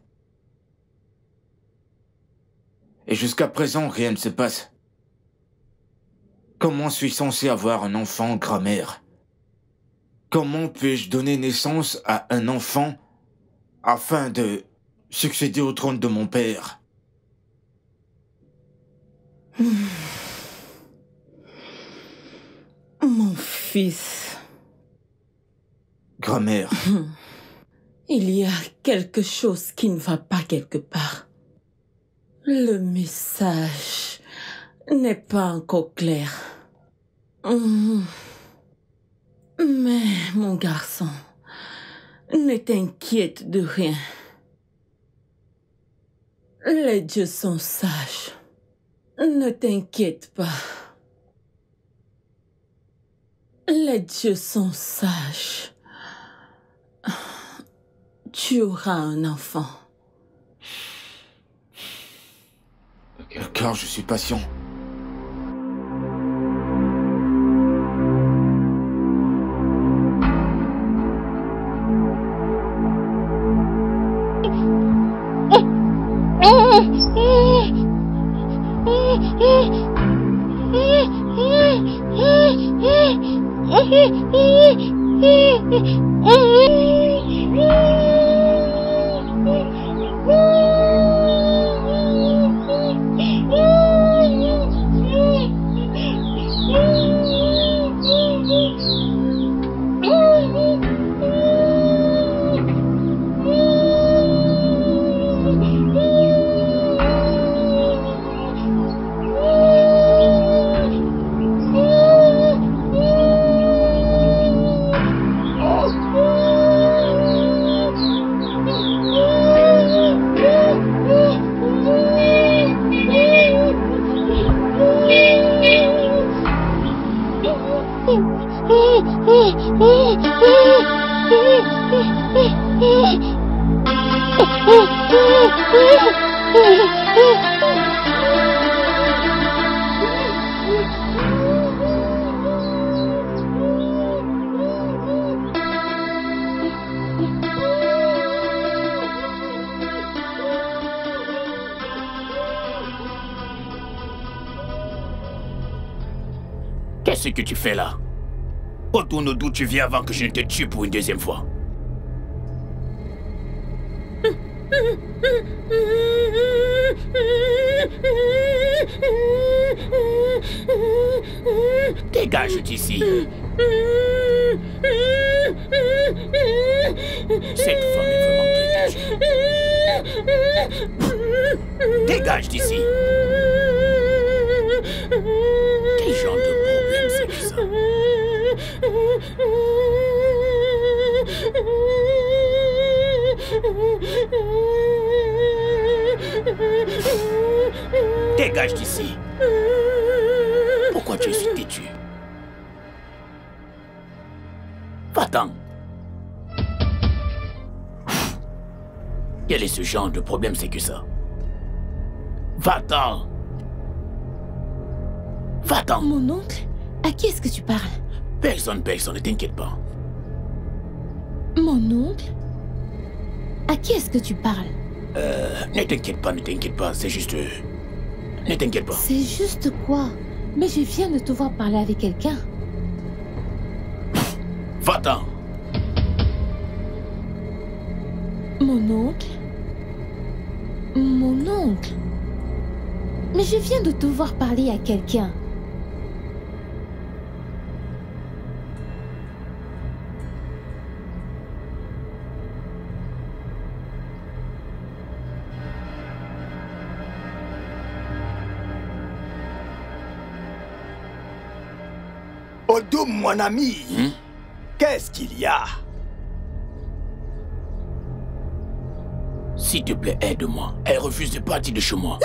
Et jusqu'à présent, rien ne se passe. Comment suis-je censé avoir un enfant, grand-mère? Comment puis-je donner naissance à un enfant afin de succéder au trône de mon père? Mon fils. Grand-mère. Il y a quelque chose qui ne va pas quelque part. Le message n'est pas encore clair. Mais, mon garçon, ne t'inquiète de rien. Les dieux sont sages. Ne t'inquiète pas. Les dieux sont sages. Tu auras un enfant. D'accord, je suis patient. Qu'est-ce que tu fais là? Retourne d'où tu viens avant que je ne te tue pour une deuxième fois. Dégage d'ici. Cette femme est vraiment dégagée. Dégage d'ici. Quel genre de problème c'est que ça? Dégage d'ici. Pourquoi tu es si têtu? Va-t'en. Quel est ce genre de problème c'est que ça? Va-t'en. Va-t'en. Mon oncle? À qui est-ce que tu parles? Personne, personne, ne t'inquiète pas. Mon oncle? À qui est-ce que tu parles? Euh, ne t'inquiète pas, ne t'inquiète pas, c'est juste... euh, Ne t'inquiète pas. C'est juste quoi? Mais je viens de te voir parler avec quelqu'un. Va-t'en. Mon oncle? Mon oncle? Mais je viens de te voir parler à quelqu'un. Odoum, mon ami, hmm? Qu'est-ce qu'il y a? S'il te plaît, aide-moi. Elle refuse de partir de chez moi.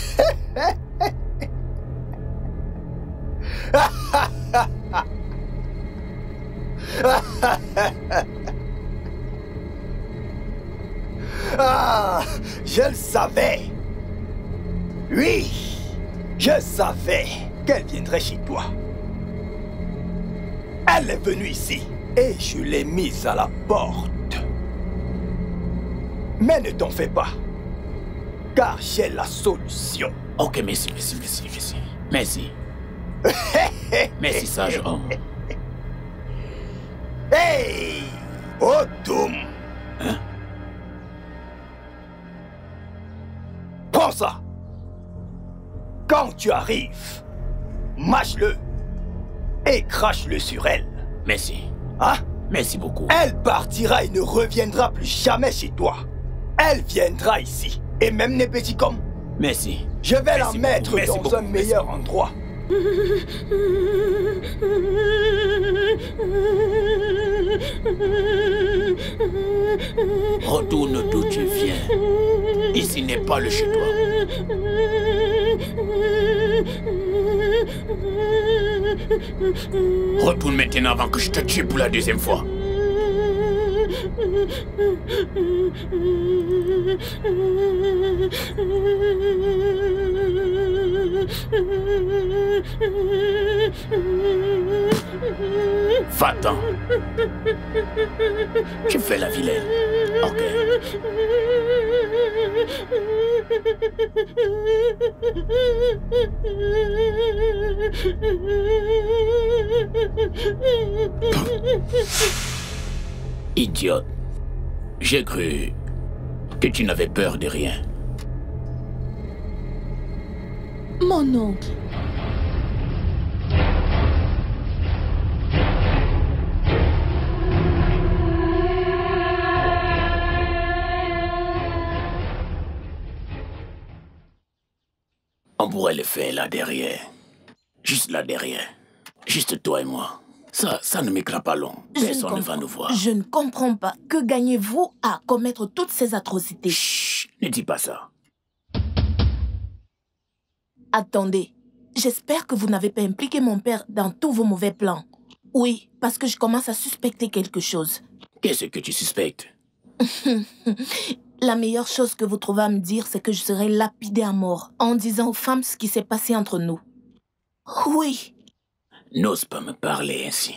Ah, je le savais. Oui, je savais qu'elle viendrait chez toi. Elle est venue ici et je l'ai mise à la porte. Mais ne t'en fais pas, car j'ai la solution. Ok, merci, merci, merci, merci. Merci. Merci, sage homme. Hey, Odoum. Hein? Prends ça. Quand tu arrives, mâche-le et crache-le sur elle. Merci. Hein? Merci beaucoup. Elle partira et ne reviendra plus jamais chez toi. Elle viendra ici. Et même les petits comme. Merci. Je vais Merci la mettre beaucoup. dans Merci un beaucoup. meilleur Merci. endroit. Retourne d'où tu viens. Ici n'est pas le chez toi. Retourne maintenant avant que je te tue pour la deuxième fois. Va-t'en. Tu fais la vilaine. Ok. Idiote. J'ai cru que tu n'avais peur de rien. Mon oncle. On pourrait le faire là derrière. Juste là derrière. Juste toi et moi. Ça, ça ne m'éclate pas long. Personne ne va nous voir. Je ne comprends pas. Que gagnez-vous à commettre toutes ces atrocités? Chut, ne dis pas ça. Attendez. J'espère que vous n'avez pas impliqué mon père dans tous vos mauvais plans. Oui, parce que je commence à suspecter quelque chose. Qu'est-ce que tu suspectes? La meilleure chose que vous trouvez à me dire, c'est que je serai lapidée à mort en disant aux femmes ce qui s'est passé entre nous. Oui. N'ose pas me parler ainsi.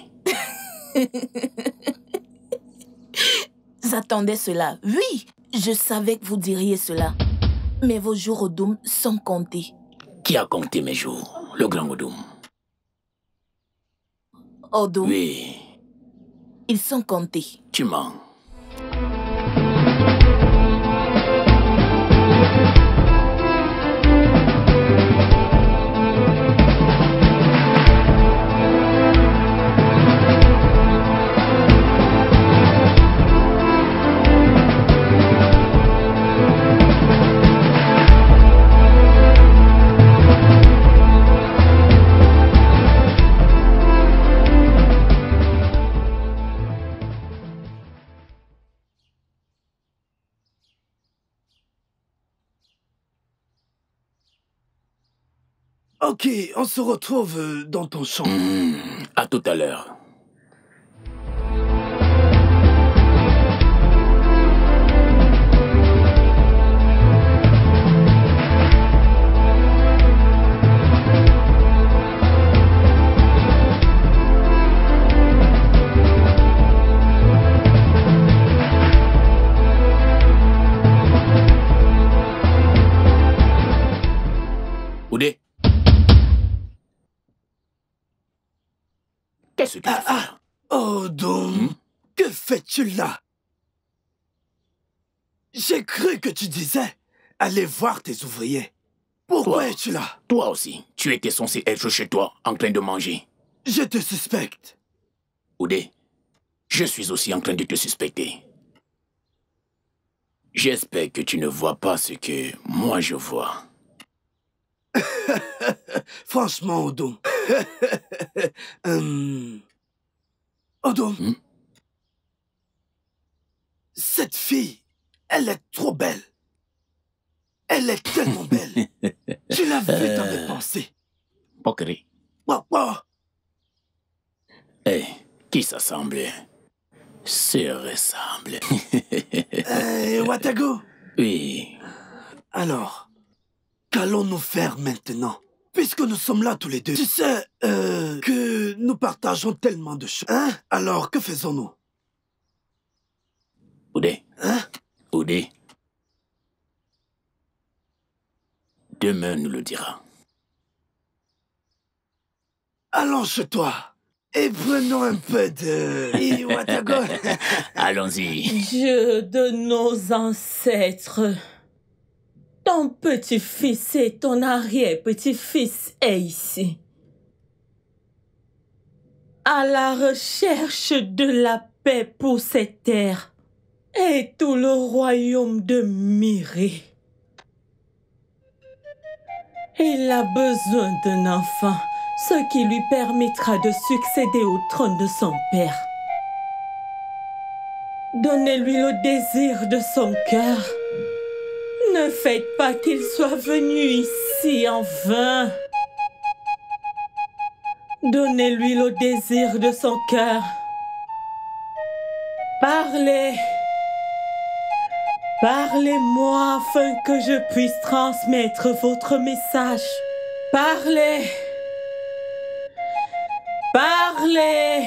J'attendais cela. Oui, je savais que vous diriez cela. Mais vos jours au Doum sont comptés. Qui a compté mes jours? Le grand Odum. Odum? Oui. Ils sont comptés. Tu mens. Ok, on se retrouve dans ton champ. Mmh, à tout à l'heure. Oudé? Qu'est-ce que tu ah, fais? Ah, oh, donc, hmm? Que fais-tu là? J'ai cru que tu disais aller voir tes ouvriers. Pourquoi es-tu là? Toi aussi, tu étais censé être chez toi, en train de manger. Je te suspecte. Oudé, je suis aussi en train de te suspecter. J'espère que tu ne vois pas ce que moi je vois. Franchement, Odom. hum... Odom. Hmm? Cette fille, elle est trop belle. Elle est tellement belle. Tu l'as vue dans mes pensées. Pokri. Wow, wow. Eh, hey, qui s'assemble se ressemble. hey, Watago. Oui. Alors, qu'allons-nous faire maintenant? Puisque nous sommes là tous les deux. Tu sais euh, que nous partageons tellement de choses. Hein? Alors, que faisons-nous? Oudé. Hein? Oudé. Demain nous le dira. Allons chez toi et prenons un peu de... Allons-y. Dieu de nos ancêtres. Ton petit-fils et ton arrière-petit-fils est ici. À la recherche de la paix pour cette terre et tout le royaume de Miré. Il a besoin d'un enfant, ce qui lui permettra de succéder au trône de son père. Donnez-lui le désir de son cœur. Ne faites pas qu'il soit venu ici en vain. Donnez-lui le désir de son cœur. Parlez. Parlez-moi afin que je puisse transmettre votre message. Parlez. Parlez.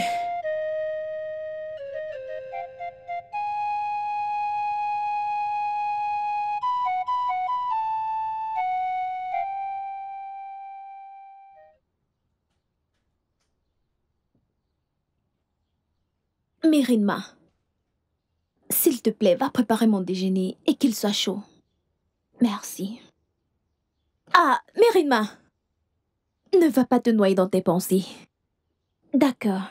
Merinma, s'il te plaît, va préparer mon déjeuner et qu'il soit chaud. Merci. Ah, Merinma, ne va pas te noyer dans tes pensées. D'accord.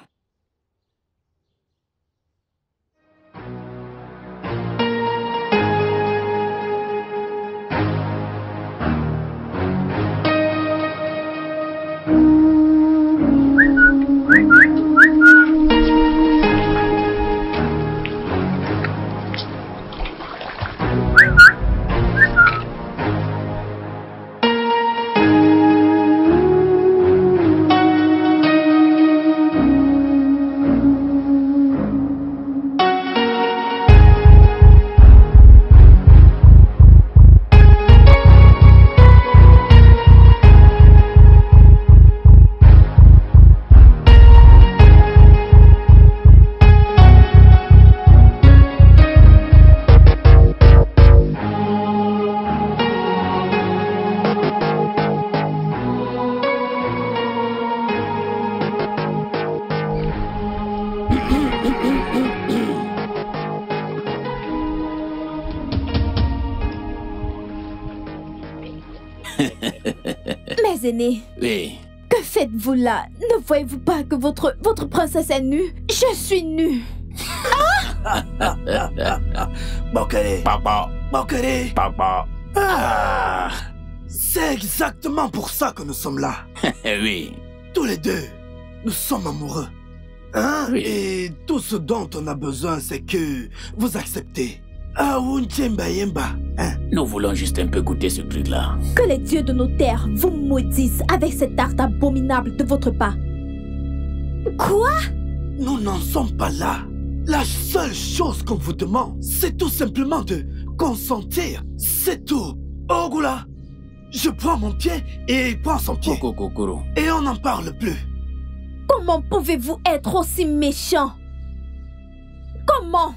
Frères aînés. Oui. Que faites-vous là? Ne voyez-vous pas que votre, votre princesse est nue? Je suis nue. Ah Bokere. Papa. Bokere. Papa. Ah. C'est exactement pour ça que nous sommes là. Oui. Tous les deux, nous sommes amoureux. Hein? Oui. Et tout ce dont on a besoin, c'est que vous acceptez. Ah, Unchemba Yemba. Hein? Nous voulons juste un peu goûter ce truc-là. Que les dieux de nos terres vous maudissent avec cette art abominable de votre part. Quoi? Nous n'en sommes pas là. La seule chose qu'on vous demande, c'est tout simplement de consentir. C'est tout. Ogula, je prends mon pied et il prend son pied. Kokokokoro. Et on n'en parle plus. Comment pouvez-vous être aussi méchant? Comment?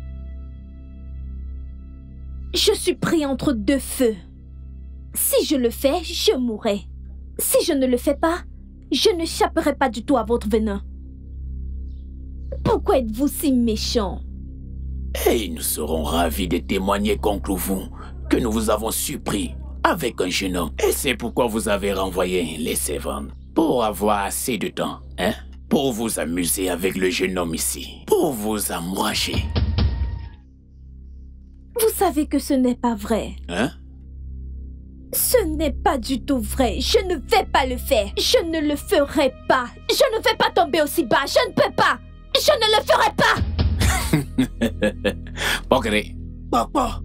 Je suis pris entre deux feux. Si je le fais, je mourrai. Si je ne le fais pas, je n'échapperai pas du tout à votre venin. Pourquoi êtes-vous si méchant? Et nous serons ravis de témoigner contre vous que nous vous avons surpris avec un jeune homme. Et c'est pourquoi vous avez renvoyé les servants. Pour avoir assez de temps, hein? Pour vous amuser avec le jeune homme ici. Pour vous amouracher. Vous savez que ce n'est pas vrai. Hein? Ce n'est pas du tout vrai. Je ne vais pas le faire. Je ne le ferai pas. Je ne vais pas tomber aussi bas. Je ne peux pas. Je ne le ferai pas. Bokere. Papa.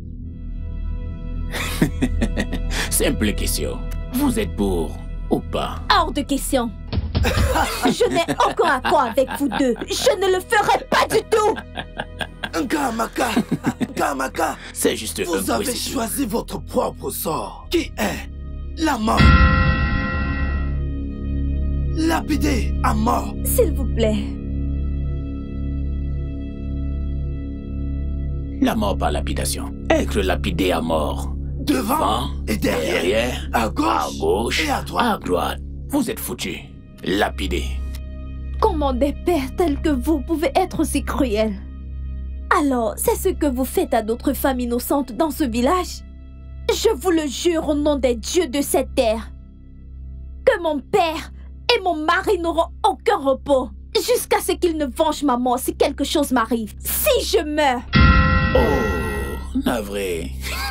Simple question. Vous êtes pour ou pas? Hors de question. Je n'ai aucun accord avec vous deux. Je ne le ferai pas du tout. Nkamaka, Nkamaka, c'est juste un vous avez choisi votre propre sort, qui est la mort. Lapidé à mort. S'il vous plaît. La mort par lapidation. Être lapidé à mort. Devant, Devant et derrière, derrière, à gauche, à gauche et à droite. À droite. Vous êtes foutus. Lapidé. Comment des pères tels que vous pouvez être aussi cruels? Alors, c'est ce que vous faites à d'autres femmes innocentes dans ce village? Je vous le jure au nom des dieux de cette terre, que mon père et mon mari n'auront aucun repos jusqu'à ce qu'ils ne vengent ma mort si quelque chose m'arrive. Si je meurs... Oh, navré.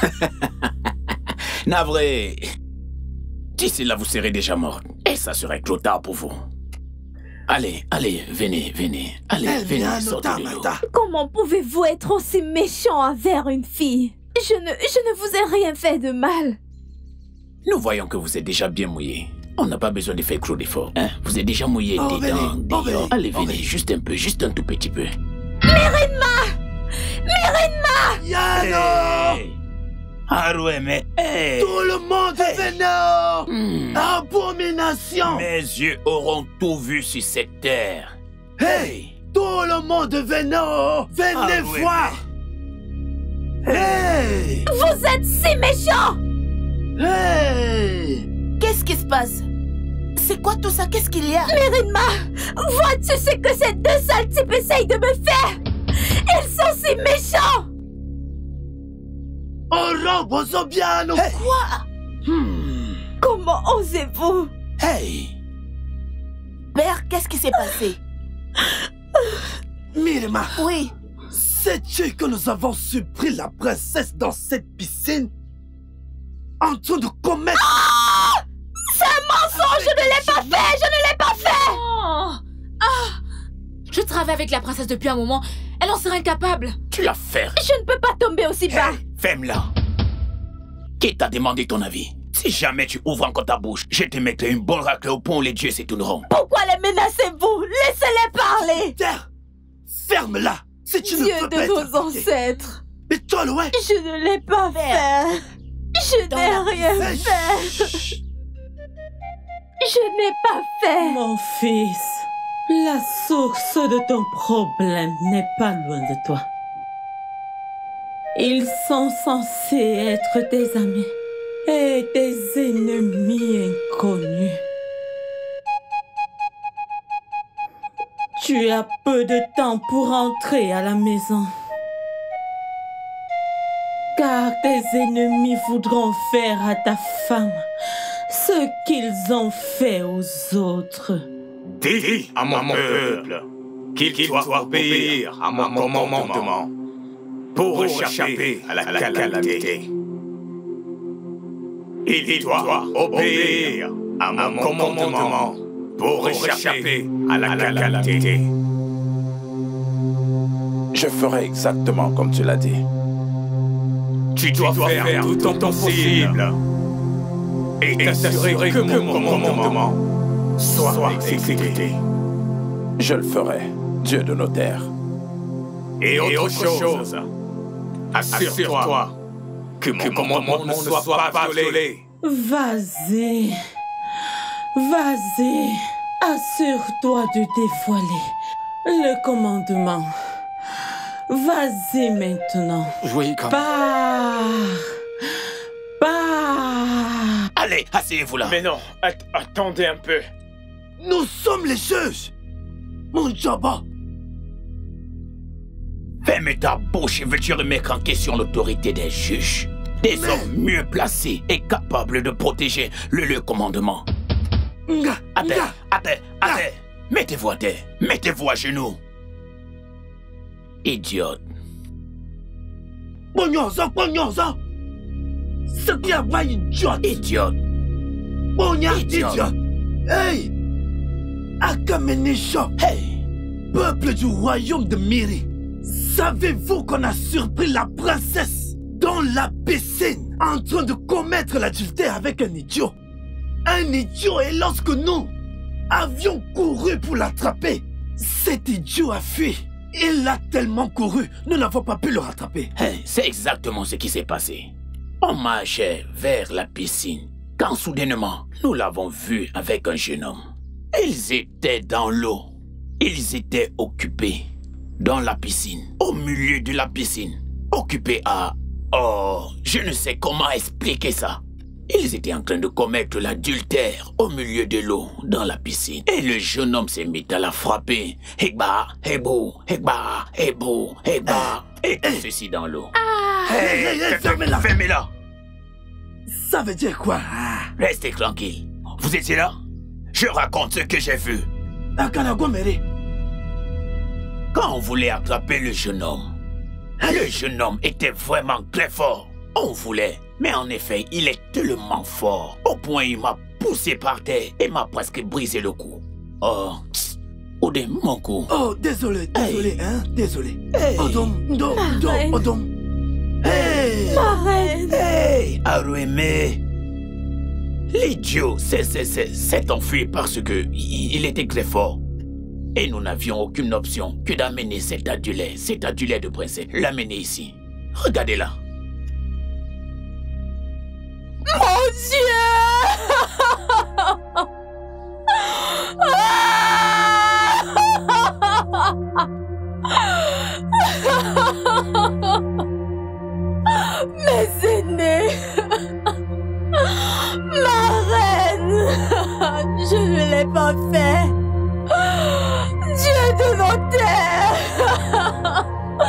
Navré. D'ici là, vous serez déjà mort. Et ça serait trop tard pour vous. Allez, allez, venez, venez. Allez, Elle venez, sortez de l'eau. Comment pouvez-vous être aussi méchant envers une fille? Je ne, je ne vous ai rien fait de mal. Nous voyons que vous êtes déjà bien mouillé. On n'a pas besoin de faire trop d'efforts. Hein? Vous êtes déjà mouillé oh, dedans, venez, dehors. Oh, allez, venez, oh, juste un peu, juste un tout petit peu. Mirinma! Mirinma! Yano! Hey. Haroué, mais hey. Tout le monde hey. Venez! Hmm. Abomination! Mes yeux auront tout vu sur cette terre. Hey! Tout le monde venez! Venez Haroué, voir! Mais... Hey! Vous êtes si méchants! Hey! Qu'est-ce qui se passe? C'est quoi tout ça? Qu'est-ce qu'il y a? Mirinma! Vois-tu ce que ces deux sales types essayent de me faire? Ils sont si méchants! Oh, Robozobiano! Hey. Quoi? Hmm. Comment osez-vous? Hey! Père, qu'est-ce qui s'est passé? Mirinma! Oui? Sais-tu que nous avons surpris la princesse dans cette piscine? En train de commettre... Ah! C'est un mensonge! Je ne l'ai pas fait! Je ne l'ai pas fait! Oh. Ah! Je travaille avec la princesse depuis un moment. Elle en serait incapable. Tu l'as fait. Je ne peux pas tomber aussi bas. Hey, ferme-la. Qui t'a demandé ton avis? Si jamais tu ouvres encore ta bouche, je te mettrai une bonne raclée au pont, les dieux s'étourneront. Pourquoi les menacez-vous? Laissez-les parler. Terre, ferme-la. Si tu Dieu ne veux de pas nos ancêtres. Mais toi, ouais. Je ne l'ai pas fait. Je n'ai rien fait. fait. Je n'ai pas fait. Mon fils, la source de ton problème n'est pas loin de toi. Ils sont censés être tes amis et tes ennemis inconnus. Tu as peu de temps pour entrer à la maison. Car tes ennemis voudront faire à ta femme ce qu'ils ont fait aux autres. Dis à mon peuple qu'il doit obéir à mon commandement pour échapper à la calamité. Il doit obéir à mon commandement pour échapper à la calamité. Je ferai exactement comme tu l'as dit. Tu dois, tu dois faire, faire tout ton possible et t'assurer que, que mon commandement soit, soit exécuté. Je le ferai, Dieu de nos terres. Et autre, et autre chose, chose assure-toi que, que mon commandement ne soit, soit pas violé. Vas-y, vas-y, assure-toi de dévoiler le commandement. Vas-y maintenant. Oui, comme... Pars. Pars. Allez, asseyez-vous là. Mais non, at attendez un peu. Nous sommes les juges. Mon Jabba. Ferme ta bouche et veux-tu remettre en question l'autorité des juges? Des Mais... hommes mieux placés et capables de protéger le, le commandement. Nga, à terre, nga, à terre, à terre. Mettez-vous à terre. Mettez-vous à genoux. Idiote. Bonyoza, bonyoza. Ce qui a pas idiote. Idiote. Bonya, idiote. Hey. Akamenesha. Hey. Peuple du royaume de Miri. Savez-vous qu'on a surpris la princesse dans la piscine en train de commettre l'adultère avec un idiot? Un idiot, et lorsque nous avions couru pour l'attraper, cet idiot a fui. Il a tellement couru, nous n'avons pas pu le rattraper. Hey, c'est exactement ce qui s'est passé. On marchait vers la piscine quand soudainement, nous l'avons vu avec un jeune homme. Ils étaient dans l'eau. Ils étaient occupés dans la piscine, au milieu de la piscine, occupés à... Oh, je ne sais comment expliquer ça. Ils étaient en train de commettre l'adultère au milieu de l'eau, dans la piscine. Et le jeune homme s'est mis à la frapper. Hegba, hebo, hegba, hebo, hegba. Et tout ceci dans l'eau. Ah. Hey, hey, hey, fermez-la. Fermez-la. Ça veut dire quoi? Restez tranquille. Vous étiez là? Je raconte ce que j'ai vu. Akanagomere. Quand on voulait attraper le jeune homme, le jeune homme était vraiment très fort. On voulait... Mais en effet, il est tellement fort, au point il m'a poussé par terre et m'a presque brisé le cou. Oh, Odem, mon cou. Oh, désolé, désolé, hey. hein, désolé. Hey. Odom, Odom, Odom, Odom. Hey. Ma reine. Hey, Arueme. L'idiot s'est enfui parce que il était très fort. Et nous n'avions aucune option que d'amener cet adulé, cet adulé de princesse, l'amener ici. Regardez-la. Mon Dieu! Mes aînés! Ma reine! Je ne l'ai pas fait! Dieu de nos terres!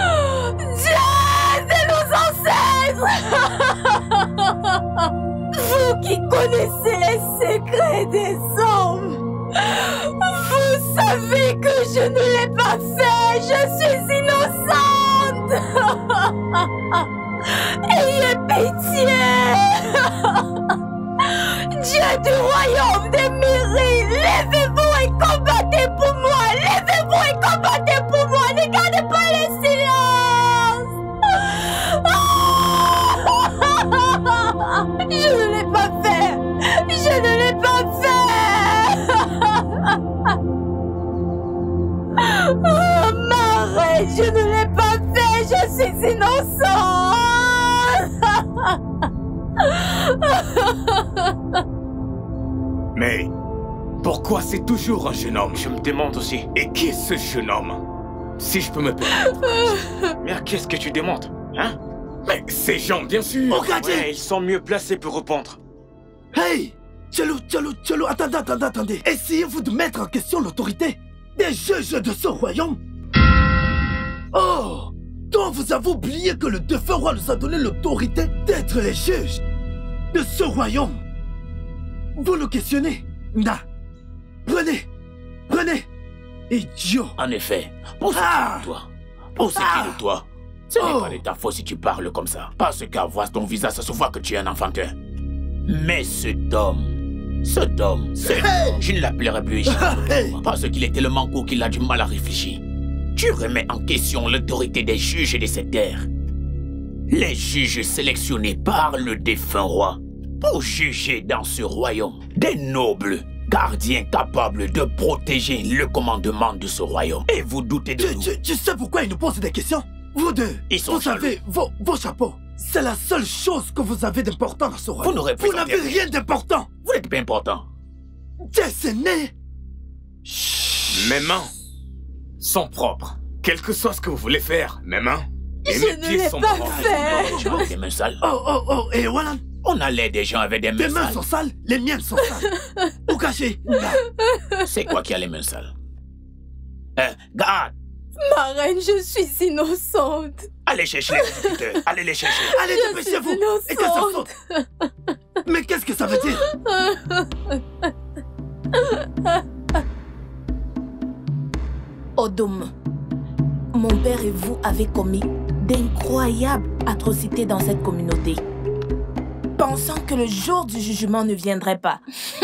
Dieu de nos ancêtres! Vous qui connaissez les secrets des hommes, vous savez que je ne l'ai pas fait, je suis innocente. Ayez pitié. Dieu du royaume des Miri, levez-vous et combattez pour moi, levez-vous et combattez pour moi, ne gardez pas le silence. Je ne l'ai pas fait! Je ne l'ai pas fait! Oh, ma reine, je ne l'ai pas fait! Je suis innocente! Mais pourquoi c'est toujours un jeune homme? Je me demande aussi. Et qui est ce jeune homme? Si je peux me permettre. Mais qu'est-ce que tu demandes? Hein? Mais ces gens, bien sûr. Regardez. Ouais, ils sont mieux placés pour répondre. Hey, Tchelou, Tchelou, Tchelou, attendez, attendez, attendez. Essayez-vous de mettre en question l'autorité des juges de ce royaume? Oh, donc vous avez oublié que le défunt roi nous a donné l'autorité d'être les juges de ce royaume. vous nous questionnez. Na, prenez, prenez. Idiot. En effet, pour ce Ah. qui est de toi, pour ce qui est de toi, ce n'est pas de ta faute si tu parles comme ça. Parce qu'à voir ton visage, ça se voit que tu es un enfantin. Mais cet homme, cet homme, cet homme, je ne l'appellerai plus Ishmael, parce qu'il est tellement court qu'il a du mal à réfléchir. Tu remets en question l'autorité des juges de cette terre. Les juges sélectionnés par le défunt roi pour juger dans ce royaume. Des nobles gardiens capables de protéger le commandement de ce royaume. Et vous doutez de tu, nous. tu, tu sais pourquoi ils nous posent des questions? Vous deux, Ils sont vous savez, vos, vos chapeaux, c'est la seule chose que vous avez d'important dans ce royaume. Vous n'aurez Vous n'avez rien d'important. Vous n'êtes pas important. Décenné. Mes mains sont propres. Quel que soit ce que vous voulez faire, mes mains et Je mes ne pieds l'ai sont pas propres. fait. Tu as des mains sales. Oh, oh, oh, et voilà. On a l'air des gens avec des mains Tes mains sales. sont sales, les miennes sont sales. Où caché? C'est quoi qui a les mains sales? Hein, garde! Ma reine, je suis innocente. Allez chercher les exécuteurs. Allez les chercher. Allez, Je dépêchez-vous. suis Et que ça innocente. saute. Mais qu'est-ce que ça veut dire? Odum, mon père et vous avez commis d'incroyables atrocités dans cette communauté, pensant que le jour du jugement ne viendrait pas.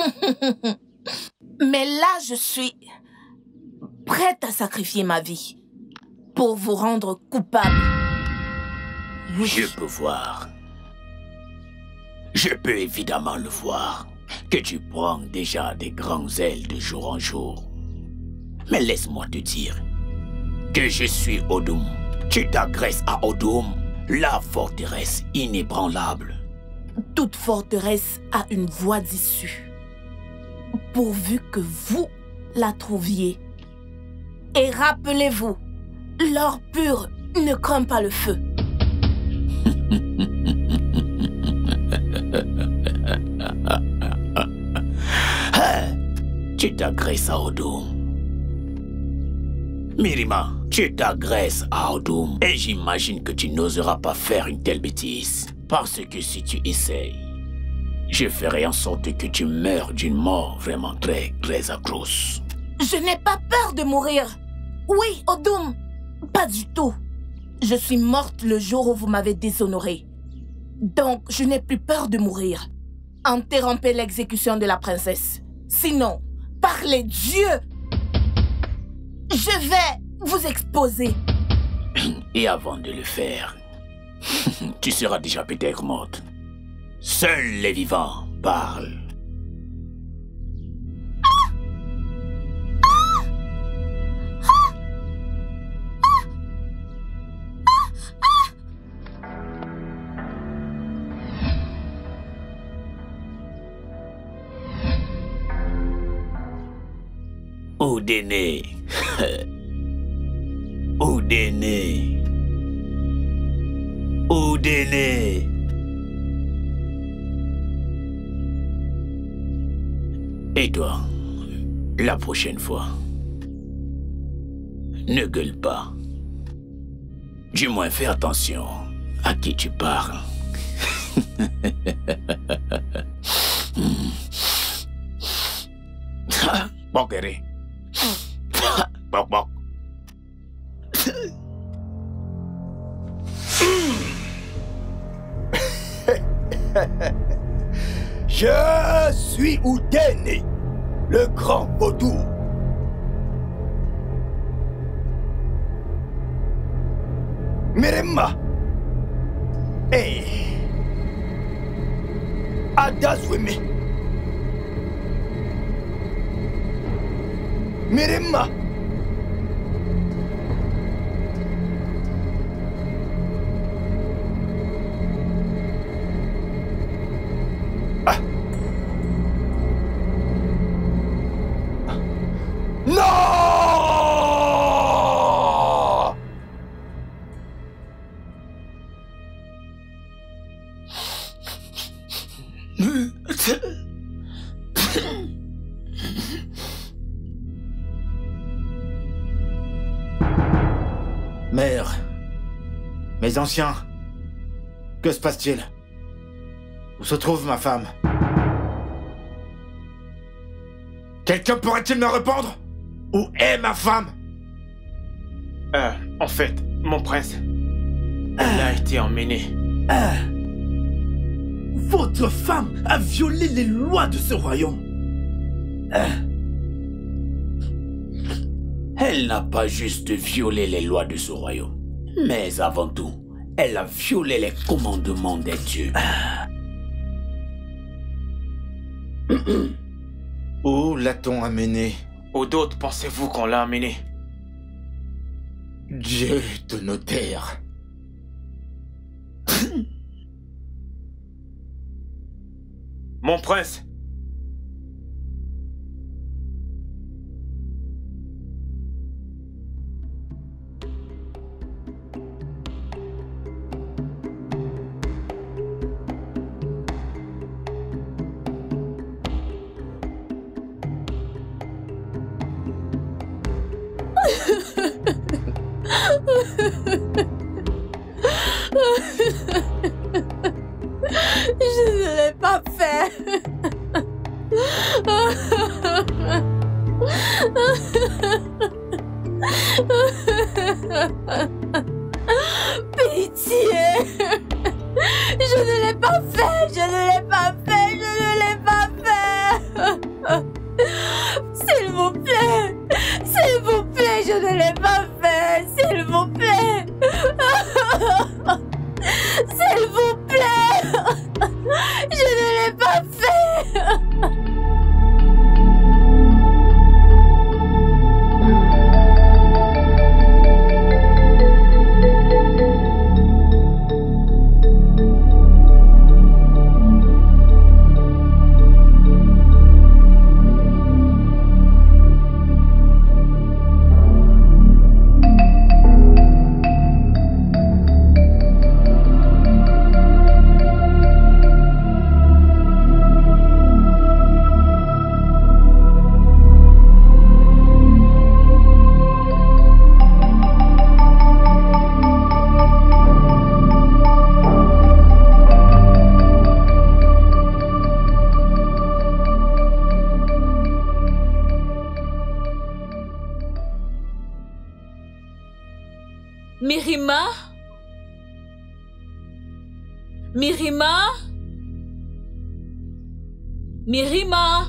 Mais là, je suis prête à sacrifier ma vie pour vous rendre coupable. Je peux voir. Je peux évidemment le voir. Que tu prends déjà des grands ailes de jour en jour. Mais laisse-moi te dire que je suis Odum. Tu t'agresses à Odum, la forteresse inébranlable. Toute forteresse a une voie d'issue, pourvu que vous la trouviez. Et rappelez-vous, l'or pur ne craint pas le feu. Tu t'agresses à Odum. Mirima, tu t'agresses à Odum. Et j'imagine que tu n'oseras pas faire une telle bêtise. Parce que si tu essayes, je ferai en sorte que tu meurs d'une mort vraiment très, très atroce. Je n'ai pas peur de mourir. Oui, Odum, pas du tout. Je suis morte le jour où vous m'avez déshonorée. Donc, je n'ai plus peur de mourir. Interrompez l'exécution de la princesse. Sinon, par les dieux, je vais vous exposer. Et avant de le faire, tu seras déjà peut-être morte. Seuls les vivants parlent. Oudéné. Oudéné. Oudéné. Et toi, la prochaine fois, ne gueule pas. Du moins, fais attention à qui tu parles. Bokere. Bok bok. Je suis Oudéné, le grand vaudou. Mirima. Et Adazweme. Mirima. Non! Mère, mes anciens, que se passe-t-il? Où se trouve ma femme? Quelqu'un pourrait-il me répondre? Où est ma femme? Euh, en fait, mon prince, elle a été emmenée. Ah. Votre femme a violé les lois de ce royaume. Ah. Elle n'a pas juste violé les lois de ce royaume, mais avant tout, elle a violé les commandements des dieux. Ah. Où l'a-t-on amenée? Où d'autres pensez-vous qu'on l'a amenée? Dieu de nos terres. Mon prince. Je ne l'ai pas fait. Pitié. Je ne l'ai pas fait. Je ne l'ai pas fait. Je ne l'ai pas fait. S'il vous plaît. S'il vous plaît, je ne l'ai pas fait. S'il vous plaît. S'il vous plaît. Je ne l'ai pas fait. Mirima? Mirima? Mirima?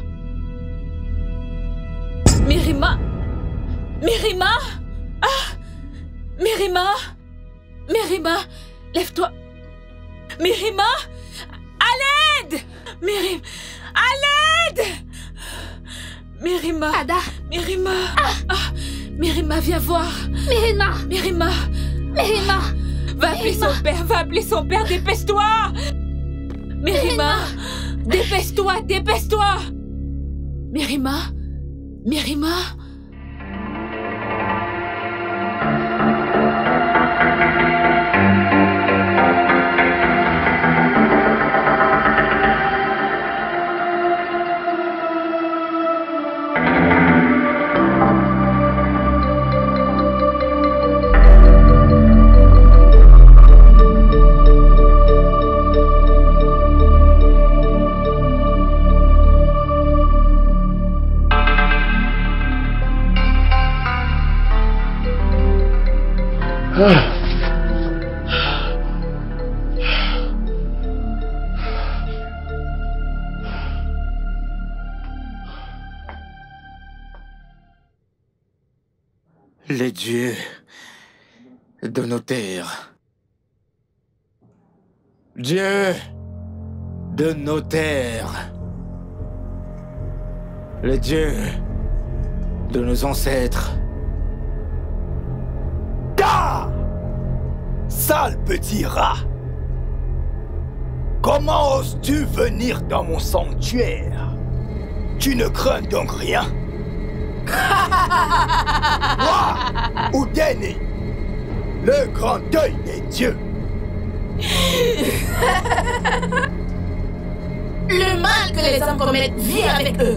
Mirima? Mirima? Ah! Mirima? Mirima? Lève-toi! Mirima? À l'aide! Mirima? À l'aide! Mirima? Ada! Mirima! Ah! Ah! Mirima, viens voir! Mirima! Mirima! Mirima! Va appeler son père, va appeler son père, dépêche-toi! Mirima! Dépêche-toi, dépêche-toi! Mirima! Mirima! Les dieux de nos terres. Dieu de nos terres. Les dieux de nos ancêtres. Ah! Sale petit rat! Comment oses-tu venir dans mon sanctuaire? Tu ne crains donc rien? Moi, Udene, le grand deuil des dieux. Le mal que les hommes commettent vit avec eux.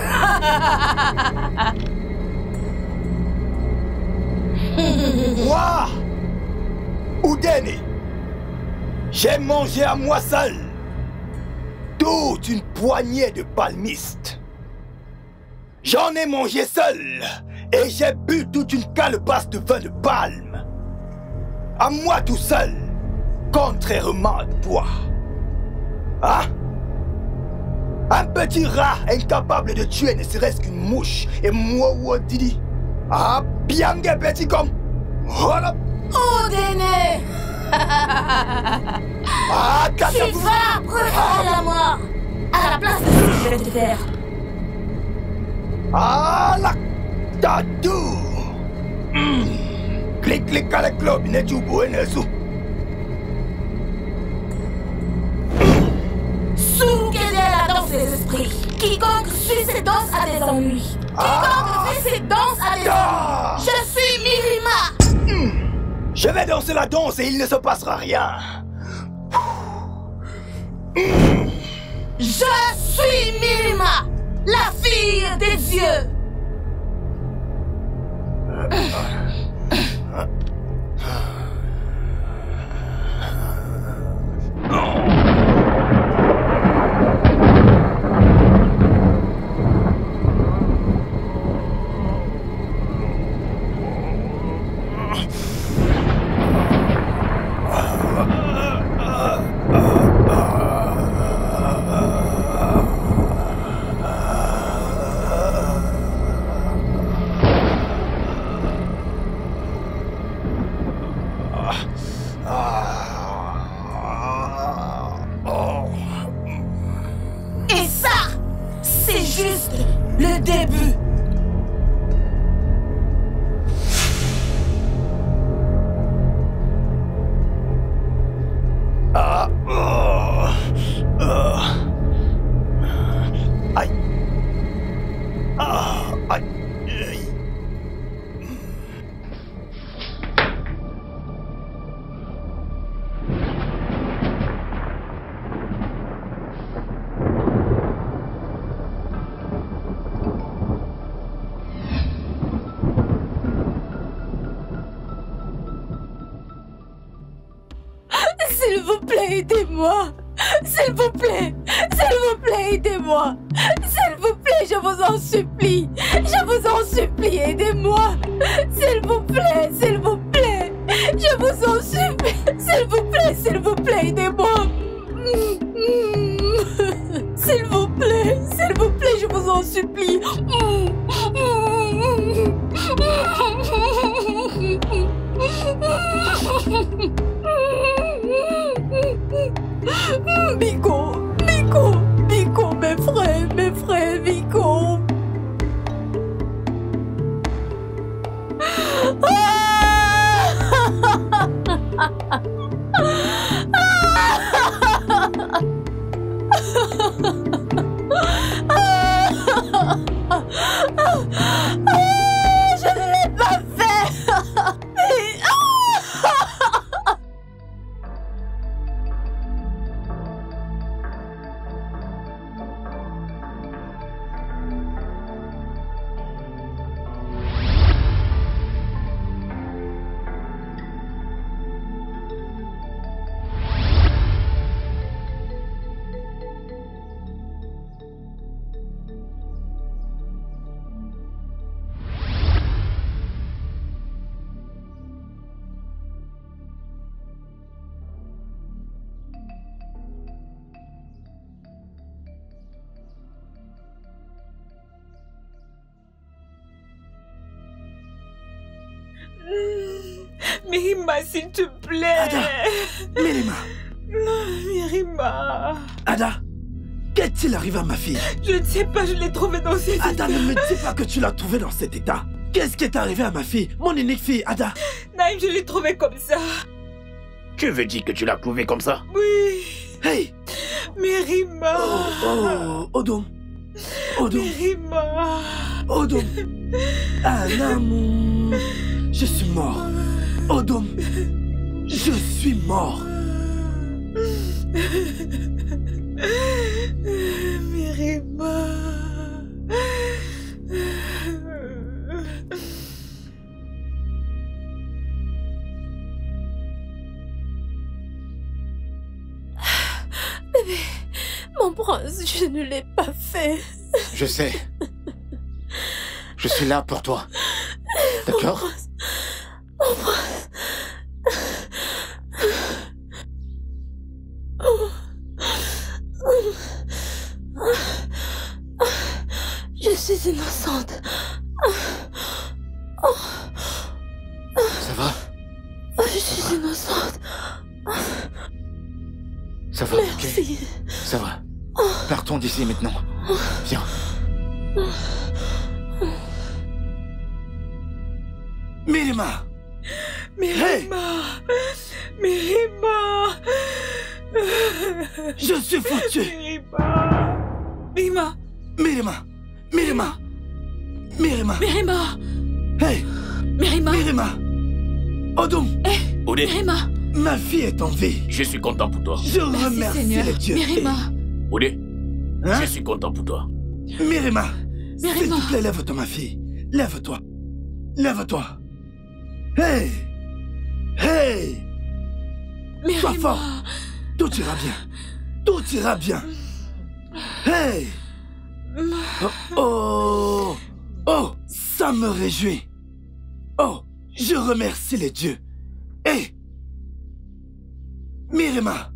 Moi, Udene, j'ai mangé à moi seul toute une poignée de palmistes. J'en ai mangé seul et j'ai bu toute une calebasse de vin de palme. À moi tout seul, contrairement à toi. Hein? Un petit rat incapable de tuer ne serait-ce qu'une mouche. Et moi, moi, Didi. Ah, bien que petit comme. Voilà. Oh, Déné. Ah, tu vas préférer la mort à la place de ce que je vais te faire. Ah, la tatou. Clic, clic à la clope, n'est-ce pas, n'est-ce pas? Sous quelle est la danse des esprits? Quiconque suit ces danses a des ennuis. Quiconque fait ces danses a des ennuis. Je suis Mirima. Hmm. Je vais danser la danse et il ne se passera rien. Hmm. Je suis Mirima, la fille des dieux. S'il vous plaît, aidez-moi. S'il vous plaît, s'il vous plaît, aidez-moi. S'il vous plaît, je vous en supplie. Je vous en supplie, aidez-moi. S'il vous plaît, s'il vous plaît. Je vous en supplie. S'il vous plaît, s'il vous plaît, aidez-moi. S'il vous plaît, s'il vous plaît, je vous en supplie. Biko, Biko, Biko, mes frères, mes frères, Biko. Je ne l'ai pas fait. Mirima, s'il te plaît. Ada, Mirima. Mirima. Ada, qu'est-il arrivé à ma fille? Je ne sais pas, je l'ai trouvée dans cet état. Ada, ne me dis pas que tu l'as trouvée dans cet état. Qu'est-ce qui est arrivé à ma fille, mon unique fille, Ada? Naïm, je l'ai trouvée comme ça. Tu veux dire que tu l'as trouvée comme ça? Oui. Hey. Mirima. Oh, oh, Odom. Odom. Mirima. Odom. Un amour. Je suis mort. Odom, je suis mort. Mirima. Bébé, mon prince, je ne l'ai pas fait. Je sais. Je suis là pour toi. D'accord? Ambroise. Je suis innocente. Ça va? Je suis innocente. Ça va, Merci. ok? Ça va. Partons d'ici maintenant. Viens. Mérima! Mérima! Mérima! Je suis foutu! Mérima! Mérima! Mérima! Mérima! Mérima! Hey! Mérima! Mérima! Odum! Eh! Odé! Mérima! Ma fille est en vie! Je suis content pour toi. Je Merci, remercie Seigneur. les dieux. Mérima! Odé! Hein? Je suis content pour toi. Mérima! S'il Mérima! te plaît, lève-toi, ma fille. Lève-toi. Lève-toi. Hey! Hey! Sois Mérima! fort. Tout ira bien. Tout ira bien. Hey! Oh, oh! Oh! Ça me réjouit. Oh! Je remercie les dieux. Hey! Mérima!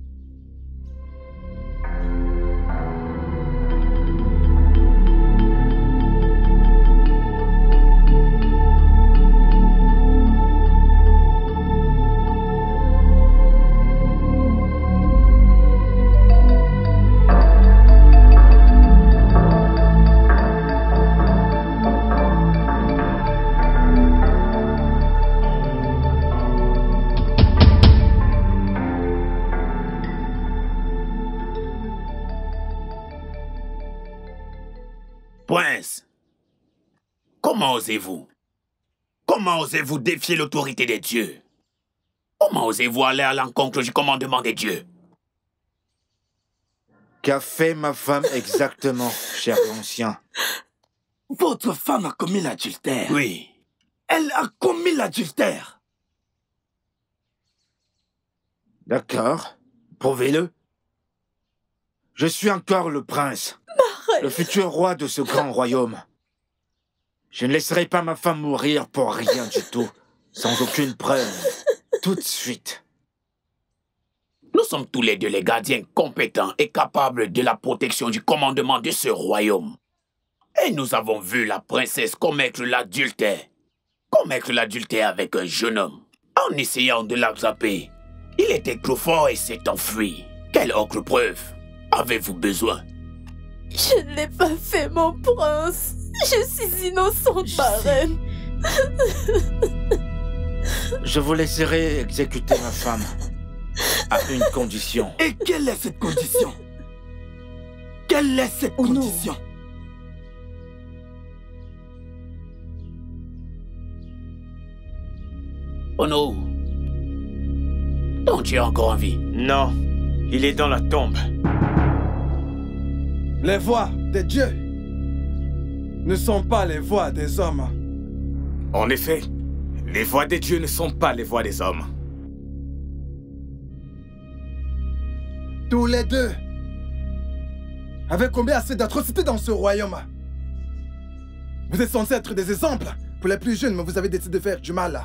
Prince, comment osez-vous? Comment osez-vous défier l'autorité des dieux? Comment osez-vous aller à l'encontre du commandement des dieux? Qu'a fait ma femme exactement, cher ancien? Votre femme a commis l'adultère. Oui. Elle a commis l'adultère. D'accord. Prouvez-le. Je suis encore le prince. Le futur roi de ce grand royaume. Je ne laisserai pas ma femme mourir pour rien du tout, sans aucune preuve, tout de suite. Nous sommes tous les deux les gardiens compétents et capables de la protection du commandement de ce royaume. Et nous avons vu la princesse commettre l'adultère. Commettre l'adultère avec un jeune homme. En essayant de l'attraper, il était trop fort et s'est enfui. Quelle autre preuve avez-vous besoin? Je ne l'ai pas fait, mon prince. Je suis innocente, ma reine. Je vous laisserai exécuter ma femme. À une condition. Et quelle est cette condition? Quelle est cette Oh condition? Oh non. Donc tu es encore en vie? Non, il est dans la tombe. Les voix des dieux ne sont pas les voix des hommes. En effet, les voix des dieux ne sont pas les voix des hommes. Tous les deux avez commis assez d'atrocités dans ce royaume. Vous êtes censés être des exemples pour les plus jeunes, mais vous avez décidé de faire du mal.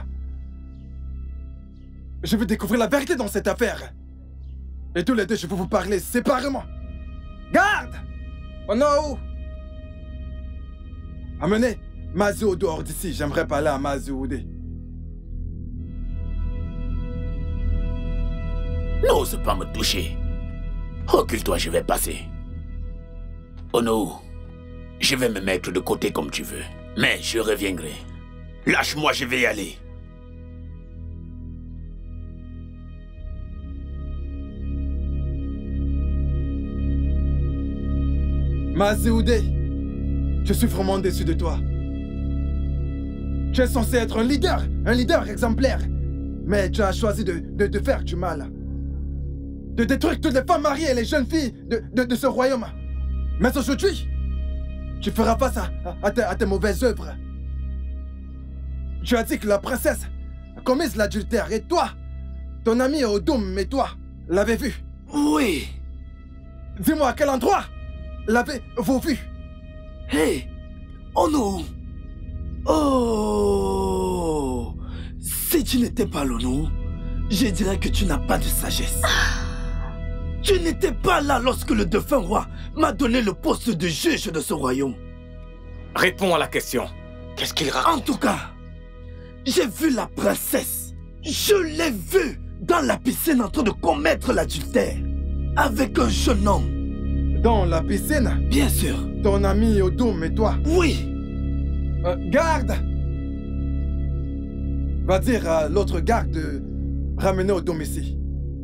Je veux découvrir la vérité dans cette affaire. Et tous les deux, je veux vous parler séparément. Garde! Oh non! Amenez Mazou dehors d'ici. J'aimerais parler à Mazou. N'ose pas me toucher. Recule-toi, je vais passer. Oh non, je vais me mettre de côté comme tu veux. Mais je reviendrai. Lâche-moi, je vais y aller. Mazéoudé, je suis vraiment déçu de toi. Tu es censé être un leader, un leader exemplaire. Mais tu as choisi de, de, de faire du mal. De détruire toutes les femmes mariées et les jeunes filles de, de, de ce royaume. Mais aujourd'hui, tu feras face à, à, à, tes, à tes mauvaises œuvres. Tu as dit que la princesse a commis l'adultère et toi, ton ami Odum et toi, l'avez vu. Oui. Dis-moi à quel endroit l'avez-vous vu? Hé, hey, oh non, Si tu n'étais pas l'Ono, je dirais que tu n'as pas de sagesse. Tu n'étais pas là lorsque le défunt roi m'a donné le poste de juge de ce royaume. Réponds à la question. Qu'est-ce qu'il raconte? En tout cas, j'ai vu la princesse. Je l'ai vue dans la piscine en train de commettre l'adultère avec un jeune homme. Dans la piscine? Bien sûr. Ton ami Odom et toi? Oui. Euh, garde! Va dire à l'autre garde de ramener Odom ici.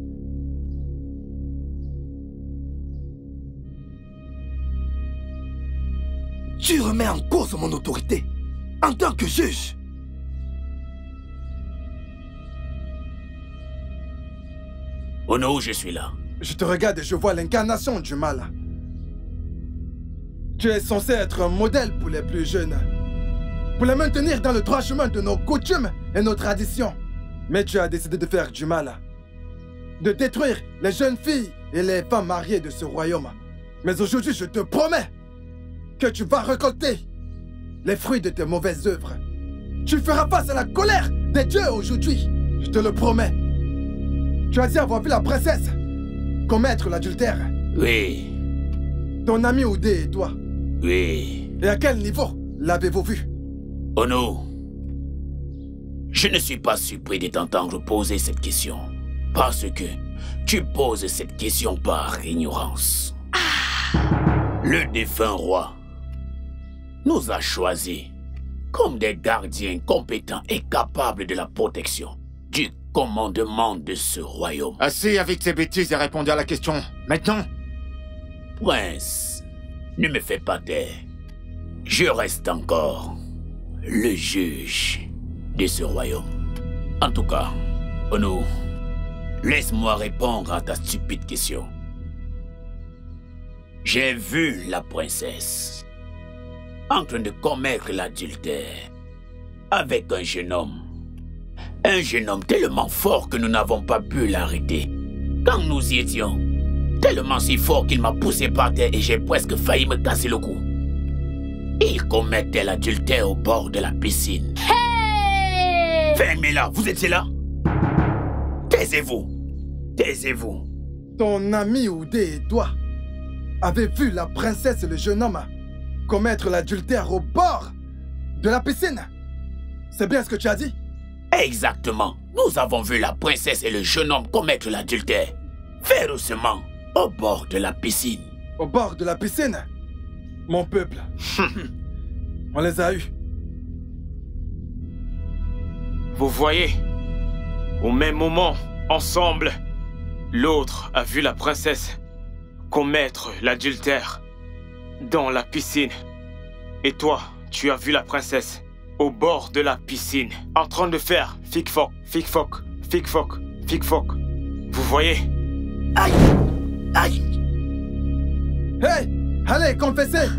Tu remets en cause mon autorité en tant que juge. Ono, je suis là. Je te regarde et je vois l'incarnation du mal. Tu es censé être un modèle pour les plus jeunes, pour les maintenir dans le droit chemin de nos coutumes et nos traditions. Mais tu as décidé de faire du mal, de détruire les jeunes filles et les femmes mariées de ce royaume. Mais aujourd'hui, je te promets que tu vas récolter les fruits de tes mauvaises œuvres. Tu feras face à la colère des dieux aujourd'hui. Je te le promets. Tu as dit avoir vu la princesse commettre l'adultère. Oui. Ton ami Oudé et toi. Oui. Et à quel niveau l'avez-vous vu? Ono, je ne suis pas surpris de t'entendre poser cette question. Parce que tu poses cette question par ignorance. Ah. Le défunt roi nous a choisis comme des gardiens compétents et capables de la protection du commandement de ce royaume. Assez avec ces bêtises et répondez à la question, maintenant. Prince, ne me fais pas taire. Je reste encore le juge de ce royaume. En tout cas, Ono, laisse-moi répondre à ta stupide question. J'ai vu la princesse en train de commettre l'adultère avec un jeune homme. Un jeune homme tellement fort que nous n'avons pas pu l'arrêter. Quand nous y étions, tellement si fort qu'il m'a poussé par terre et j'ai presque failli me casser le cou. Il commettait l'adultère au bord de la piscine. Hey! Fermez-la, vous étiez là? Taisez-vous. Taisez-vous. Ton ami Oudé et toi avez vu la princesse et le jeune homme commettre l'adultère au bord de la piscine. C'est bien ce que tu as dit? Exactement. Nous avons vu la princesse et le jeune homme commettre l'adultère. Férocement, au bord de la piscine. Au bord de la piscine? Mon peuple. On les a eus. Vous voyez, au même moment, ensemble, l'autre a vu la princesse commettre l'adultère dans la piscine. Et toi, tu as vu la princesse au bord de la piscine, en train de faire fic-foc, fic-foc, fic-foc, fic-foc. Vous voyez? Aïe! Aïe! Hey! Allez, confessez!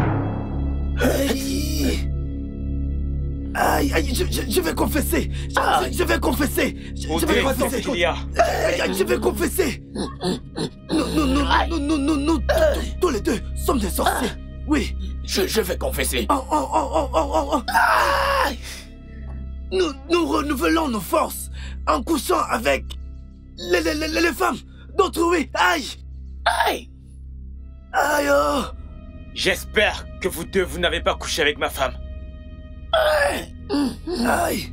Aïe! Aïe, aïe, je, je, je vais confesser! Je, Aïe. je, je vais confesser! Je, je vais confesser! Qu'il y a? Aïe, aïe, je vais confesser! Nous, nous, nous, nous, nous, nous, nous, tous, tous les deux sommes des sorciers! Oui! Je, je vais confesser. Oh, oh, oh, oh, oh, oh, oh. Nous, nous renouvelons nos forces en couchant avec les, les, les, les femmes d'autrui. Aïe! Aïe! Aïe! Oh. J'espère que vous deux, vous n'avez pas couché avec ma femme. Aïe! Aïe!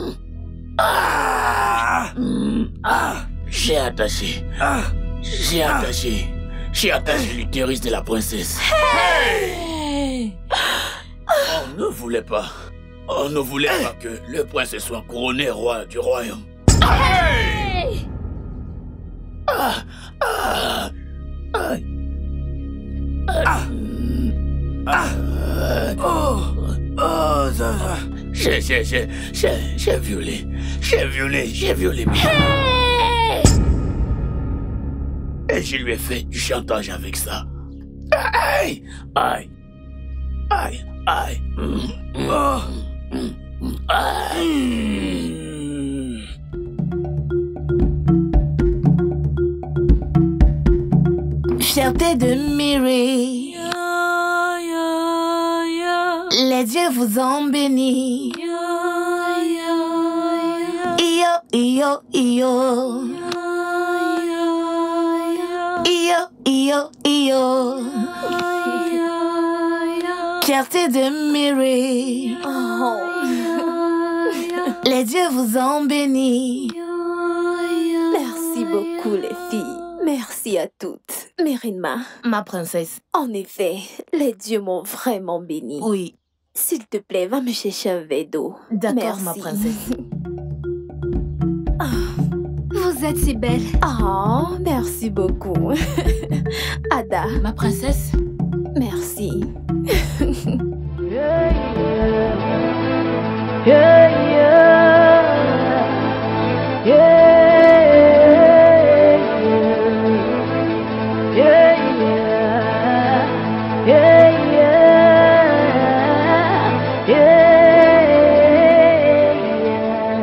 Ah! Ah! J'ai attaché. Ah! J'ai attaché. J'ai attaché l'utérus de la princesse. Hey! On ne voulait pas. On ne voulait pas que le prince soit couronné roi du royaume. Hey! Ah! Ah! Ah! Ah! Ah! Oh! Oh, ça va. J'ai, j'ai, j'ai, j'ai, j'ai violé. J'ai violé, j'ai violé. Hey! Et je lui ai fait du chantage avec ça. Aïe! Aïe! Aïe! Aïe! Oh! Aïe! Fierté de Miri. Les dieux vous ont béni. Iyo, iyo. Iyo, iyo, iyo. Quartier de Miri. Les dieux vous ont bénis. Merci beaucoup, les filles. Merci à toutes. Mérina. Ma princesse. En effet, les dieux m'ont vraiment bénie. Oui. S'il te plaît, va me chercher un verre d'eau. D'accord, ma princesse. Vous êtes si belle. Oh, merci beaucoup. Ada. Ma princesse. Merci. Yeah, yeah, yeah, yeah, yeah, yeah, yeah, yeah.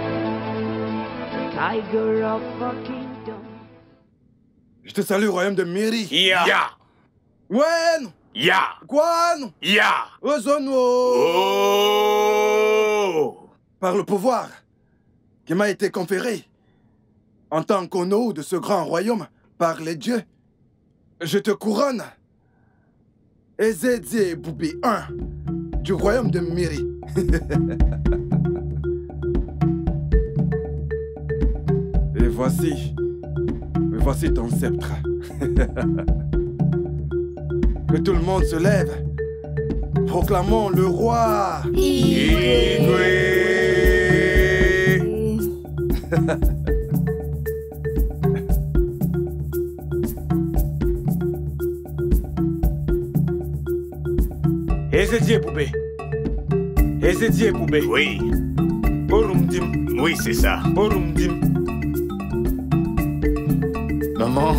Tiger of a kingdom. Je te salue, royaume de Miri. Ya. Ya. Wen. Ya. Guan. Ya. Ozono. Oh. Par le pouvoir qui m'a été conféré en tant qu'Ono de ce grand royaume par les dieux, je te couronne Ezedie Boubé un du royaume de Miri. Et voici, voici ton sceptre. Que tout le monde se lève. Proclamons le roi. Igwe. Ezedie Boubé. Ezedie Boubé. Oui. Orumdim. Oui, c'est ça. Orumdim. Maman.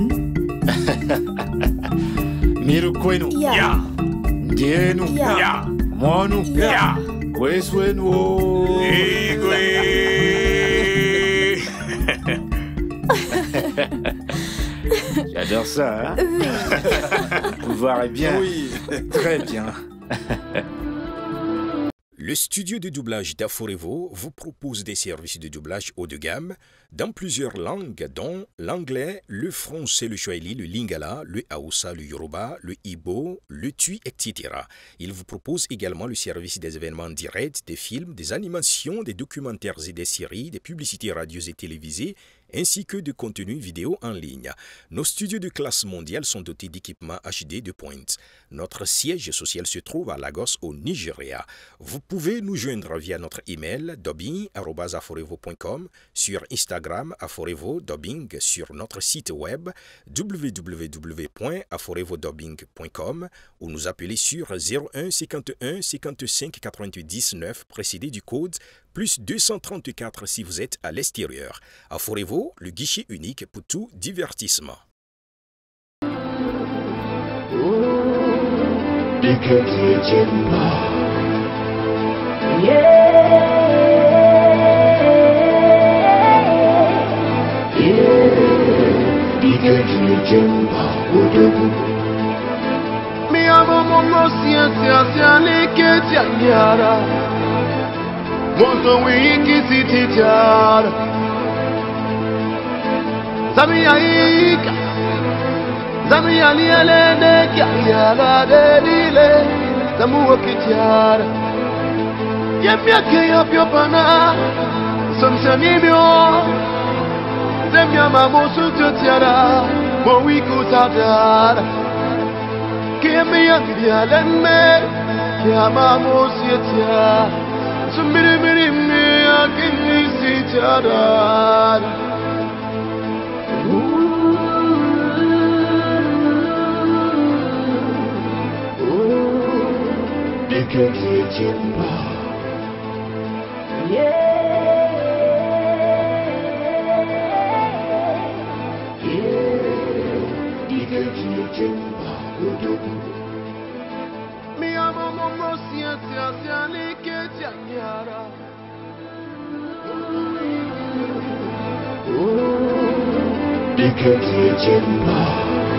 Mirukwenu. Ya. Ya. Ndienu. Ya. Ya. Mwanu. Ya. Kweswenu. Igwe. J'adore ça, hein? Le pouvoir est bien. Oui. Très bien. Le studio de doublage d'Aforevo vous propose des services de doublage haut de gamme dans plusieurs langues, dont l'anglais, le français, le swahili, le lingala, le haoussa, le yoruba, le ibo, le tui, et cetera. Il vous propose également le service des événements directs, des films, des animations, des documentaires et des séries, des publicités radios et télévisées, ainsi que de contenus vidéo en ligne. Nos studios de classe mondiale sont dotés d'équipements H D de pointe. Notre siège social se trouve à Lagos, au Nigeria. Vous pouvez nous joindre via notre email dubbing arobase aforevo point com, sur Instagram aforevo dubbing, sur notre site web w w w point aforevo dubbing point com ou nous appeler sur zéro un cinquante et un cinquante-cinq quatre-vingt-huit dix-neuf précédé du code plus deux cent trente-quatre si vous êtes à l'extérieur. Aforevo, le guichet unique pour tout divertissement. Mi amo mono ciencia sia le che ti agnara. Mozo wiki si ti tiara. Zamia ika. Zamia liele de chiara de dile. Zamu ki tiara. Yemia ke ya pio pana. Som sami mio. Zemia mamo su tiara. Mo wiku tadara. Kemi ya biale me. Kiama mo sieta. Zumbiri biri me ya kini si tiara. Mi amo momo ciencia sia le che ti agnara. Di che ti